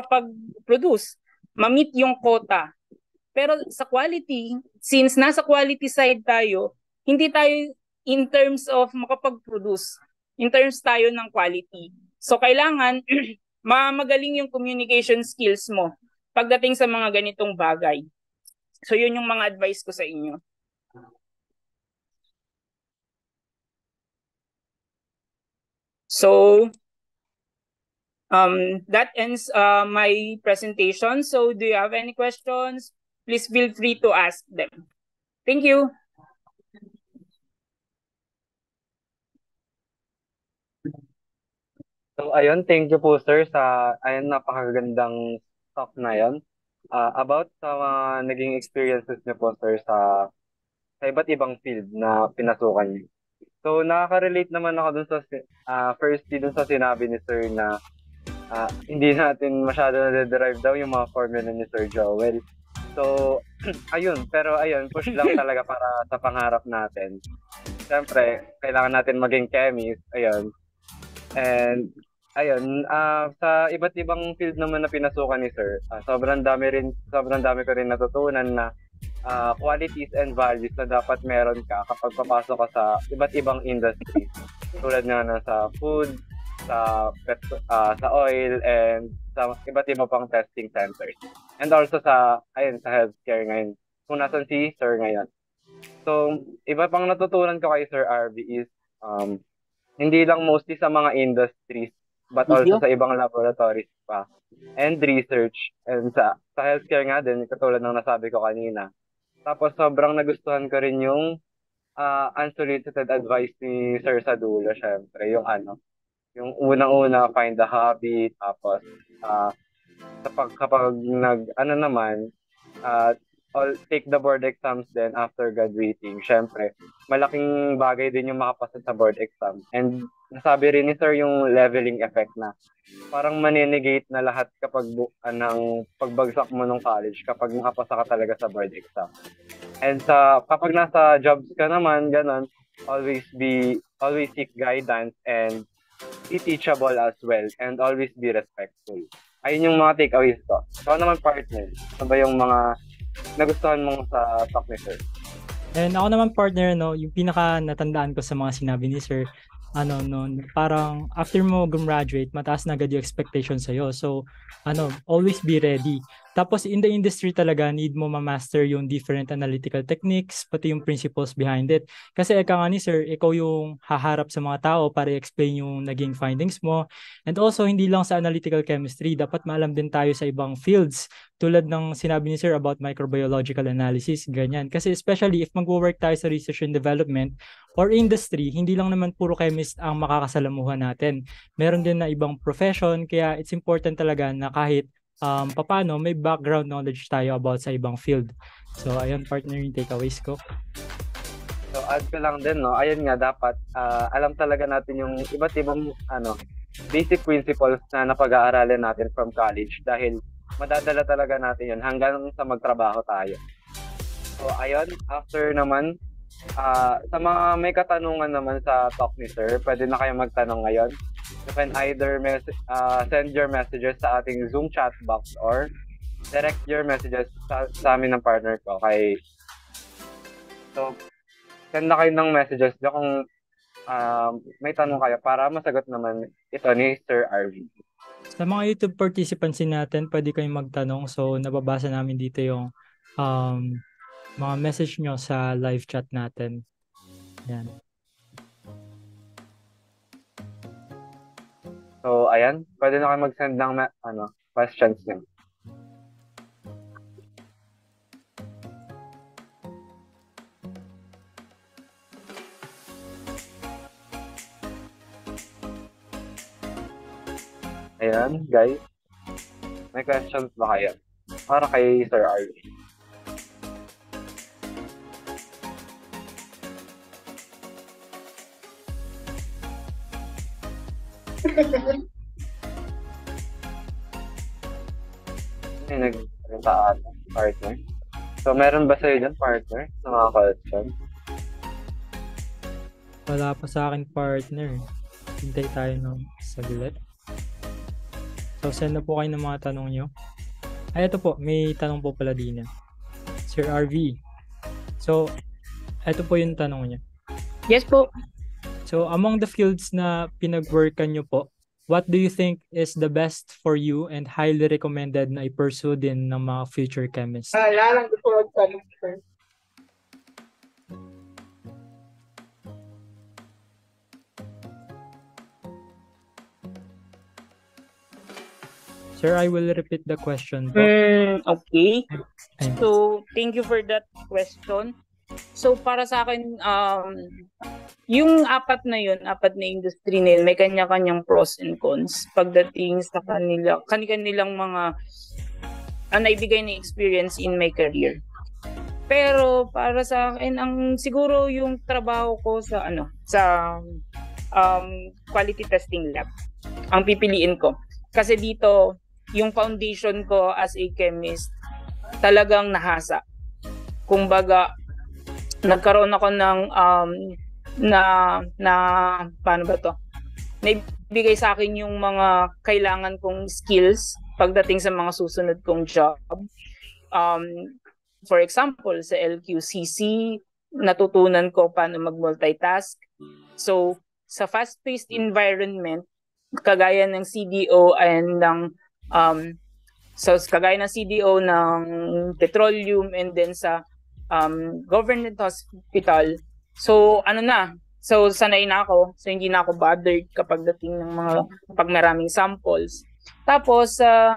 ma-meet yung quota. Pero sa quality, since nasa quality side tayo, hindi tayo in terms of makapag-produce, in terms tayo ng quality. So kailangan magaling yung communication skills mo pagdating sa mga ganitong bagay. So yun yung mga advice ko sa inyo. So that ends my presentation. So do you have any questions? Please feel free to ask them. Thank you. So ayun, thank you po sir sa napakagandang talk na yon. About sa mga naging experiences niyo po sir sa iba't ibang field na pinasukan niyo. So nakaka-relate naman ako dun sa firstly dun sa sinabi ni sir na hindi natin masyado na-derive daw yung mga formula ni Sir Joel. So, ayun, push lang talaga para sa pangarap natin. Siyempre, kailangan natin maging chemist, ayun. And, ayun, sa iba't ibang field naman na pinasukan ni Sir, sobrang dami ko rin natutunan na qualities and values na dapat meron ka kapag papasok ka sa iba't ibang industry. Tulad nga na sa food, sa oil, and sa iba't ibang pang testing centers. And also sa healthcare ngayon. Kung nasan si Sir ngayon. So, iba pang natutunan ko kay Sir RV is hindi lang mostly sa mga industries but also sa ibang laboratories pa and research, and sa healthcare nga din, katulad ng nasabi ko kanina. Tapos sobrang nagustuhan ko rin yung unsolicited advice ni Sir sa dulo, syempre, yung yung unang-una, find the hobby, tapos kapag take the board exams then after graduating, syempre, malaking bagay din yung makapasa sa board exam. And nasabi rin ni Sir yung leveling effect na parang maninegate na lahat kapag pagbagsak mo ng college kapag makapasa ka talaga sa board exam. And kapag nasa jobs ka naman, ganon, always seek guidance and be teachable as well, and always be respectful. Ayun yung mga takeaways ko. So naman, partner, ano ba yung mga nagustuhan mong sa talk ni Sir? And ako naman, partner, yung pinaka natandaan ko sa mga sinabi ni Sir, parang after mo graduate, mataas na agad yung expectation sa'yo. So, always be ready. Tapos, in the industry talaga, need mo ma-master yung different analytical techniques, pati yung principles behind it. Kasi eka nga ni Sir, ikaw yung haharap sa mga tao para i-explain yung naging findings mo. And also, hindi lang sa analytical chemistry, dapat maalam din tayo sa ibang fields. Tulad ng sinabi ni Sir about microbiological analysis, ganyan. Kasi especially if mag-work tayo sa research and development or industry, hindi lang naman puro chemist ang makakasalamuhan natin. Meron din na ibang profession, kaya it's important talaga na kahit paano may background knowledge tayo about sa ibang field. So, ayun, partner, yung takeaways ko. So, add ko lang din, ayun nga, dapat alam talaga natin yung iba't ibang basic principles na napag-aaralin natin from college dahil madadala talaga natin yun hanggang sa magtrabaho tayo. So, ayun, after naman, sa mga may katanungan naman sa talk ni Sir, pwede na kayo magtanong ngayon. You can either send your messages sa ating Zoom chat box or direct your messages sa amin ng partner ko. So, send na kayo ng messages nyo kung may tanong kayo para masagot naman ito ni Sir RV. Sa mga YouTube participants natin, pwede kayong magtanong. So, nababasa namin dito yung mga message nyo sa live chat natin. Yan. So, ayan. Pwede na kayo mag-send ng questions nyo. Ayan, guys. May questions ba kayo? Para kay Sir RV. May nagsasaad, partner. So, meron ba sa'yo dyan, partner, sa mga questions? Wala pa sa akin, partner. Hintay tayo ng saglit. So, send na po kayo ng mga tanong nyo. Ay, ito po. May tanong po pala din. Sir RV. So, ito po yung tanong niya. Yes po. So, among the fields na pinag-workan nyo po, what do you think is the best for you and highly recommended na i-pursue din ng mga future chemists? Lang gusto magtanong, sir. Sir, I will repeat the question po. Okay. So, thank you for that question. So, para sa akin, yung apat na industry na yun, may kanya-kanyang pros and cons pagdating sa kanilang mga naibigay na experience in my career. Pero para sa akin, siguro yung trabaho ko sa quality testing lab ang pipiliin ko. Kasi dito, yung foundation ko as a chemist talagang nahasa. Kumbaga, nagkaroon ako ng paano ba to? Naibigay sa akin yung mga kailangan kong skills pagdating sa mga susunod kong job. For example, sa LQCC, natutunan ko paano mag-multitask. So, sa fast-paced environment, kagaya ng CDO and ng kagaya ng CDO ng petroleum and then sa government hospital. So sanay na ako. So hindi na ako bothered kapag dating ng pag maraming samples. Tapos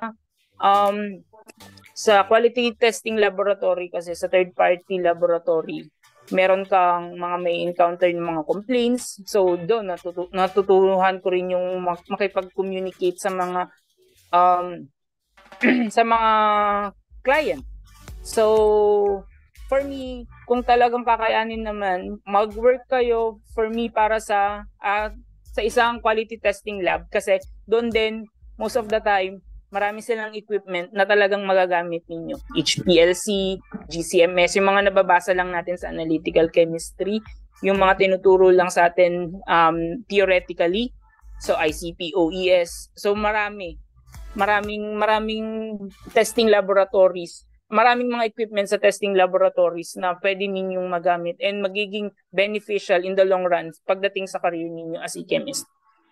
sa quality testing laboratory kasi sa third party laboratory, meron kang may encounter ng mga complaints. So doon natutuhan ko rin yung makipag-communicate sa mga sa mga client. So for me, kung talagang kakayanin naman, mag-work kayo for me para sa isang quality testing lab kasi doon din most of the time marami silang equipment na talagang magagamit ninyo. HPLC, GCMS, yung mga nababasa lang natin sa analytical chemistry, yung mga tinuturo lang sa atin theoretically. So ICP, OES. So maraming testing laboratories. Maraming mga equipment sa testing laboratories na pwede ninyong magamit and magiging beneficial in the long run pagdating sa career ninyo as a chemist.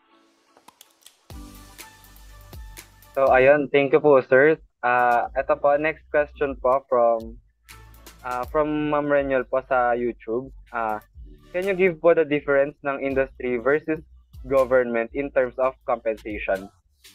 So, ayun. Thank you po, sir. Ito po, next question po from Ma'am Renyol po sa YouTube. Can you give po the difference ng industry versus government in terms of compensation?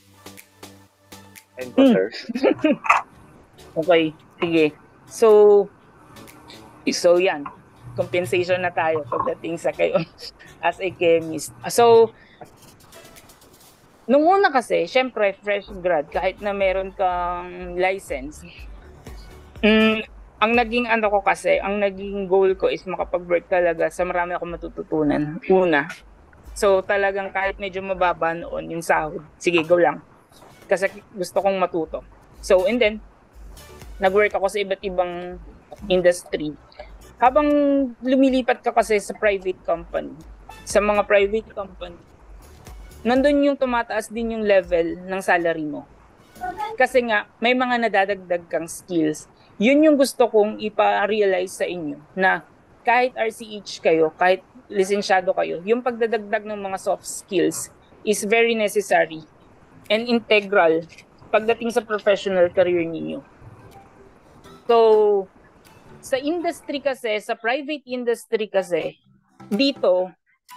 And po, sir. Okay, sige. So yan. Compensation na tayo pagdating sa kayo as a chemist. So, nung una kasi, syempre, fresh grad, kahit na meron kang license, ang naging goal ko is makapag-work talaga sa marami akong matututunan. Una. So, talagang kahit medyo mababa noon yung sahod, sige, go lang. Kasi gusto kong matuto. So, and then, nag-work ako sa iba't ibang industry. Habang lumilipat ka kasi sa private company, sa mga private company, nandun yung tumataas din yung level ng salary mo. Kasi nga, may mga nadadagdag kang skills. Yun yung gusto kong ipa-realize sa inyo na kahit RCH kayo, kahit lisensyado kayo, yung pagdadagdag ng mga soft skills is very necessary and integral pagdating sa professional career ninyo. So, sa industry kasi, sa private industry kasi, dito,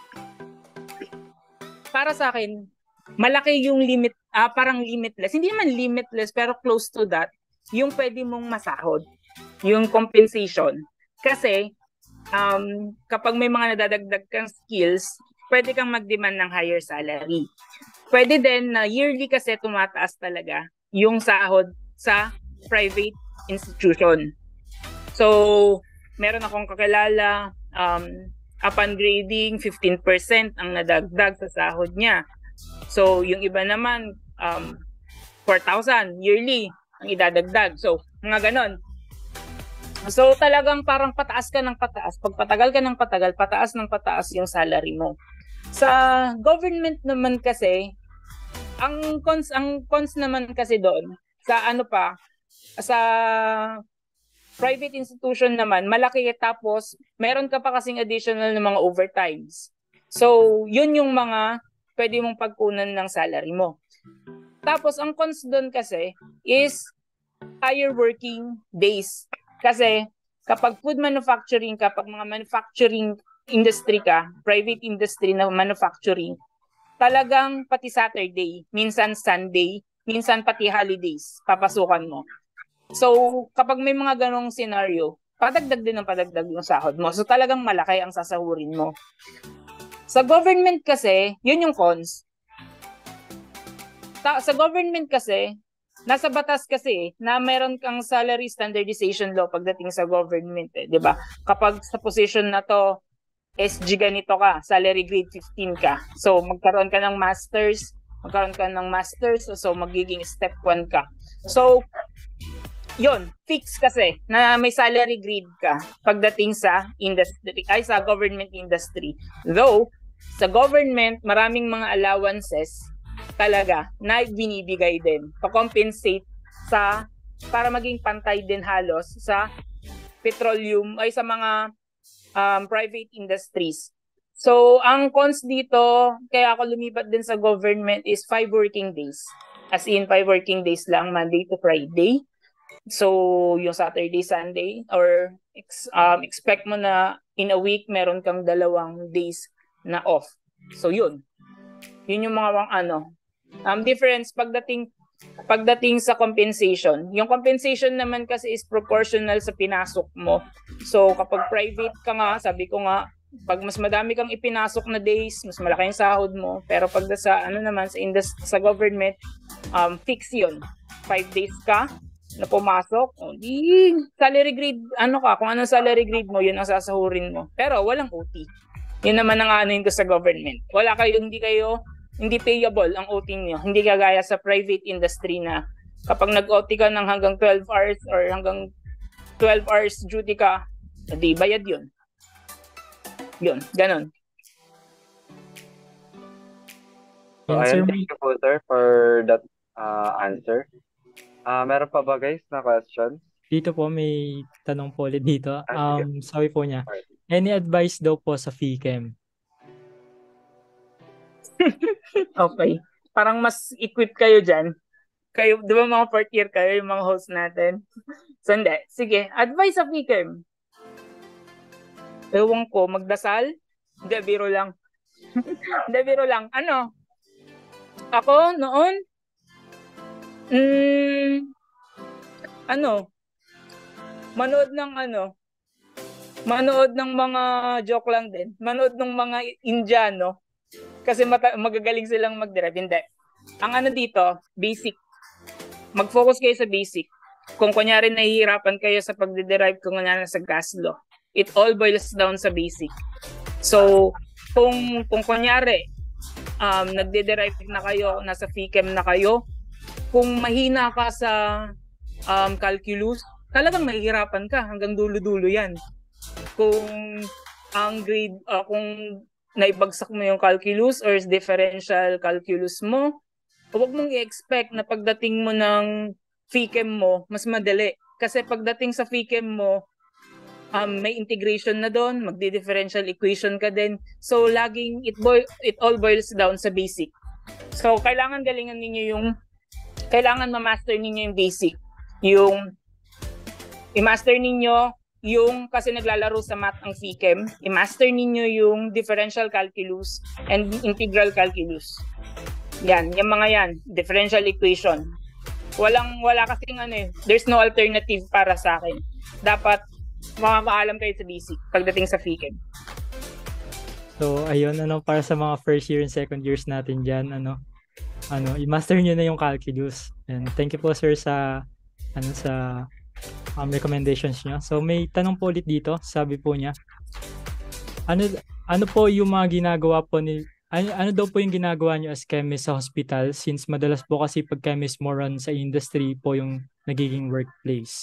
para sa akin, malaki yung limit, parang limitless. Hindi naman limitless, pero close to that, yung pwede mong masahod, yung compensation. Kasi, kapag may mga nadadagdag kang skills, pwede kang mag-demand ng higher salary. Pwede din na yearly kasi tumataas talaga yung sahod sa private institution. So, meron akong kakilala, upon grading, 15% ang nadagdag sa sahod niya. So, yung iba naman, 4,000 yearly ang idadagdag. So, mga ganon. So, talagang parang pataas ka ng pataas. Pag patagal ka ng patagal, pataas ng pataas yung salary mo. Sa government naman kasi, ang cons naman kasi doon, sa private institution naman, malaki tapos meron ka pa kasing additional na mga overtimes. So, yun yung mga pwede mong pagkunan ng salary mo. Tapos, ang cons doon kasi is higher working days. Kasi, kapag food manufacturing, kapag mga manufacturing industry ka, private industry na manufacturing, talagang pati Saturday, minsan Sunday, minsan pati holidays, papasukan mo. So, kapag may mga ganong scenario, padagdag din ng padagdag yung sahod mo. So, talagang malaki ang sasahurin mo. Sa government kasi, yun yung cons. Sa government kasi, nasa batas kasi na meron kang salary standardization law pagdating sa government, eh, 'di ba? Kapag sa position na to, SG ganito ka, salary grade 15 ka. So, magkaroon ka ng masters, so magiging step 1 ka. So, Yon, fix kasi na may salary grade ka pagdating sa industry, ay sa government industry. Though, sa government, maraming mga allowances talaga na binibigay din to compensate para maging pantay din halos sa petroleum ay sa mga private industries. So, ang cons dito, kaya ako lumipat din sa government is 5 working days. As in, 5 working days lang, Monday to Friday. So, yung Saturday, Sunday, or expect mo na in a week, meron kang 2 days na off. So, yun. Yun yung mga difference pagdating sa compensation. Yung compensation naman kasi is proportional sa pinasok mo. So, kapag private ka nga, sabi ko nga, pag mas madami kang ipinasok na days, mas malaki yung sahod mo. Pero pag sa government, fix yun. 5 days ka na pumasok, di salary grade, kung anong salary grade mo, yun ang sasahurin mo. Pero walang OT. Yun naman ang ko sa government. Hindi payable ang OT niyo. Hindi kagaya sa private industry na kapag nag-OT ka ng hanggang 12 hours or hanggang 12 hours duty ka, di bayad yun. Yun, ganun. So, thank you po, sir, for that answer. Meron pa ba, guys, na question? Dito po, may tanong po ulit dito. Sabi po niya, any advice daw po sa FICEM? Okay. Parang mas equipped kayo dyan. Kayo, di ba mga 4th year kayo, yung mga host natin? So, hindi. Sige, advice sa FICEM. Ewan ko, magdasal? Hindi, biro lang. Hindi, biro lang. Ako, noon, manood ng mga joke lang din. Manood ng mga Indiano. Kasi magagaling silang mag-derive. Hindi. Ang dito, basic. Mag-focus kayo sa basic. Kung kunyari nahihirapan kayo sa pagde-derive kung kunyari sa gas law, it all boils down sa basic. So, kung kunyari, nagde-derive na kayo, nasa FICEM na kayo, kung mahina ka sa calculus, talagang mahihirapan ka hanggang dulo-dulo yan. Kung ang grade, kung naibagsak mo yung calculus or differential calculus mo, huwag mong i-expect na pagdating mo ng FICEM mo, mas madali. Kasi pagdating sa FICEM mo, may integration na doon, magdi-differential equation ka din. So, laging it all boils down sa basic. So, kailangan ma-master ninyo yung basic. I-master ninyo yung, kasi naglalaro sa math ang FICEM, i-master ninyo yung differential calculus and integral calculus. Yan, yung mga yan, differential equation. Wala kasing there's no alternative para sa akin. Dapat makakaalam kayo sa basic pagdating sa FICEM. So, ayun, para sa mga first year and second years natin dyan, i-master nyo na yung calculus. And thank you po, sir, sa recommendations nyo. So, may tanong po ulit dito. Sabi po niya, ano po yung mga ginagawa po ano daw po yung ginagawa nyo as chemist sa hospital, since madalas po kasi pag chemist more on sa industry po yung nagiging workplace?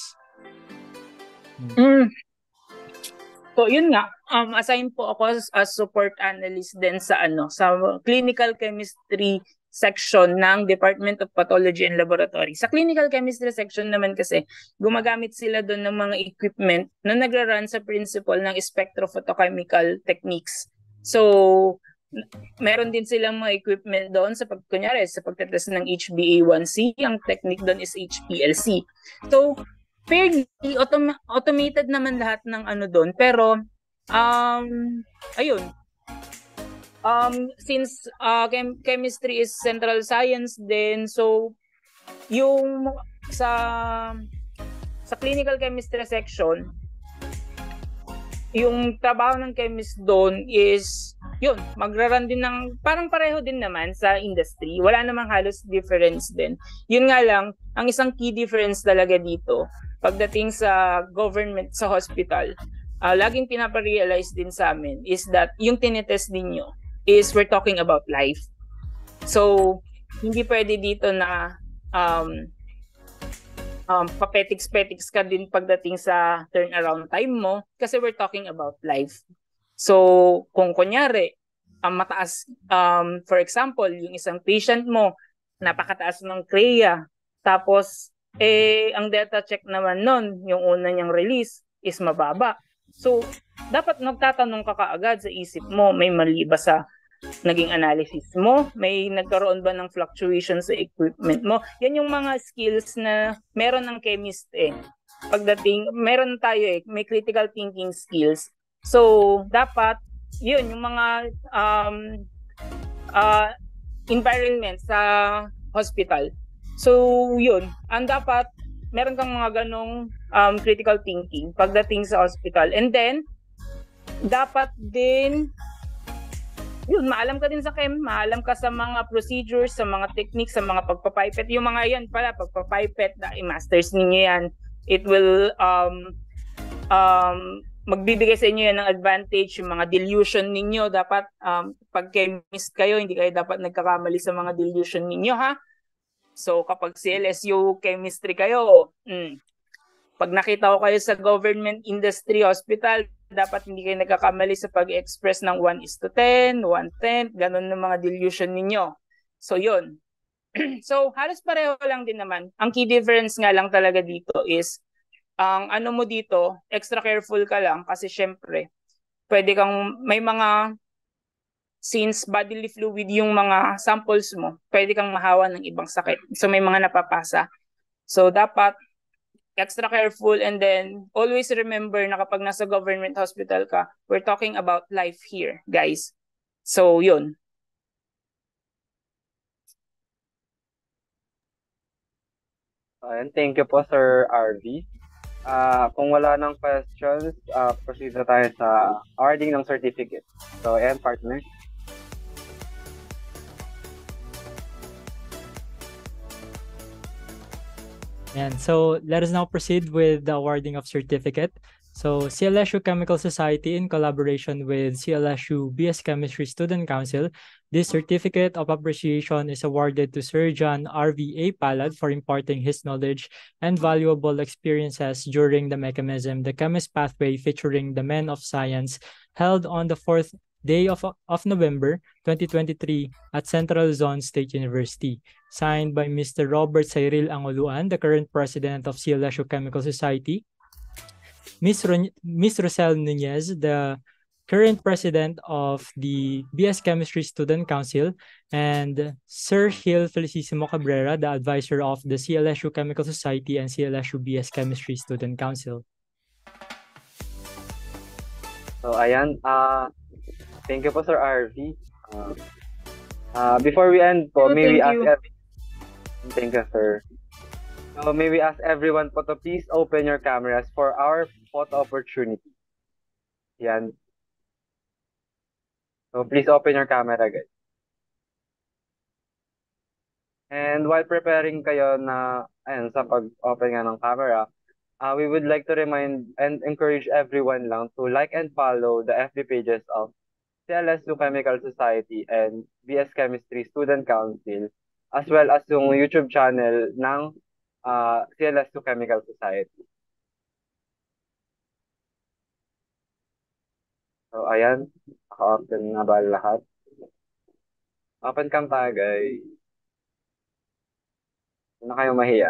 So, yun nga, assign po ako as support analyst din sa clinical chemistry section ng Department of Pathology and Laboratory. Sa clinical chemistry section naman kasi, gumagamit sila doon ng mga equipment na nagra-run sa principle ng spectrophotochemical techniques. So, meron din silang mga equipment doon sa pagtetest ng HbA1c. Ang technique doon is HPLC. So, fairly automated naman lahat ng doon. Pero, ayun. Since chemistry is central science din, so yung sa clinical chemistry section, yung trabaho ng chemist doon is yun, magra-run din ng parang pareho din naman sa industry. Wala namang halos difference din. Yun nga lang, ang isang key difference talaga dito pagdating sa government, sa hospital, laging pinaparealize din sa amin is that yung tinitest ninyo is we're talking about life. So, hindi pwede dito na papetiks-petiks ka din pagdating sa turnaround time mo kasi we're talking about life. So, kung kunyari, mataas, for example, yung isang patient mo, napakataas ng CREA, tapos, ang data check naman nun, yung una niyang release is mababa. So, dapat magtatanong ka kaagad sa isip mo, may mali ba sa naging analysis mo? May nagkaroon ba ng fluctuation sa equipment mo? Yan yung mga skills na meron ng chemist Pagdating, meron tayo may critical thinking skills. So, dapat, yun, yung mga environment sa hospital. So, yun, ang dapat, meron kang mga ganong critical thinking pagdating sa hospital. And then, dapat din, yun, maalam ka din sa chem, maalam ka sa mga procedures, sa mga techniques, sa mga pagpapipet. Yung mga yan pala, pagpapipet, i-masters ninyo yan. It will magbibigay sa inyo yan ng advantage, yung mga dilution ninyo. Dapat, pag chemist kayo, hindi kayo dapat nagkakamali sa mga dilution ninyo, ha? So, kapag CLSU chemistry kayo, pag nakita ko kayo sa government industry hospital, dapat hindi kayo nagkakamali sa pag-express ng 1:10, 1/10, ganun ng mga dilution ninyo. So, yun. So, halos pareho lang din naman. Ang key difference nga lang talaga dito is, ang ano mo dito, extra careful ka lang kasi syempre, pwede kang, may mga, since bodily fluid yung mga samples mo, pwede kang mahawa ng ibang sakit. So, may mga napapasa. So, dapat, extra careful, and then always remember na kapag nasa government hospital ka, we're talking about life here, guys. So, yun. Ayan, thank you po, Sir RV. Kung wala ng questions, proceed na tayo sa awarding ng certificate. So, ayan, partner. And so let us now proceed with the awarding of certificate. So CLSU Chemical Society, in collaboration with CLSU BS Chemistry Student Council, this certificate of appreciation is awarded to Sir John R.V.A. Palad for imparting his knowledge and valuable experiences during the mechanism, the Chemist Pathway, featuring the Men of Science, held on the 4th day of November 2023 at Central Luzon State University. Signed by Mr. Robert Cyril Angoluan, the current president of CLSU Chemical Society, Ms. Rosel Nunez, the current president of the BS Chemistry Student Council, and Sir Gil Felicissimo Cabrera, the advisor of the CLSU Chemical Society and CLSU BS Chemistry Student Council. So, ayan, thank you po, Sir RV. Before we end po, may we ask thank you, sir. So, may we ask everyone po to please open your cameras for our photo opportunity. Yan. So, please open your camera, guys. And while preparing kayo na, ayan, sa pag-open nga ng camera, we would like to remind and encourage everyone lang to like and follow the FB pages of CLSU Chemical Society and BS Chemistry Student Council, as well as yung YouTube channel ng CLSU Chemical Society. So, ayan. Naka-open na ba lahat? Open cam tayo, guys. Hindi na kayo mahiya.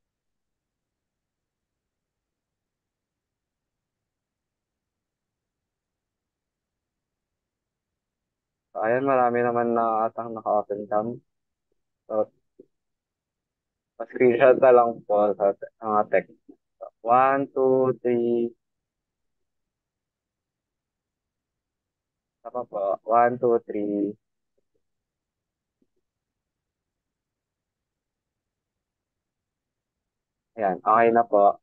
So, ayan, marami naman na atang naka-open cam. So, screenshot na lang po sa mga text. 1, 2, 3. Tapa po. 1, 2, 3. Ayan, okay na po.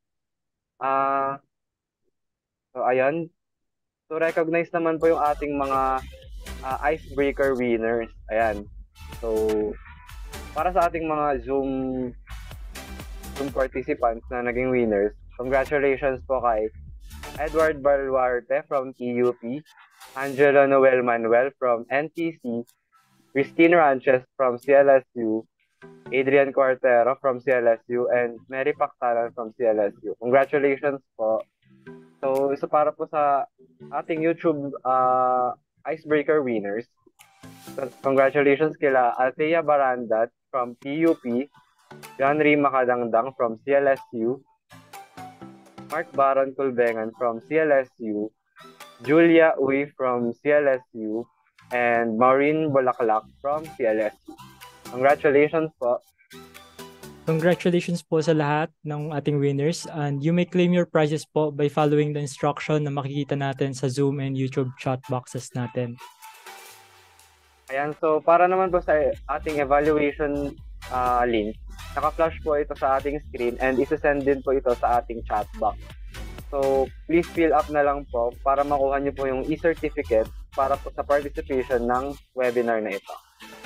So, ayan. So, recognize naman po yung ating mga icebreaker winners. Ayan. So, para sa ating mga Zoom participants na naging winners, congratulations po kay Edward Baluarte from TUP, Angelo Noel Manuel from NTC, Christine Ranches from CLSU, Adrian Cuartero from CLSU, and Mary Pactalan from CLSU. Congratulations po. So, isa para po sa ating YouTube icebreaker winners. Congratulations kila Althea Barandat from PUP, John Ray Makadangdang from CLSU, Mark Baron Culbengan from CLSU, Julia Uy from CLSU, and Maureen Bulaklak from CLSU. Congratulations po. Congratulations po sa lahat ng ating winners, and you may claim your prizes po by following the instruction na makikita natin sa Zoom and YouTube chat boxes natin. Ayan, so para naman po sa ating evaluation link, naka-flash po ito sa ating screen and isa-send din po ito sa ating chat box. So, please fill up na lang po para makuha niyo po yung e-certificate para po sa participation ng webinar na ito.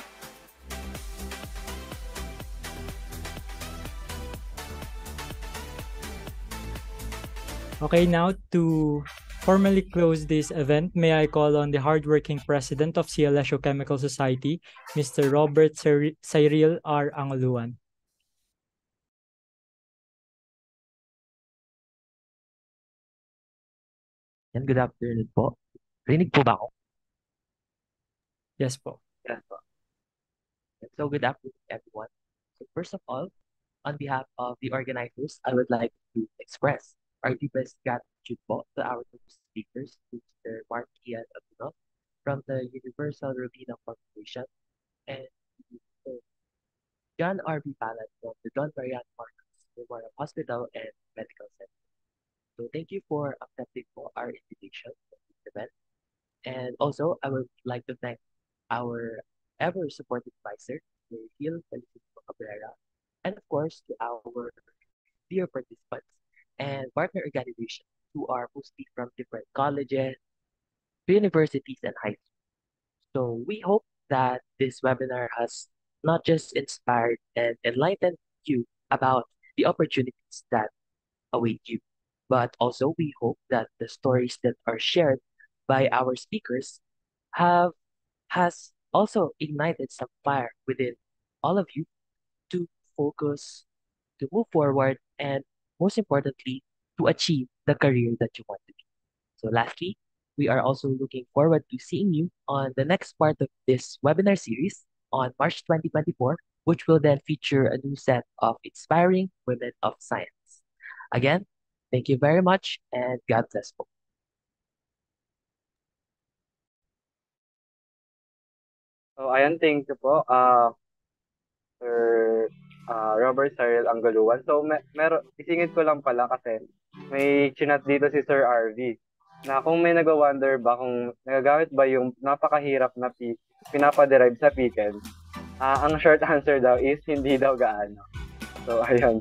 Okay, now to formally close this event, may I call on the hardworking president of CLSU Chemical Society, Mr. Robert Cyril R. Anguluan. And good afternoon po. Rinig po ba ako? Yes po. Yes po. So good afternoon everyone. So first of all, on behalf of the organizers, I would like to express our deepest gratitude po to our speakers, Mr. Mark Ian Abuno from the Universal Robina Corporation and Mr. John R.B. Palat from the Don Marian Marcos Memorial Hospital and Medical Center. So thank you for accepting for our invitation to this event. And also, I would like to thank our ever-supportive advisor, Mr. Gil Felicito Cabrera, and of course, to our dear participants and partner organizations who are mostly from different colleges, universities, and high schools. So we hope that this webinar has not just inspired and enlightened you about the opportunities that await you, but also we hope that the stories that are shared by our speakers has also ignited some fire within all of you to focus, to move forward, and most importantly, to achieve the career that you want to be. So lastly, we are also looking forward to seeing you on the next part of this webinar series on March 2024, which will then feature a new set of inspiring women of science. Again, thank you very much and God bless you. So, ayan, thank you po, Sir Robert Cyril Anguluan. So, isingit ko lang pala kasi may chinat dito si Sir RV na kung may nag-wonder ba kung nagagamit ba yung napakahirap na pinapa-derive sa Pickens, ang short answer daw is hindi daw gaano. So, ayun.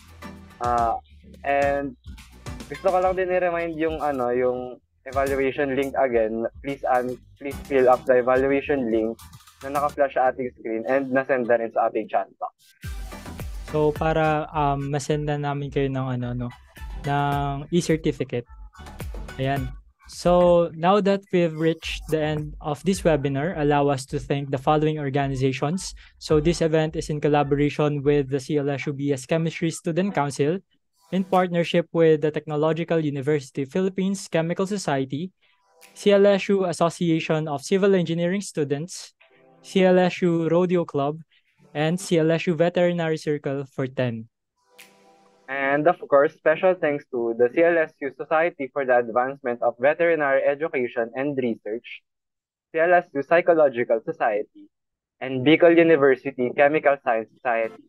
And gusto ko lang din i-remind yung yung evaluation link again. Please fill up the evaluation link na naka-flash sa ating screen and nasend na rin sa ating chat box. So para masend na namin kayo ng ng e-certificate. Ayan. So now that we've reached the end of this webinar, allow us to thank the following organizations. So this event is in collaboration with the CLSU BS Chemistry Student Council, in partnership with the Technological University Philippines Chemical Society, CLSU Association of Civil Engineering Students, CLSU Rodeo Club, and CLSU Veterinary Circle for 10. And of course, special thanks to the CLSU Society for the Advancement of Veterinary Education and Research, CLSU Psychological Society, and Bicol University Chemical Science Society.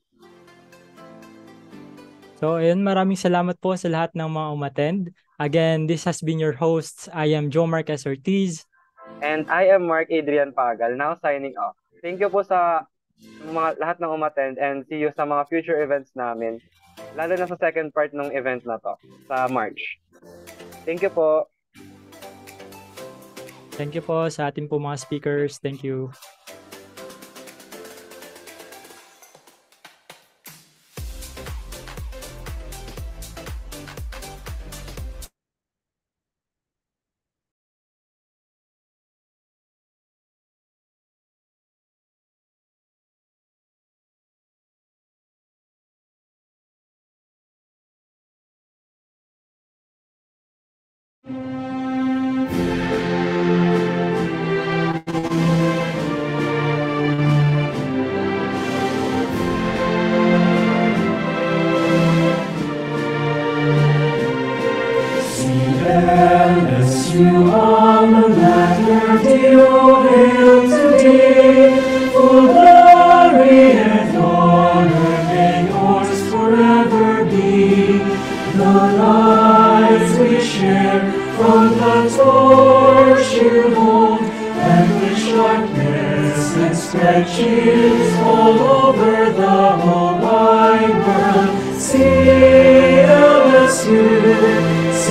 So ayun, maraming salamat po sa lahat ng mga umattend. Again, this has been your hosts. I am Joe Marquez Ortiz. And I am Mark Adrian Pagal, now signing off. Thank you po sa mga lahat ng umattend and see you sa mga future events namin. Lalo na sa second part ng event na to, sa March. Thank you po. Thank you po sa ating po mga speakers. Thank you.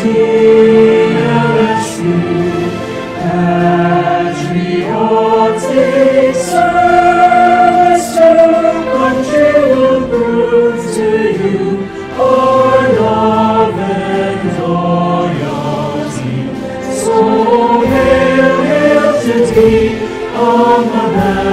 CLSU, patriotic service to country will prove to you our love and loyalty. So hail, hail to thee, Alma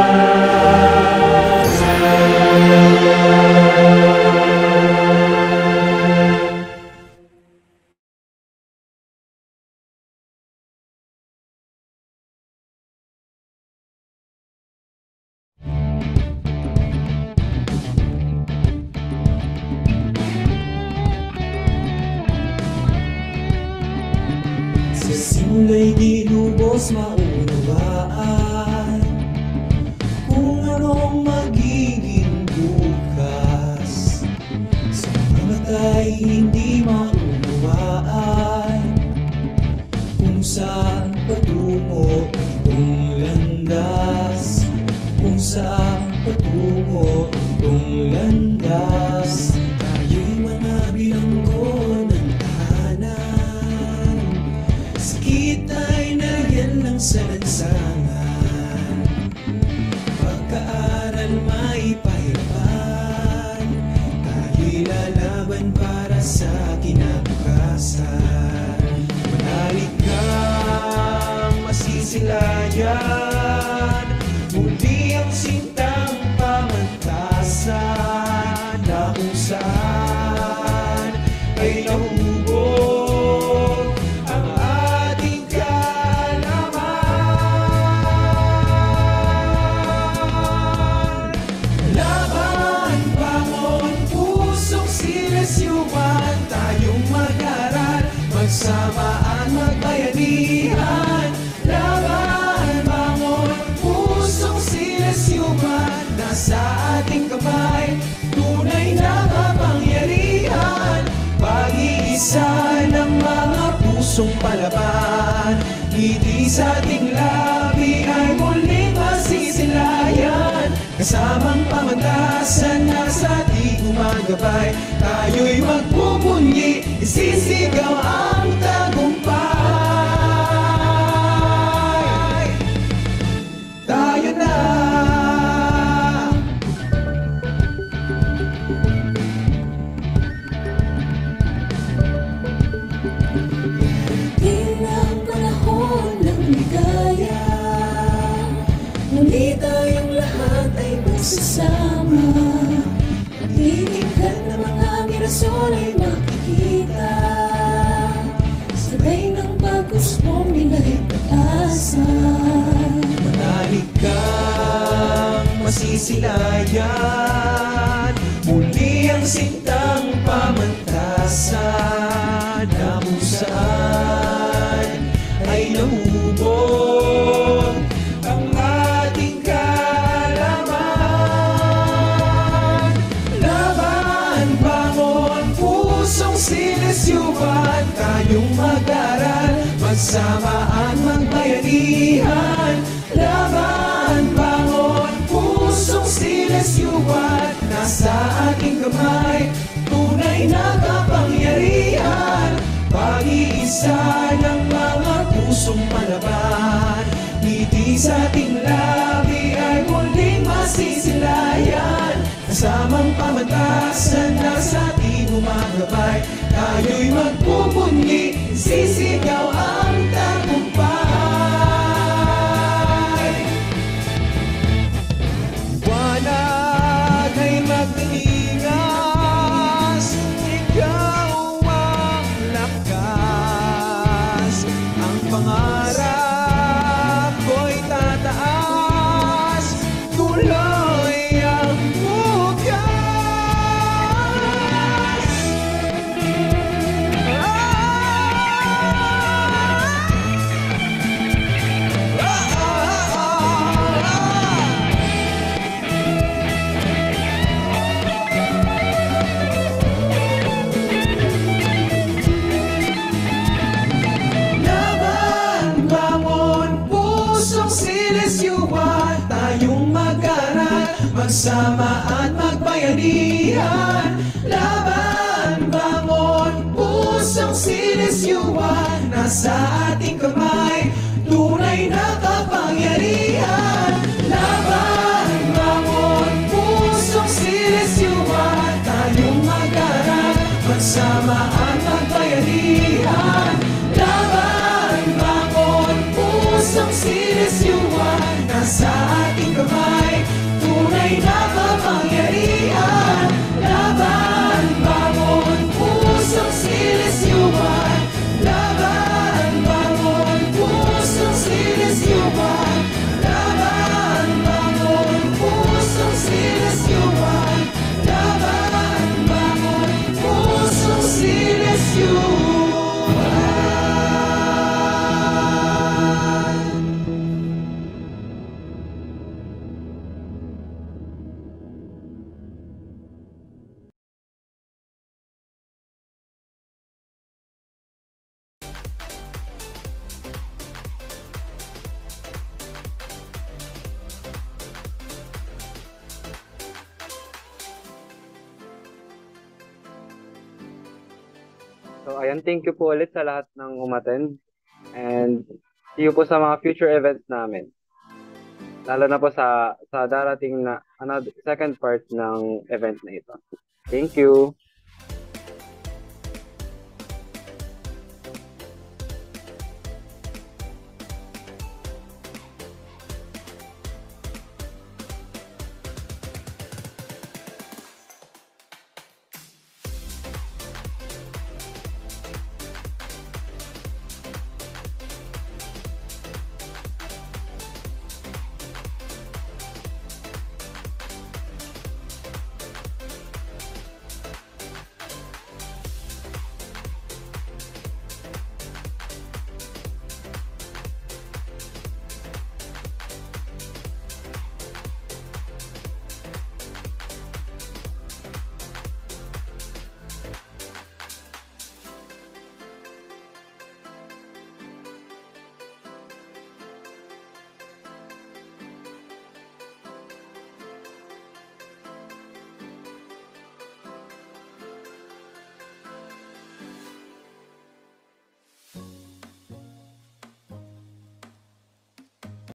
Sa simula'y di lubos maunawaan kung anong magiging bukas. Sa mga mata'y hindi maunawaan kung saan patungo itong landas, kung saan patungo itong landas. Tayo'y mga bilanggo ng tahanan, sakit ay nariyan lang sa lansangan. Pagkaaral maipahirapan, tayo'y lalaban para sa kinabukasan. Manalig kang masisilayan, muli ang sintang pamantasan na kung saan ay nahubog ang ating kalaman. Laban, bangon, pusong sinesyuhan, tayong mag-aral, magsamaan, magbayanihan. Laban, bangon, pusong sinesyuhan, nasa ating kamay, tunay na kapangyarihan. Pag-iisa ng mga pusong palaban, ngiti sa ating labi ay muling masisilayan. Kasamang pamantasan na sa ating gumagabay, tayo'y magpupunyi, isisigaw ang tagumpay. Tayo na. Ang panahon ng ligaya, muli tayong lahat ay magsasama. Pagtitingkad ng mga mirasol ay makikita, sabay ng pag-usbong nila'y pag-asa. Manalig kang masisilayan, muli ang sintang pamantasan na kung saan ay nahubog ang ating kalaman. Laban, bangon, pusong sinesyuhan, tayong mag-aral, magsamaan, magbayanihan. Laban, bangon, pusong sinesyuhan, nasa ating kamay, tunay na kapangyarihan. Pag-iisa ng mga pusong palaban, ngiti sa ating labi ay muling masisilayan. Kasamang pamantasan na sa ating gumagabay, tayo'y magpupunyi, sisigaw ang tagumpay. Wanag ay magningas, ikaw ang lakas. Ang pangarap ko'y tataas, tuloy ang bukas. nasa ating kamay, tunay na kapangyarihan. Laban, bangon, pusong sirisuan, tayong mag-aral, magsama ang magbayanihan. Laban, bangon, pusong sirisuan, nasa ating kamay, tunay na kapangyarihan. Laban, bangon, pusong sirisuan, laban, bangon, pusong sirisuan, laban, bangon, pusong sirisuan, laban, bangon, pusong sirisuan. So, ayan, thank you po ulit sa lahat ng umattend. And see you po sa mga future events namin. Lalo na po sa darating na second part ng event na ito. Thank you!